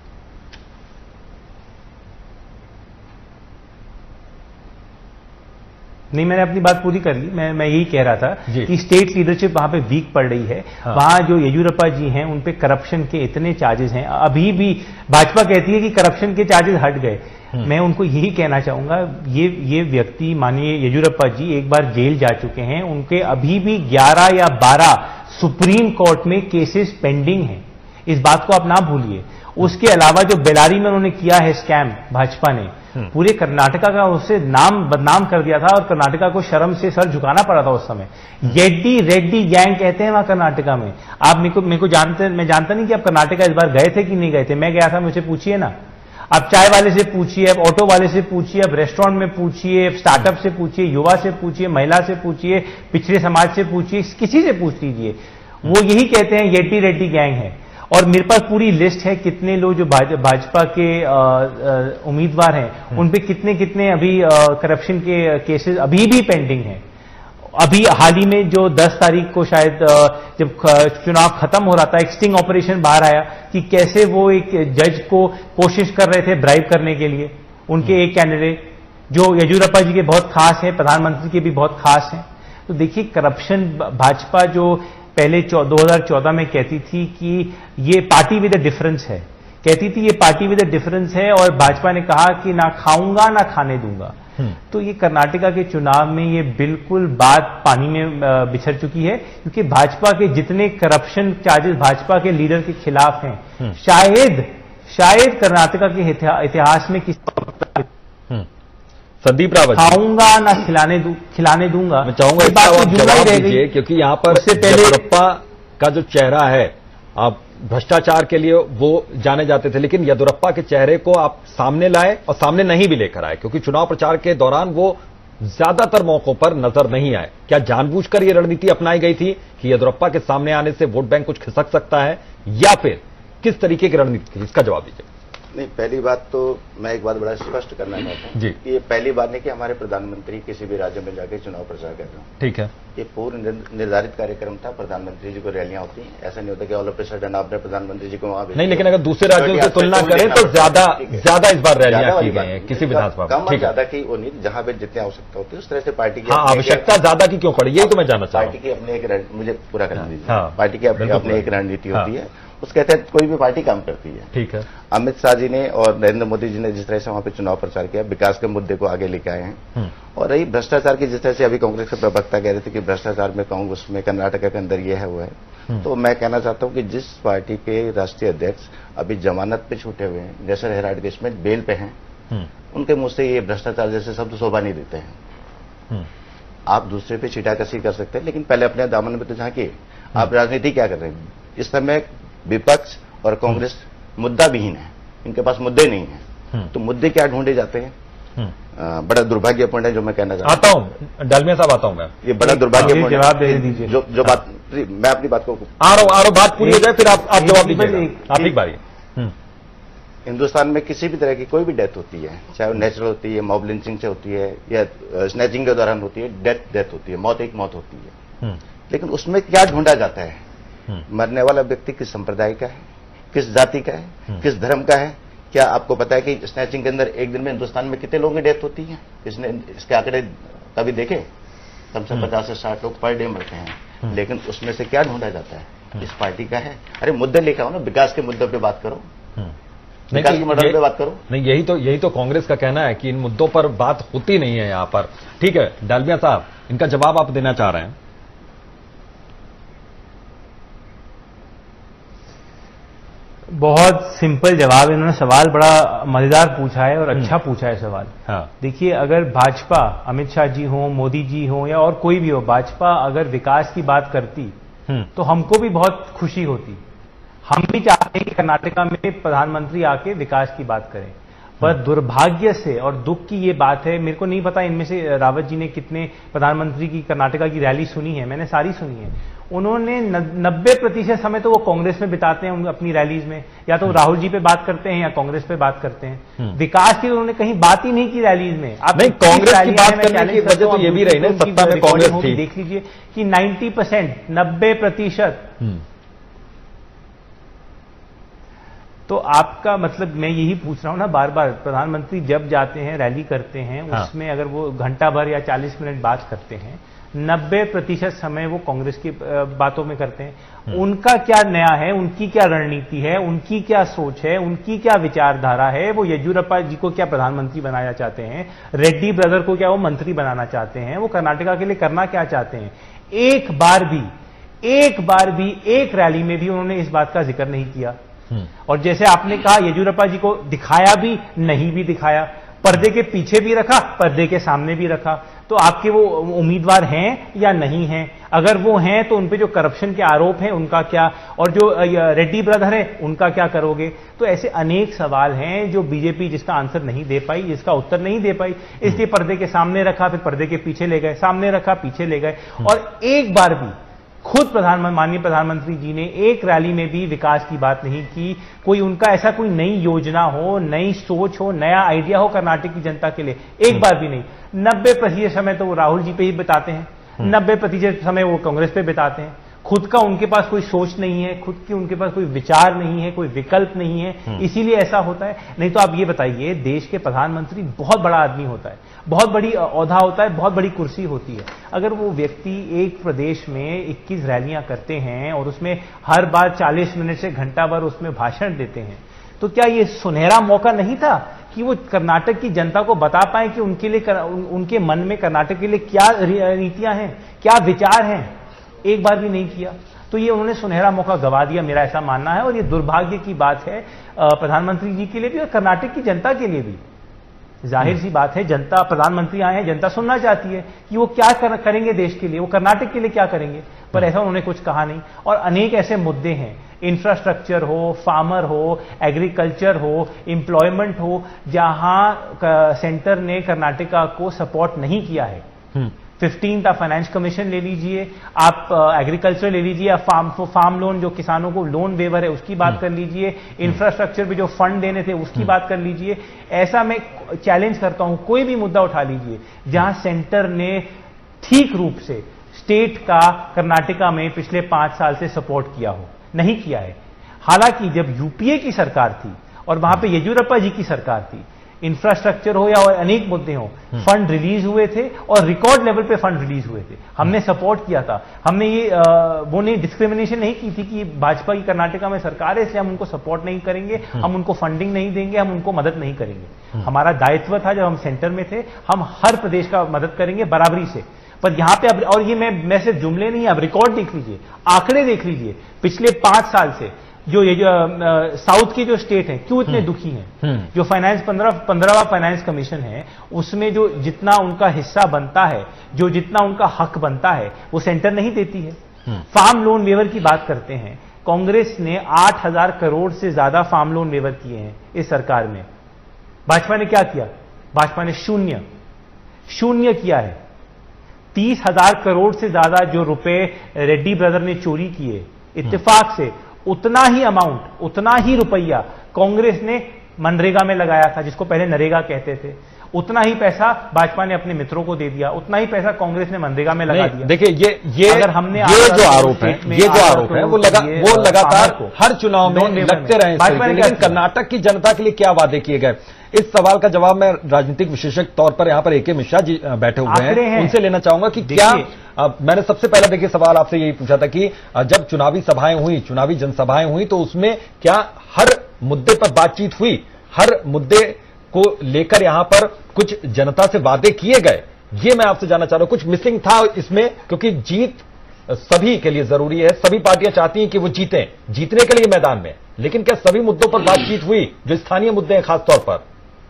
नहीं, मैंने अपनी बात पूरी कर ली। मैं यही कह रहा था कि स्टेट लीडरशिप वहां पे वीक पड़ रही है। हाँ। वहां जो येदियुरप्पा जी हैं, उन पे करप्शन के इतने चार्जेस हैं। अभी भी भाजपा कहती है कि करप्शन के चार्जेस हट गए। मैं उनको यही कहना चाहूंगा, ये व्यक्ति माननीय येदियुरप्पा जी एक बार जेल जा चुके हैं, उनके अभी भी 11 या 12 सुप्रीम कोर्ट में केसेस पेंडिंग हैं। इस बात को आप ना भूलिए। उसके अलावा जो बेलारी में उन्होंने किया है स्कैम, भाजपा ने पूरे कर्नाटका का उससे नाम बदनाम कर दिया था और कर्नाटका को शर्म से सर झुकाना पड़ा था उस समय। येड्डी रेड्डी गैंग कहते हैं वहां कर्नाटका में। आप मेरे को जानते, मैं जानता नहीं कि आप कर्नाटका इस बार गए थे कि नहीं गए थे। मैं गया था, मुझे पूछिए ना। आप चाय वाले से पूछिए, आप ऑटो वाले से पूछिए, आप रेस्टोरेंट में पूछिए, स्टार्टअप से पूछिए, युवा से पूछिए, महिला से पूछिए, पिछड़े समाज से पूछिए, किसी से पूछ लीजिए, वो यही कहते हैं येड्डी रेड्डी गैंग है। और मेरे पास पूरी लिस्ट है कितने लोग जो भाजपा के उम्मीदवार हैं, उन पे कितने अभी करप्शन के केसेस अभी भी पेंडिंग हैं। अभी हाल ही में जो 10 तारीख को शायद जब चुनाव खत्म हो रहा था, एक स्टिंग ऑपरेशन बाहर आया कि कैसे वो एक जज को कोशिश कर रहे थे ब्राइब करने के लिए, उनके एक कैंडिडेट जो येदियुरप्पा जी के बहुत खास हैं, प्रधानमंत्री के भी बहुत खास हैं। तो देखिए, करप्शन, भाजपा जो पहले 2014 में कहती थी कि ये पार्टी विद अ डिफरेंस है, कहती थी ये पार्टी विद अ डिफरेंस है, और भाजपा ने कहा कि ना खाऊंगा ना खाने दूंगा। तो ये कर्नाटका के चुनाव में ये बिल्कुल बात पानी में बिछड़ चुकी है, क्योंकि भाजपा के जितने करप्शन चार्जेस भाजपा के लीडर के खिलाफ हैं, शायद कर्नाटका के इतिहास में किसी संदीप रावत, खाऊंगा ना खिलाने दूंगा। मैं चाहूंगा इस बात को जवाब दीजिए, क्योंकि यहाँ पर येदियुरप्पा का जो चेहरा है, आप भ्रष्टाचार के लिए वो जाने जाते थे, लेकिन येदियुरप्पा के चेहरे को आप सामने लाए और सामने नहीं भी लेकर आए, क्योंकि चुनाव प्रचार के दौरान वो ज्यादातर मौकों पर नजर नहीं आए। क्या जानबूझकर ये रणनीति अपनाई गई थी कि येदियुरप्पा के सामने आने से वोट बैंक कुछ खिसक सकता है, या फिर किस तरीके की रणनीति थी? इसका जवाब दीजिए। नहीं, पहली बात तो मैं एक बात बड़ा स्पष्ट करना चाहता हूं कि ये पहली बार नहीं कि हमारे प्रधानमंत्री किसी भी राज्य में जाकर चुनाव प्रचार कर रहे हैं। ठीक है, ये पूर्व निर्धारित कार्यक्रम था। प्रधानमंत्री जी को रैलियां होती हैं, ऐसा नहीं होता कि ऑल ऑफ ए सडन आपने प्रधानमंत्री जी को वहां नहीं, लेकिन अगर दूसरे राज्यों से तुलना करें तो ज्यादा इस बार रैलियां की गई हैं किसी विधानसभा में। कम ज्यादा की वो नहीं, जहां पे जितनी आवश्यकता होती है उस तरह से पार्टी की आवश्यकता ज्यादा की क्यों पड़ी, यही तो मैं जानना चाहता हूं। पार्टी की अपनी एक, मुझे पूरा करना दीजिए, पार्टी की अपनी एक रणनीति होती है, उसके तहत कोई भी पार्टी काम करती है। ठीक है, अमित शाह जी ने और नरेंद्र मोदी जी ने जिस तरह से वहां पे चुनाव प्रचार किया, विकास के मुद्दे को आगे लेके आए हैं। और रही भ्रष्टाचार की, जिस तरह से अभी कांग्रेस के प्रवक्ता कह रहे थे कि भ्रष्टाचार में कांग्रेस में कर्नाटक के अंदर ये है वो है, तो मैं कहना चाहता हूं कि जिस पार्टी के राष्ट्रीय अध्यक्ष अभी जमानत पे छूटे हुए हैं, नेशनल हेराल्ड केस में बेल पे हैं, उनके मुंह से ये भ्रष्टाचार जैसे शब्द शोभा नहीं देते हैं। आप दूसरे पे छीटाकशी कर सकते हैं, लेकिन पहले अपने दामन में तो झांकिए। आप राजनीति क्या कर रहे हैं? इस समय विपक्ष और कांग्रेस मुद्दा विहीन है, इनके पास मुद्दे नहीं है, तो मुद्दे क्या ढूंढे जाते हैं? बड़ा दुर्भाग्यपूर्ण है, जो मैं कहना चाहता हूं। डालमिया साहब आता हूं मैं, ये बड़ा दुर्भाग्यपूर्ण जवाब दे दीजिए। जो बात, मैं अपनी बात को आ रहा हूं, बात पूरी हो जाए फिर आप जवाब दीजिए। आप एक बारी, हिंदुस्तान में किसी भी तरह की कोई भी डेथ होती है, चाहे वो नेचुरल होती है, मॉब लिंचिंग से होती है, या स्नैचिंग के दौरान होती है, डेथ होती है, मौत एक मौत होती है, लेकिन उसमें क्या ढूंढा जाता है? मरने वाला व्यक्ति किस संप्रदाय का है, किस जाति का है, किस धर्म का है? क्या आपको पता है कि स्नैचिंग के अंदर एक दिन में हिंदुस्तान में कितने लोगों की डेथ होती है? इसने इसके आंकड़े कभी देखे? कम से 50 से 60 लोग पर डे मरते हैं, लेकिन उसमें से क्या ढूंढा जाता है? इस पार्टी का है। अरे मुद्दे लेकर आओ ना, विकास के मुद्दे पे बात करो, विकास के मॉडल पे बात करो। नहीं, यही तो कांग्रेस का कहना है कि इन मुद्दों पर बात होती नहीं है यहां पर। ठीक है, डालमिया साहब, इनका जवाब आप देना चाह रहे हैं? बहुत सिंपल जवाब, इन्होंने सवाल बड़ा मजेदार पूछा है और अच्छा पूछा है सवाल। देखिए, अगर भाजपा, अमित शाह जी हो, मोदी जी हो, या और कोई भी हो, भाजपा अगर विकास की बात करती तो हमको भी बहुत खुशी होती। हम भी चाहते हैं कि कर्नाटका में प्रधानमंत्री आके विकास की बात करें, पर दुर्भाग्य से और दुख की ये बात है, मेरे को नहीं पता इनमें से रावत जी ने कितने प्रधानमंत्री की कर्नाटका की रैली सुनी है, मैंने सारी सुनी है। उन्होंने 90% समय तो वो कांग्रेस में बिताते हैं अपनी रैलीज में, या तो राहुल जी पे बात करते हैं या कांग्रेस पे बात करते हैं। विकास की उन्होंने कहीं बात ही नहीं की रैलीज में। आप नहीं, कांग्रेस की बात करने की वजह तो ये भी रही ना, सत्ता में कांग्रेस थी। देख लीजिए कि 90% तो आपका मतलब, मैं यही पूछ रहा हूं ना बार बार, प्रधानमंत्री जब जाते हैं रैली करते हैं, उसमें अगर वो घंटा भर या 40 मिनट बात करते हैं, 90% समय वो कांग्रेस की बातों में करते हैं। उनका क्या नया है, उनकी क्या रणनीति है, उनकी क्या सोच है, उनकी क्या विचारधारा है, वो येदियुरप्पा जी को क्या प्रधानमंत्री बनाना चाहते हैं, रेड्डी ब्रदर को क्या वो मंत्री बनाना चाहते हैं, वो कर्नाटका के लिए करना क्या चाहते हैं? एक बार भी एक रैली में भी उन्होंने इस बात का जिक्र नहीं किया। और जैसे आपने कहा, येदियुरप्पा जी को दिखाया भी, नहीं भी दिखाया, पर्दे के पीछे भी रखा, पर्दे के सामने भी रखा। तो आपके वो उम्मीदवार हैं या नहीं हैं? अगर वो हैं तो उनपे जो करप्शन के आरोप हैं उनका क्या, और जो रेड्डी ब्रदर है उनका क्या करोगे? तो ऐसे अनेक सवाल हैं जो बीजेपी जिसका आंसर नहीं दे पाई, जिसका उत्तर नहीं दे पाई, इसलिए पर्दे के सामने रखा, फिर पर्दे के पीछे ले गए, सामने रखा, पीछे ले गए। और एक बार भी खुद माननीय प्रधानमंत्री जी ने एक रैली में भी विकास की बात नहीं की। कोई उनका ऐसा कोई नई योजना हो, नई सोच हो, नया आइडिया हो कर्नाटक की जनता के लिए, एक बार भी नहीं। 90% समय तो वो राहुल जी पे ही बताते हैं। 90% समय वो कांग्रेस पे बिताते हैं। खुद का उनके पास कोई सोच नहीं है, खुद की उनके पास कोई विचार नहीं है, कोई विकल्प नहीं है, इसीलिए ऐसा होता है। नहीं तो आप ये बताइए, देश के प्रधानमंत्री बहुत बड़ा आदमी होता है, बहुत बड़ी ओहदा होता है, बहुत बड़ी कुर्सी होती है। अगर वो व्यक्ति एक प्रदेश में 21 रैलियां करते हैं और उसमें हर बार 40 मिनट से घंटा भर उसमें भाषण देते हैं, तो क्या ये सुनहरा मौका नहीं था कि वो कर्नाटक की जनता को बता पाए कि उनके लिए उनके मन में कर्नाटक के लिए क्या नीतियां हैं, क्या विचार हैं? एक बार भी नहीं किया। तो ये उन्होंने सुनहरा मौका गवा दिया, मेरा ऐसा मानना है। और ये दुर्भाग्य की बात है प्रधानमंत्री जी के लिए भी और कर्नाटक की जनता के लिए भी। जाहिर सी बात है, जनता, प्रधानमंत्री आए हैं, जनता सुनना चाहती है कि वो क्या करेंगे देश के लिए, वो कर्नाटक के लिए क्या करेंगे, पर ऐसा उन्होंने कुछ कहा नहीं। और अनेक ऐसे मुद्दे हैं, इंफ्रास्ट्रक्चर हो, फार्मर हो, एग्रीकल्चर हो, एम्प्लॉयमेंट हो, जहां सेंटर ने कर्नाटका को सपोर्ट नहीं किया है। 15th फाइनेंस कमीशन ले लीजिए, आप एग्रीकल्चर ले लीजिए, आप फार्म लोन, जो किसानों को लोन वेवर है उसकी बात कर लीजिए, इंफ्रास्ट्रक्चर पे जो फंड देने थे उसकी बात कर लीजिए। ऐसा मैं चैलेंज करता हूं, कोई भी मुद्दा उठा लीजिए जहां सेंटर ने ठीक रूप से स्टेट का कर्नाटका में पिछले 5 साल से सपोर्ट किया हो, नहीं किया है। हालांकि जब यूपीए की सरकार थी और वहां पे येदियुरप्पा जी की सरकार थी, इंफ्रास्ट्रक्चर हो या और अनेक मुद्दे हो, फंड रिलीज हुए थे और रिकॉर्ड लेवल पे फंड रिलीज हुए थे। हमने सपोर्ट किया था, हमने ये वो नहीं डिस्क्रिमिनेशन नहीं की थी कि भाजपा की कर्नाटका में सरकार है इसलिए हम उनको सपोर्ट नहीं करेंगे, हम उनको फंडिंग नहीं देंगे, हम उनको मदद नहीं करेंगे। हमारा दायित्व था, जब हम सेंटर में थे, हम हर प्रदेश का मदद करेंगे बराबरी से। पर यहां पे अब, और ये मैं सिर्फ जुमले नहीं, अब रिकॉर्ड देख लीजिए, आंकड़े देख लीजिए, पिछले 5 साल से जो ये जो साउथ के जो स्टेट हैं क्यों इतने दुखी हैं। जो फाइनेंस 15वां फाइनेंस कमीशन है, उसमें जो जितना उनका हिस्सा बनता है, जो जितना उनका हक बनता है, वो सेंटर नहीं देती है। फार्म लोन वेवर की बात करते हैं, कांग्रेस ने 8,000 करोड़ से ज्यादा फार्म लोन वेवर किए हैं इस सरकार में। भाजपा ने क्या किया? भाजपा ने शून्य किया है। 30,000 करोड़ से ज्यादा जो रुपए रेड्डी ब्रदर ने चोरी किए, इत्तेफाक से उतना ही अमाउंट, उतना ही रुपया कांग्रेस ने मनरेगा में लगाया था, जिसको पहले नरेगा कहते थे। उतना ही पैसा भाजपा ने अपने मित्रों को दे दिया, उतना ही पैसा कांग्रेस ने मनरेगा में लगा दिया। देखिए ये अगर हमने ये जो आरोप है वो लगातार हर चुनाव में लगते रहे, लेकिन कर्नाटक की जनता के लिए क्या वादे किए गए, इस सवाल का जवाब मैं राजनीतिक विशेषज्ञ तौर पर यहां पर ए.के. मिश्रा जी बैठे हुए हैं, उनसे लेना चाहूंगा कि क्या मैंने सबसे पहला देखिए सवाल आपसे यही पूछा था कि जब चुनावी सभाएं हुई, चुनावी जनसभाएं हुई, तो उसमें क्या हर मुद्दे पर बातचीत हुई, हर मुद्दे को लेकर यहां पर कुछ जनता से वादे किए गए? ये मैं आपसे जानना चाह रहा हूं, कुछ मिसिंग था इसमें, क्योंकि जीत सभी के लिए जरूरी है, सभी पार्टियां चाहती हैं कि वो जीतें, जीतने के लिए मैदान में, लेकिन क्या सभी मुद्दों पर बातचीत हुई जो स्थानीय मुद्दे हैं खासतौर पर?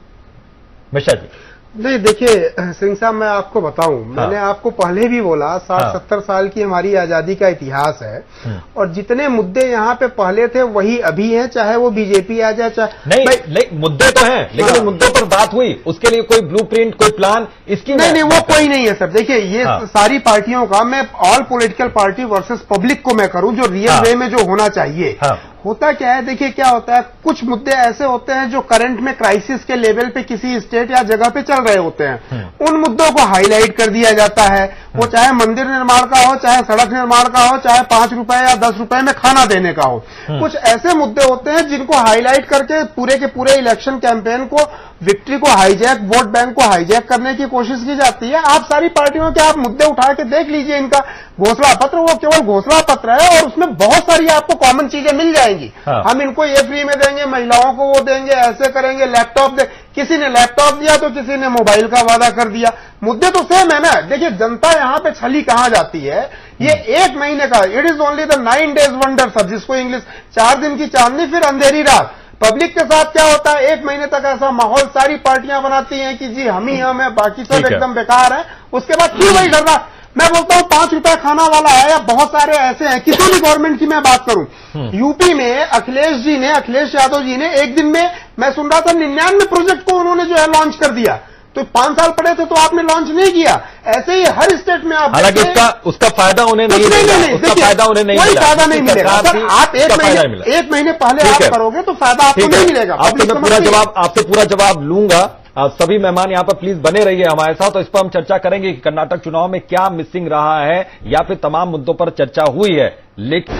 मिश्रा जी। नहीं, देखिए सिंह साहब, मैं आपको बताऊं, मैंने आपको पहले भी बोला 60-70 साल की हमारी आजादी का इतिहास है, और जितने मुद्दे यहाँ पे पहले थे वही अभी हैं, चाहे वो बीजेपी आ जाए, चाहे नहीं, मुद्दे तो हैं, लेकिन मुद्दों पर बात हुई, उसके लिए कोई ब्लूप्रिंट, कोई प्लान इसकी नहीं, वो कोई नहीं है सर। देखिए ये सारी पार्टियों का, मैं all political party versus public को मैं करूं, जो रियल वे में जो होना चाहिए। होता क्या है, देखिए क्या होता है, कुछ मुद्दे ऐसे होते हैं जो करंट में क्राइसिस के लेवल पे किसी स्टेट या जगह पे चल रहे होते हैं, उन मुद्दों को हाईलाइट कर दिया जाता है। वो चाहे मंदिर निर्माण का हो, चाहे सड़क निर्माण का हो, चाहे 5 रुपए या 10 रुपए में खाना देने का हो। कुछ ऐसे मुद्दे होते हैं जिनको हाईलाइट करके पूरे के पूरे इलेक्शन कैंपेन को, विक्ट्री को हाईजैक, वोट बैंक को हाईजैक करने की कोशिश की जाती है। आप सारी पार्टियों के आप मुद्दे उठा के देख लीजिए, इनका घोषणा पत्र वो केवल घोषणा पत्र है, और उसमें बहुत सारी आपको कॉमन चीजें मिल जाएंगी। हम इनको ये फ्री में देंगे, महिलाओं को वो देंगे, ऐसे करेंगे, लैपटॉप दे, किसी ने लैपटॉप दिया तो किसी ने मोबाइल का वादा कर दिया। मुद्दे तो सेम है ना। देखिए जनता यहां पे छली कहां जाती है, ये 1 महीने का, it is only the 9 days wonder sir, जिसको इंग्लिश 4 दिन की चांदनी फिर अंधेरी रात। पब्लिक के साथ क्या होता है, 1 महीने तक ऐसा माहौल सारी पार्टियां बनाती हैं कि जी हम ही हम है, बाकी सब एकदम बेकार है। उसके बाद फिर वही डरना। मैं बोलता हूं 5 रुपए खाना वाला है, या बहुत सारे ऐसे हैं, किसी भी गवर्नमेंट की मैं बात करूं, यूपी में अखिलेश यादव जी ने एक दिन में, मैं सुन रहा था 99 प्रोजेक्ट को उन्होंने जो है लॉन्च कर दिया। तो 5 साल पड़े थे तो आपने लॉन्च नहीं किया। ऐसे ही हर स्टेट में आप, हालांकि उसका फायदा उन्हें नहीं मिला, उसका फायदा उन्हें नहीं मिला, कोई फायदा नहीं मिलेगा। आप 1 महीने पहले आप करोगे तो फायदा आपको नहीं मिलेगा। आपसे पूरा जवाब लूंगा, सभी मेहमान यहां पर प्लीज बने रहिए हमारे साथ, तो इस पर हम चर्चा करेंगे कि कर्नाटक चुनाव में क्या मिसिंग रहा है या फिर तमाम मुद्दों पर चर्चा हुई है। लेकिन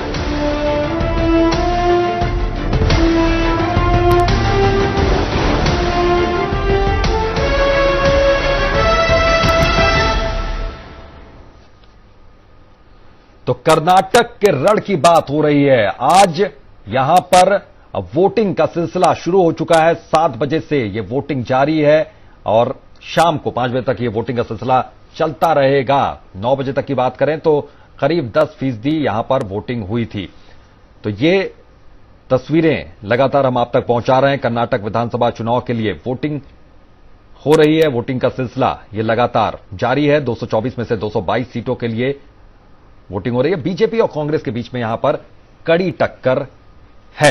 तो कर्नाटक के रण की बात हो रही है। आज यहां पर वोटिंग का सिलसिला शुरू हो चुका है। 7 बजे से यह वोटिंग जारी है और शाम को 5 बजे तक यह वोटिंग का सिलसिला चलता रहेगा। 9 बजे तक की बात करें तो करीब 10% यहां पर वोटिंग हुई थी। तो ये तस्वीरें लगातार हम आप तक पहुंचा रहे हैं। कर्नाटक विधानसभा चुनाव के लिए वोटिंग हो रही है। वोटिंग का सिलसिला यह लगातार जारी है। 224 में से 222 सीटों के लिए वोटिंग हो रही है। बीजेपी और कांग्रेस के बीच में यहां पर कड़ी टक्कर है।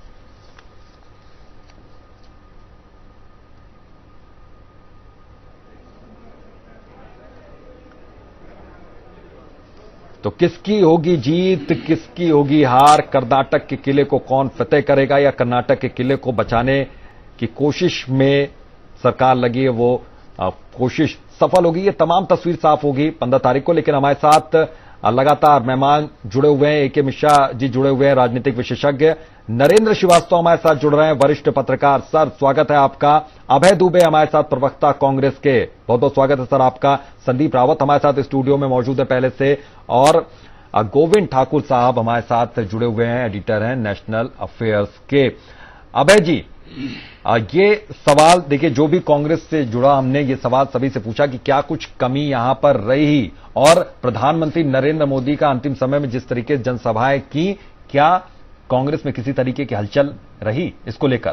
तो किसकी होगी जीत, किसकी होगी हार, कर्नाटक के किले को कौन फतेह करेगा या कर्नाटक के किले को बचाने की कोशिश में सरकार लगी है वो कोशिश सफल होगी, ये तमाम तस्वीर साफ होगी 15 तारीख को। लेकिन हमारे साथ लगातार मेहमान जुड़े हुए हैं। ए.के. मिश्रा जी जुड़े हुए हैं, राजनीतिक विशेषज्ञ। नरेंद्र श्रीवास्तव हमारे साथ जुड़ रहे हैं, वरिष्ठ पत्रकार। सर स्वागत है आपका। अभय दुबे हमारे साथ, प्रवक्ता कांग्रेस के, बहुत बहुत स्वागत है सर आपका। संदीप रावत हमारे साथ स्टूडियो में मौजूद है पहले से, और गोविंद ठाकुर साहब हमारे साथ जुड़े हुए हैं, एडिटर हैं नेशनल अफेयर्स के। अभय जी, ये सवाल देखिए, जो भी कांग्रेस से जुड़ा हमने ये सवाल सभी से पूछा कि क्या कुछ कमी यहां पर रही, और प्रधानमंत्री नरेंद्र मोदी का अंतिम समय में जिस तरीके से जनसभाएं की, क्या कांग्रेस में किसी तरीके की हलचल रही इसको लेकर?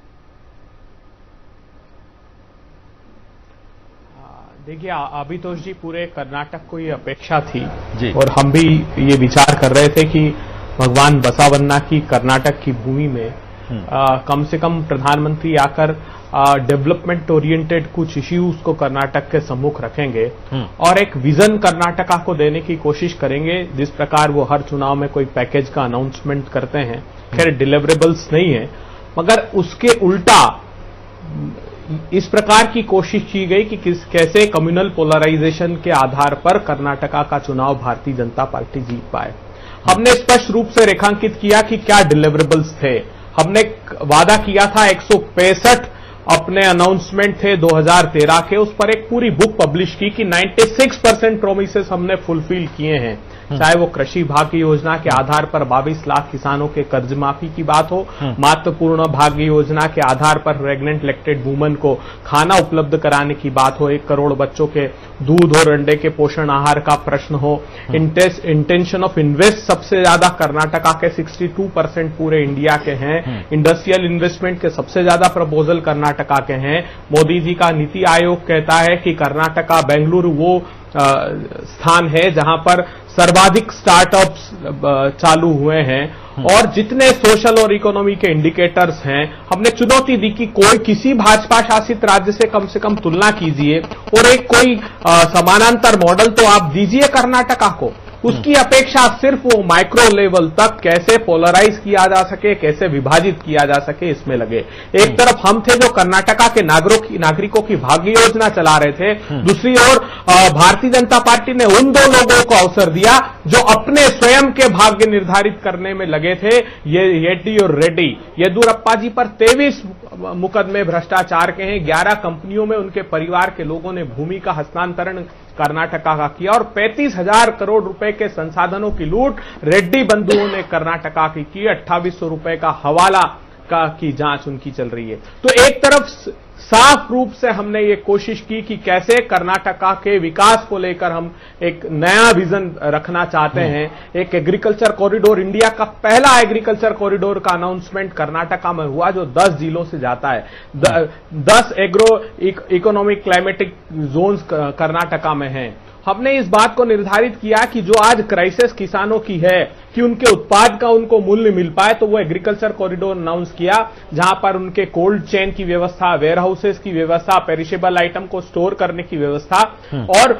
देखिए आशुतोष जी, पूरे कर्नाटक को ये अपेक्षा थी जी, और हम भी ये विचार कर रहे थे कि भगवान बसवन्ना की कर्नाटक की भूमि में कम से कम प्रधानमंत्री आकर डेवलपमेंट ओरिएंटेड कुछ इश्यूज को कर्नाटक के सम्मुख रखेंगे और एक विजन कर्नाटका को देने की कोशिश करेंगे, जिस प्रकार वो हर चुनाव में कोई पैकेज का अनाउंसमेंट करते हैं। खैर डिलीवरेबल्स नहीं है, मगर उसके उल्टा इस प्रकार की कोशिश की गई कि कैसे कम्युनल पोलराइजेशन के आधार पर कर्नाटका का चुनाव भारतीय जनता पार्टी जीत पाए। हमने स्पष्ट रूप से रेखांकित किया कि क्या डिलीवरेबल्स थे। हमने वादा किया था 165 अपने अनाउंसमेंट थे 2013 के, उस पर एक पूरी बुक पब्लिश की कि 96% प्रोमिसेस हमने फुलफिल किए हैं। चाहे वो कृषि भाग्य योजना के आधार पर 22 लाख किसानों के कर्ज माफी की बात हो, मातृपूर्ण भाग्य योजना के आधार पर प्रेग्नेंट लैक्टेड वुमन को खाना उपलब्ध कराने की बात हो, 1 करोड़ बच्चों के दूध और अंडे के पोषण आहार का प्रश्न हो, इंटेंशन ऑफ इन्वेस्ट सबसे ज्यादा कर्नाटका के 62% पूरे इंडिया के हैं, इंडस्ट्रियल इन्वेस्टमेंट के सबसे ज्यादा प्रपोजल कर्नाटका के हैं। मोदी जी का नीति आयोग कहता है कि कर्नाटका बेंगलुरु वो स्थान है जहां पर सर्वाधिक स्टार्टअप्स चालू हुए हैं, और जितने सोशल और इकोनॉमी के इंडिकेटर्स हैं हमने चुनौती दी कि कोई किसी भाजपा शासित राज्य से कम तुलना कीजिए और एक कोई समानांतर मॉडल तो आप दीजिए कर्नाटका को। उसकी अपेक्षा सिर्फ वो माइक्रो लेवल तक कैसे पोलराइज किया जा सके, कैसे विभाजित किया जा सके, इसमें लगे। एक तरफ हम थे जो कर्नाटका के नागरिकों की भाग्य योजना चला रहे थे, दूसरी ओर भारतीय जनता पार्टी ने उन 2 लोगों को अवसर दिया जो अपने स्वयं के भाग्य निर्धारित करने में लगे थे, ये येड्डी और रेड्डी। येदुरप्पा जी पर 23 मुकदमे भ्रष्टाचार के हैं, 11 कंपनियों में उनके परिवार के लोगों ने भूमि का हस्तांतरण कर्नाटका का किया, और 35,000 करोड़ रुपए के संसाधनों की लूट रेड्डी बंधुओं ने कर्नाटका की 2800 रुपए का हवाला की जांच उनकी चल रही है। तो एक तरफ साफ रूप से हमने ये कोशिश की कि कैसे कर्नाटका के विकास को लेकर हम एक नया विजन रखना चाहते हैं। एक एग्रीकल्चर कॉरिडोर, इंडिया का पहला एग्रीकल्चर कॉरिडोर का अनाउंसमेंट कर्नाटका में हुआ जो 10 जिलों से जाता है। 10 agro economic climatic zones Karnataka में हैं। हमने इस बात को निर्धारित किया कि जो आज क्राइसिस किसानों की है कि उनके उत्पाद का उनको मूल्य मिल पाए, तो वो एग्रीकल्चर कॉरिडोर अनाउंस किया जहां पर उनके कोल्ड चेन की व्यवस्था, वेयर हाउसेस की व्यवस्था, पेरिशेबल आइटम को स्टोर करने की व्यवस्था, और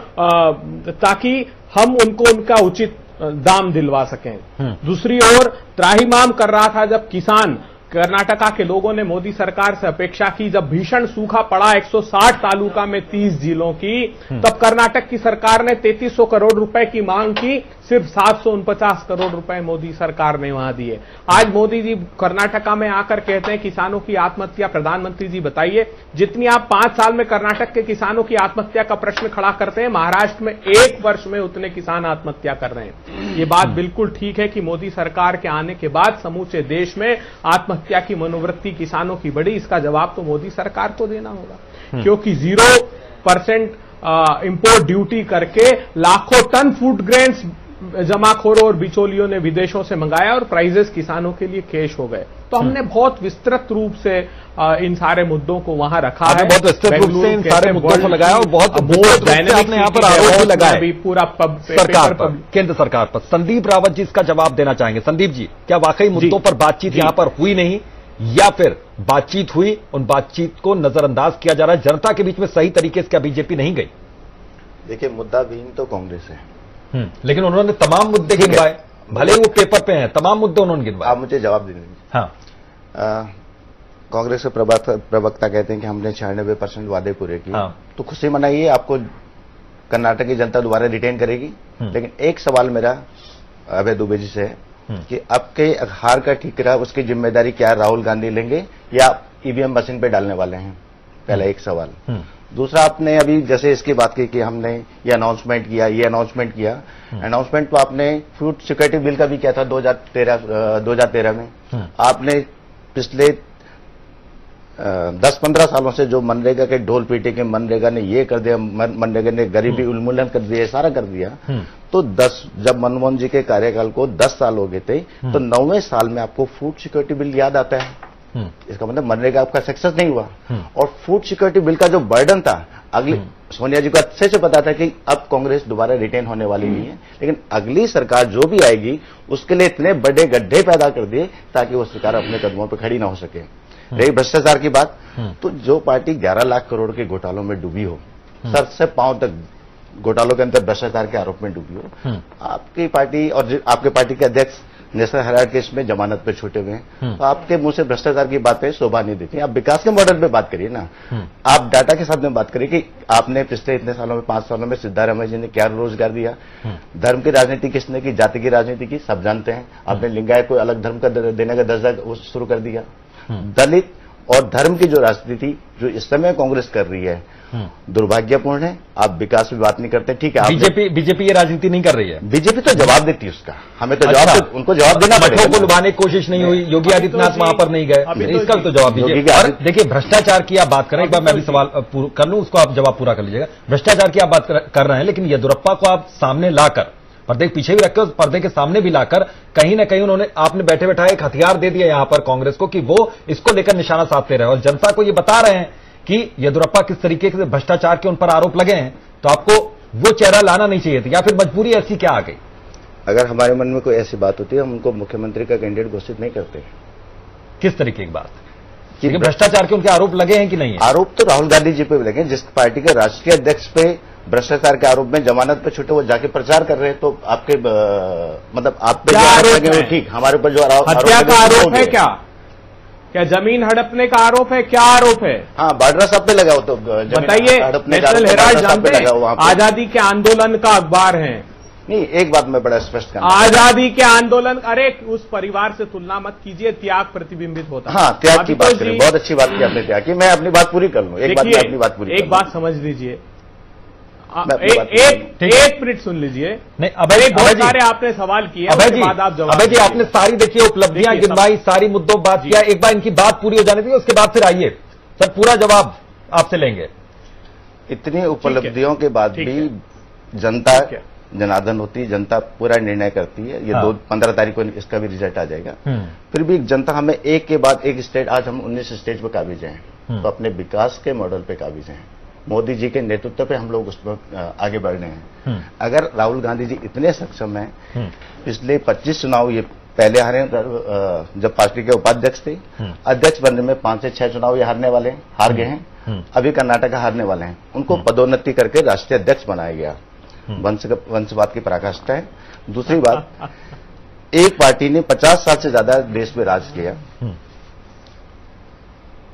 ताकि हम उनको उनका उचित दाम दिलवा सकें। दूसरी ओर त्राहिमाम कर रहा था जब किसान कर्नाटका के लोगों ने मोदी सरकार से अपेक्षा की, जब भीषण सूखा पड़ा 160 तालुका में 30 जिलों की, तब कर्नाटक की सरकार ने 3300 करोड़ रुपए की मांग की, सिर्फ 749 करोड़ रुपए मोदी सरकार ने वहां दिए। आज मोदी जी कर्नाटका में आकर कहते हैं किसानों की आत्महत्या। प्रधानमंत्री जी बताइए, जितनी आप 5 साल में कर्नाटक के किसानों की आत्महत्या का प्रश्न खड़ा करते हैं, महाराष्ट्र में 1 वर्ष में उतने किसान आत्महत्या कर रहे हैं। ये बात बिल्कुल ठीक है कि मोदी सरकार के आने के बाद समूचे देश में आत्महत्या की मनोवृत्ति किसानों की बढ़ी। इसका जवाब तो मोदी सरकार को देना होगा, क्योंकि 0% इंपोर्ट ड्यूटी करके लाखों टन फूड ग्रेन्स जमाखोरों और बिचौलियों ने विदेशों से मंगाया और प्राइजेस किसानों के लिए कैश हो गए। तो हमने बहुत विस्तृत रूप से इन सारे मुद्दों को वहां रखा है, बहुत विस्तृत रूप से इन सारे मुद्दों को लगाया और बहुत आपने यहाँ पर आरोप लगाया पूरा सरकार पर, केंद्र सरकार पर। संदीप रावत जी इसका जवाब देना चाहेंगे। संदीप जी, क्या वाकई मुद्दों पर बातचीत यहाँ पर हुई नहीं, या फिर बातचीत हुई, उन बातचीत को नजरअंदाज किया जा रहा है? जनता के बीच में सही तरीके से क्या बीजेपी नहीं गई? देखिए, मुद्दा विहीन तो कांग्रेस है, लेकिन उन्होंने तमाम मुद्दे गिनवाए, भले ही वो पेपर पे हैं, तमाम मुद्दे उन्होंने गिनवाए। आप मुझे जवाब दीजिए। हाँ, कांग्रेस के प्रवक्ता कहते हैं कि हमने 96% वादे पूरे किए। हाँ। तो खुशी मनाइए, आपको कर्नाटक की जनता दोबारा रिटेन करेगी। लेकिन एक सवाल मेरा अभय दुबे जी से है कि आपके हार का ठीकरा, उसकी जिम्मेदारी क्या राहुल गांधी लेंगे या ईवीएम मशीन पे डालने वाले हैं? पहला एक सवाल। दूसरा, आपने अभी जैसे इसकी बात की कि हमने ये अनाउंसमेंट किया, अनाउंसमेंट तो आपने फूड सिक्योरिटी बिल का भी किया था 2013 में। आपने पिछले 10-15 सालों से जो मनरेगा के ढोल पीटे के मनरेगा ने ये कर दिया, मनरेगा ने गरीबी उन्मूलन कर दिया, सारा कर दिया। तो जब मनमोहन जी के कार्यकाल को 10 साल हो गए थे, तो 9वें साल में आपको फूड सिक्योरिटी बिल याद आता है। इसका मतलब मनरेगा आपका सक्सेस नहीं हुआ। और फूड सिक्योरिटी बिल का जो बर्डन था, अगली सोनिया जी को अच्छे से पता था कि अब कांग्रेस दोबारा रिटेन होने वाली नहीं है, लेकिन अगली सरकार जो भी आएगी उसके लिए इतने बड़े गड्ढे पैदा कर दिए ताकि वो सरकार अपने कदमों पर खड़ी ना हो सके। रही भ्रष्टाचार की बात, तो जो पार्टी 11 लाख करोड़ के घोटालों में डूबी हो, सर से पांव तक घोटालों के अंदर भ्रष्टाचार के आरोप में डूबी हो, आपकी पार्टी और आपके पार्टी के अध्यक्ष नेशनल हेराल्ड केस में जमानत पे छूटे हुए हैं, तो आपके मुंह से भ्रष्टाचार की बातें शोभा नहीं देती। आप विकास के मॉडल पे बात करिए ना, आप डाटा के साथ में बात करिए कि आपने पिछले इतने सालों में 5 सालों में सिद्धारमैया जी ने क्या रोजगार दिया। धर्म की राजनीति किसने की, जाति की राजनीति की, सब जानते हैं। आपने लिंगायत को अलग धर्म का देने का दर्जा शुरू कर दिया। दलित और धर्म की जो राजनीति जो इस समय कांग्रेस कर रही है, दुर्भाग्यपूर्ण है। आप विकास की बात नहीं करते, ठीक है। बीजेपी ये राजनीति नहीं कर रही है। बीजेपी तो जवाब देती है उसका, हमें तो जवाब उनको जवाब देना पड़ेगा। को लुभाने की कोशिश नहीं हुई, योगी आदित्यनाथ वहां पर नहीं गए, इसका भी तो जवाब दीजिए। और देखिए, भ्रष्टाचार की आप बात करें, एक बार मैं भी सवाल कर लूं, उसको आप जवाब पूरा कर लीजिएगा। भ्रष्टाचार की आप बात कर रहे हैं, लेकिन येदियुरप्पा को आप सामने लाकर, पर्दे पीछे भी रखे, उस पर्दे के सामने भी लाकर कहीं ना कहीं आपने बैठे बैठाए एक हथियार दे दिया यहां पर कांग्रेस को कि वो इसको लेकर निशाना साधते रहे और जनता को ये बता रहे हैं कि येदियुरप्पा किस तरीके से भ्रष्टाचार के उन पर आरोप लगे हैं। तो आपको वो चेहरा लाना नहीं चाहिए था, या फिर मजबूरी ऐसी क्या आ गई? अगर हमारे मन में कोई ऐसी बात होती है, हम उनको मुख्यमंत्री का कैंडिडेट घोषित नहीं करते। किस तरीके की बात? क्योंकि भ्रष्टाचार के उनके आरोप लगे हैं कि नहीं? आरोप तो राहुल गांधी जी पे लगे। जिस पार्टी के राष्ट्रीय अध्यक्ष पे भ्रष्टाचार के आरोप में जमानत पे छूटे, वो जाके प्रचार कर रहे हैं, तो आपके मतलब आप पे आरोप लगे हुए, ठीक, हमारे ऊपर जो हत्या का आरोप है क्या जमीन हड़पने का आरोप है, क्या आरोप है? हाँ, बाड्रा साहब पे लगा हो तो बताइए। नेशनल हेराल्ड जानते हैं, आजादी के आंदोलन का अखबार है। नहीं, एक बात मैं बड़ा स्पष्ट करना, आजादी के आंदोलन, अरे उस परिवार से तुलना मत कीजिए, त्याग प्रतिबिंबित होता है। हाँ, त्याग की बात करें, बहुत अच्छी बात की आपने त्याग की। मैं अपनी बात पूरी कर लूं, एक बात समझ लीजिए, एक मिनट सुन लीजिए। नहीं, अभय बहुत सारे आपने सवाल किए, उसके बाद आप जवाब। अभय जी, आपने सारी देखिए उपलब्धियां गिनवाई, सारी मुद्दों बात किया, एक बार इनकी बात पूरी हो जाने दीजिए, उसके बाद फिर आइए सर, पूरा जवाब आपसे लेंगे। इतनी उपलब्धियों के बाद भी जनता जनार्दन होती है, जनता पूरा निर्णय करती है। ये 15 तारीख को इसका भी रिजल्ट आ जाएगा। फिर भी जनता हमें एक के बाद एक स्टेट, आज हम 19 स्टेट पे काबिज हैं, तो अपने विकास के मॉडल पे काबिज हैं। मोदी जी के नेतृत्व पे हम लोग उस पर आगे बढ़ रहे हैं। अगर राहुल गांधी जी इतने सक्षम हैं, पिछले 25 चुनाव ये पहले हारे, जब पार्टी के उपाध्यक्ष थे, अध्यक्ष बनने में 5 से 6 चुनाव ये हार गए हैं। अभी कर्नाटक हारने वाले हैं, उनको पदोन्नति करके राष्ट्रीय अध्यक्ष बनाया गया। वंशवाद की पराकाष्ठा है। दूसरी बात, एक पार्टी ने 50 साल से ज्यादा देश में राज किया,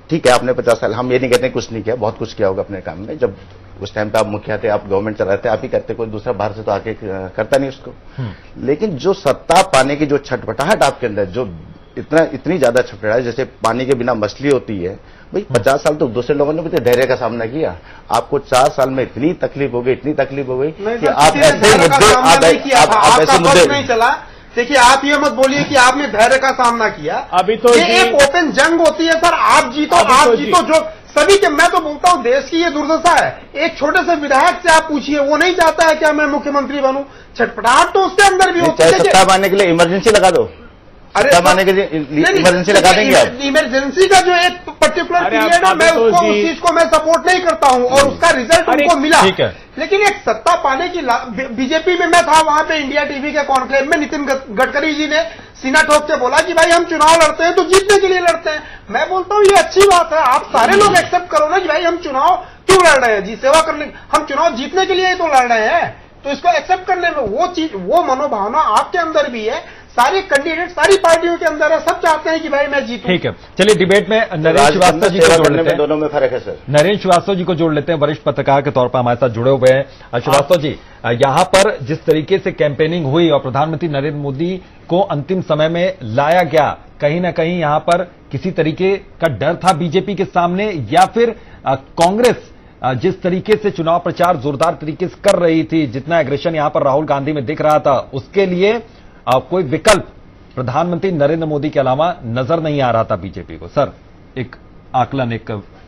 ठीक है, आपने 50 साल, हम ये नहीं कहते कुछ नहीं किया, बहुत कुछ किया होगा अपने काम में। जब उस टाइम पे आप मुखिया थे, आप गवर्नमेंट चला रहे थे, आप ही करते, कोई दूसरा बाहर से तो आके करता नहीं उसको। लेकिन जो सत्ता पाने की जो छटपटाहट आपके अंदर, जो इतनी ज्यादा छटपटाहट, जैसे पानी के बिना मछली होती है भाई, 50 साल तो दूसरे लोगों ने भी तो धैर्य का सामना किया। आपको 4 साल में इतनी तकलीफ हो गई कि आप ऐसे मुद्दे नहीं चला। देखिए, आप ये मत बोलिए कि आपने धैर्य का सामना किया। अभी तो ये एक ओपन जंग होती है सर, आप जीतो जो सभी के। मैं तो बोलता हूँ देश की ये दुर्दशा है। एक छोटे से विधायक से आप पूछिए, वो नहीं चाहता है क्या मैं मुख्यमंत्री बनूं। छटपटाहट तो उसके अंदर भी होती है। सत्ता पाने के लिए इमरजेंसी लगा दो, सत्ता पाने के लिए इमरजेंसी लगा देंगे आप। इमरजेंसी का जो एक पर्टिकुलर पीरियड है, मैं उस चीज को मैं सपोर्ट नहीं करता हूं और उसका रिजल्ट उनको मिला। लेकिन एक सत्ता पाने की बीजेपी में मैं था वहां पे इंडिया टीवी के कॉन्क्लेव में, नितिन गडकरी जी ने सीना ठोक के बोला कि भाई हम चुनाव लड़ते हैं तो जीतने के लिए लड़ते हैं। मैं बोलता हूं ये अच्छी बात है, आप सारे लोग एक्सेप्ट करो ना कि भाई हम चुनाव क्यों लड़ रहे हैं जी, सेवा करने, हम चुनाव जीतने के लिए ही तो लड़ रहे हैं। तो इसको एक्सेप्ट करने में वो चीज, वो मनोभावना आपके अंदर भी है, सारे कैंडिडेट सारी पार्टियों के अंदर है, सब चाहते हैं कि भाई मैं जीतूं। ठीक है, चलिए डिबेट में नरेंद्र श्रीवास्तव जी को जोड़ लेते हैं। दोनों में फर्क है सर। नरेंद्र श्रीवास्तव जी को जोड़ लेते हैं, वरिष्ठ पत्रकार के तौर पर हमारे साथ जुड़े हुए हैं। श्रीवास्तव जी, यहां पर जिस तरीके से कैंपेनिंग हुई और प्रधानमंत्री नरेंद्र मोदी को अंतिम समय में लाया गया, कहीं ना कहीं यहां पर किसी तरीके का डर था बीजेपी के सामने, या फिर कांग्रेस जिस तरीके से चुनाव प्रचार जोरदार तरीके से कर रही थी, जितना एग्रेशन यहां पर राहुल गांधी में दिख रहा था, उसके लिए कोई विकल्प प्रधानमंत्री नरेंद्र मोदी के अलावा नजर नहीं आ रहा था बीजेपी को। सर, एक आकलन, एक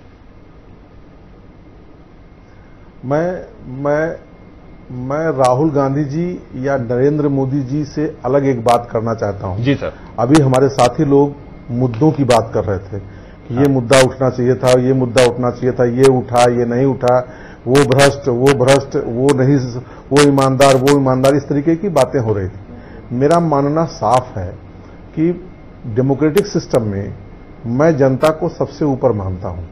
मैं राहुल गांधी जी या नरेंद्र मोदी जी से अलग एक बात करना चाहता हूं। जी सर। अभी हमारे साथी लोग मुद्दों की बात कर रहे थे कि ये मुद्दा उठना चाहिए था, ये मुद्दा उठना चाहिए था, ये उठा, ये नहीं उठा, वो भ्रष्ट, वो नहीं, वो ईमानदार, इस तरीके की बातें हो रही थी। मेरा मानना साफ है कि डेमोक्रेटिक सिस्टम में मैं जनता को सबसे ऊपर मानता हूं।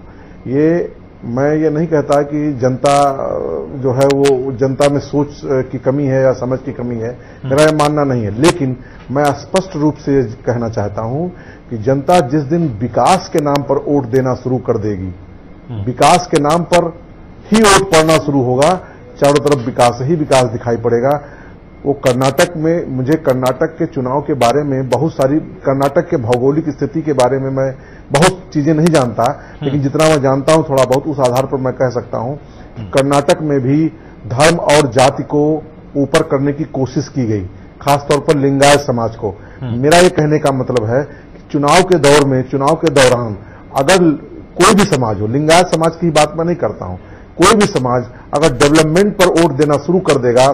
मैं ये नहीं कहता कि जनता जो है वो जनता में सोच की कमी है या समझ की कमी है, मेरा ये मानना नहीं है। लेकिन मैं स्पष्ट रूप से कहना चाहता हूं कि जनता जिस दिन विकास के नाम पर वोट देना शुरू कर देगी, विकास के नाम पर ही वोट पड़ना शुरू होगा, चारों तरफ विकास ही विकास दिखाई पड़ेगा। वो कर्नाटक में, मुझे कर्नाटक के चुनाव के बारे में बहुत सारी, कर्नाटक के भौगोलिक स्थिति के बारे में मैं बहुत चीजें नहीं जानता, लेकिन जितना मैं जानता हूं थोड़ा बहुत, उस आधार पर मैं कह सकता हूं कि कर्नाटक में भी धर्म और जाति को ऊपर करने की कोशिश की गई, खासतौर पर लिंगायत समाज को। मेरा ये कहने का मतलब है कि चुनाव के दौर में, चुनाव के दौरान अगर कोई भी समाज हो, लिंगायत समाज की बात मैं नहीं करता हूं, कोई भी समाज अगर डेवलपमेंट पर वोट देना शुरू कर देगा,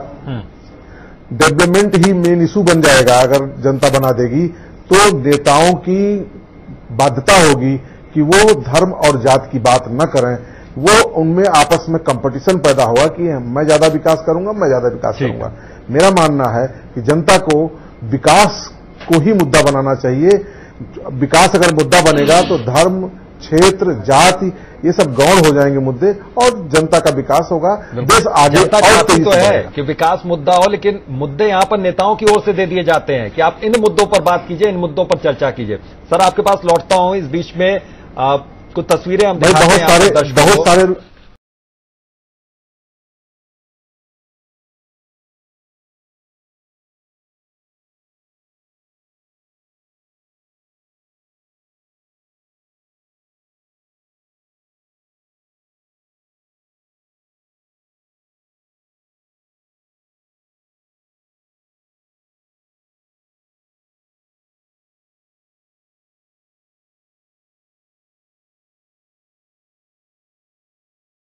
डेवलपमेंट ही मेन इशू बन जाएगा, अगर जनता बना देगी, तो नेताओं की बाध्यता होगी कि वो धर्म और जात की बात न करें। वो उनमें आपस में कंपटीशन पैदा होगा कि मैं ज्यादा विकास करूंगा, मैं ज्यादा विकास करूंगा। मेरा मानना है कि जनता को विकास को ही मुद्दा बनाना चाहिए। विकास अगर मुद्दा बनेगा तो धर्म, क्षेत्र, जाति, ये सब गौण हो जाएंगे मुद्दे और जनता का विकास होगा, देश आगे। जनता चाहती तो है कि विकास मुद्दा हो, लेकिन मुद्दे यहां पर नेताओं की ओर से दे दिए जाते हैं कि आप इन मुद्दों पर बात कीजिए, इन मुद्दों पर चर्चा कीजिए। सर, आपके पास लौटता हूं। इस बीच में कुछ तस्वीरें हम बहुत सारे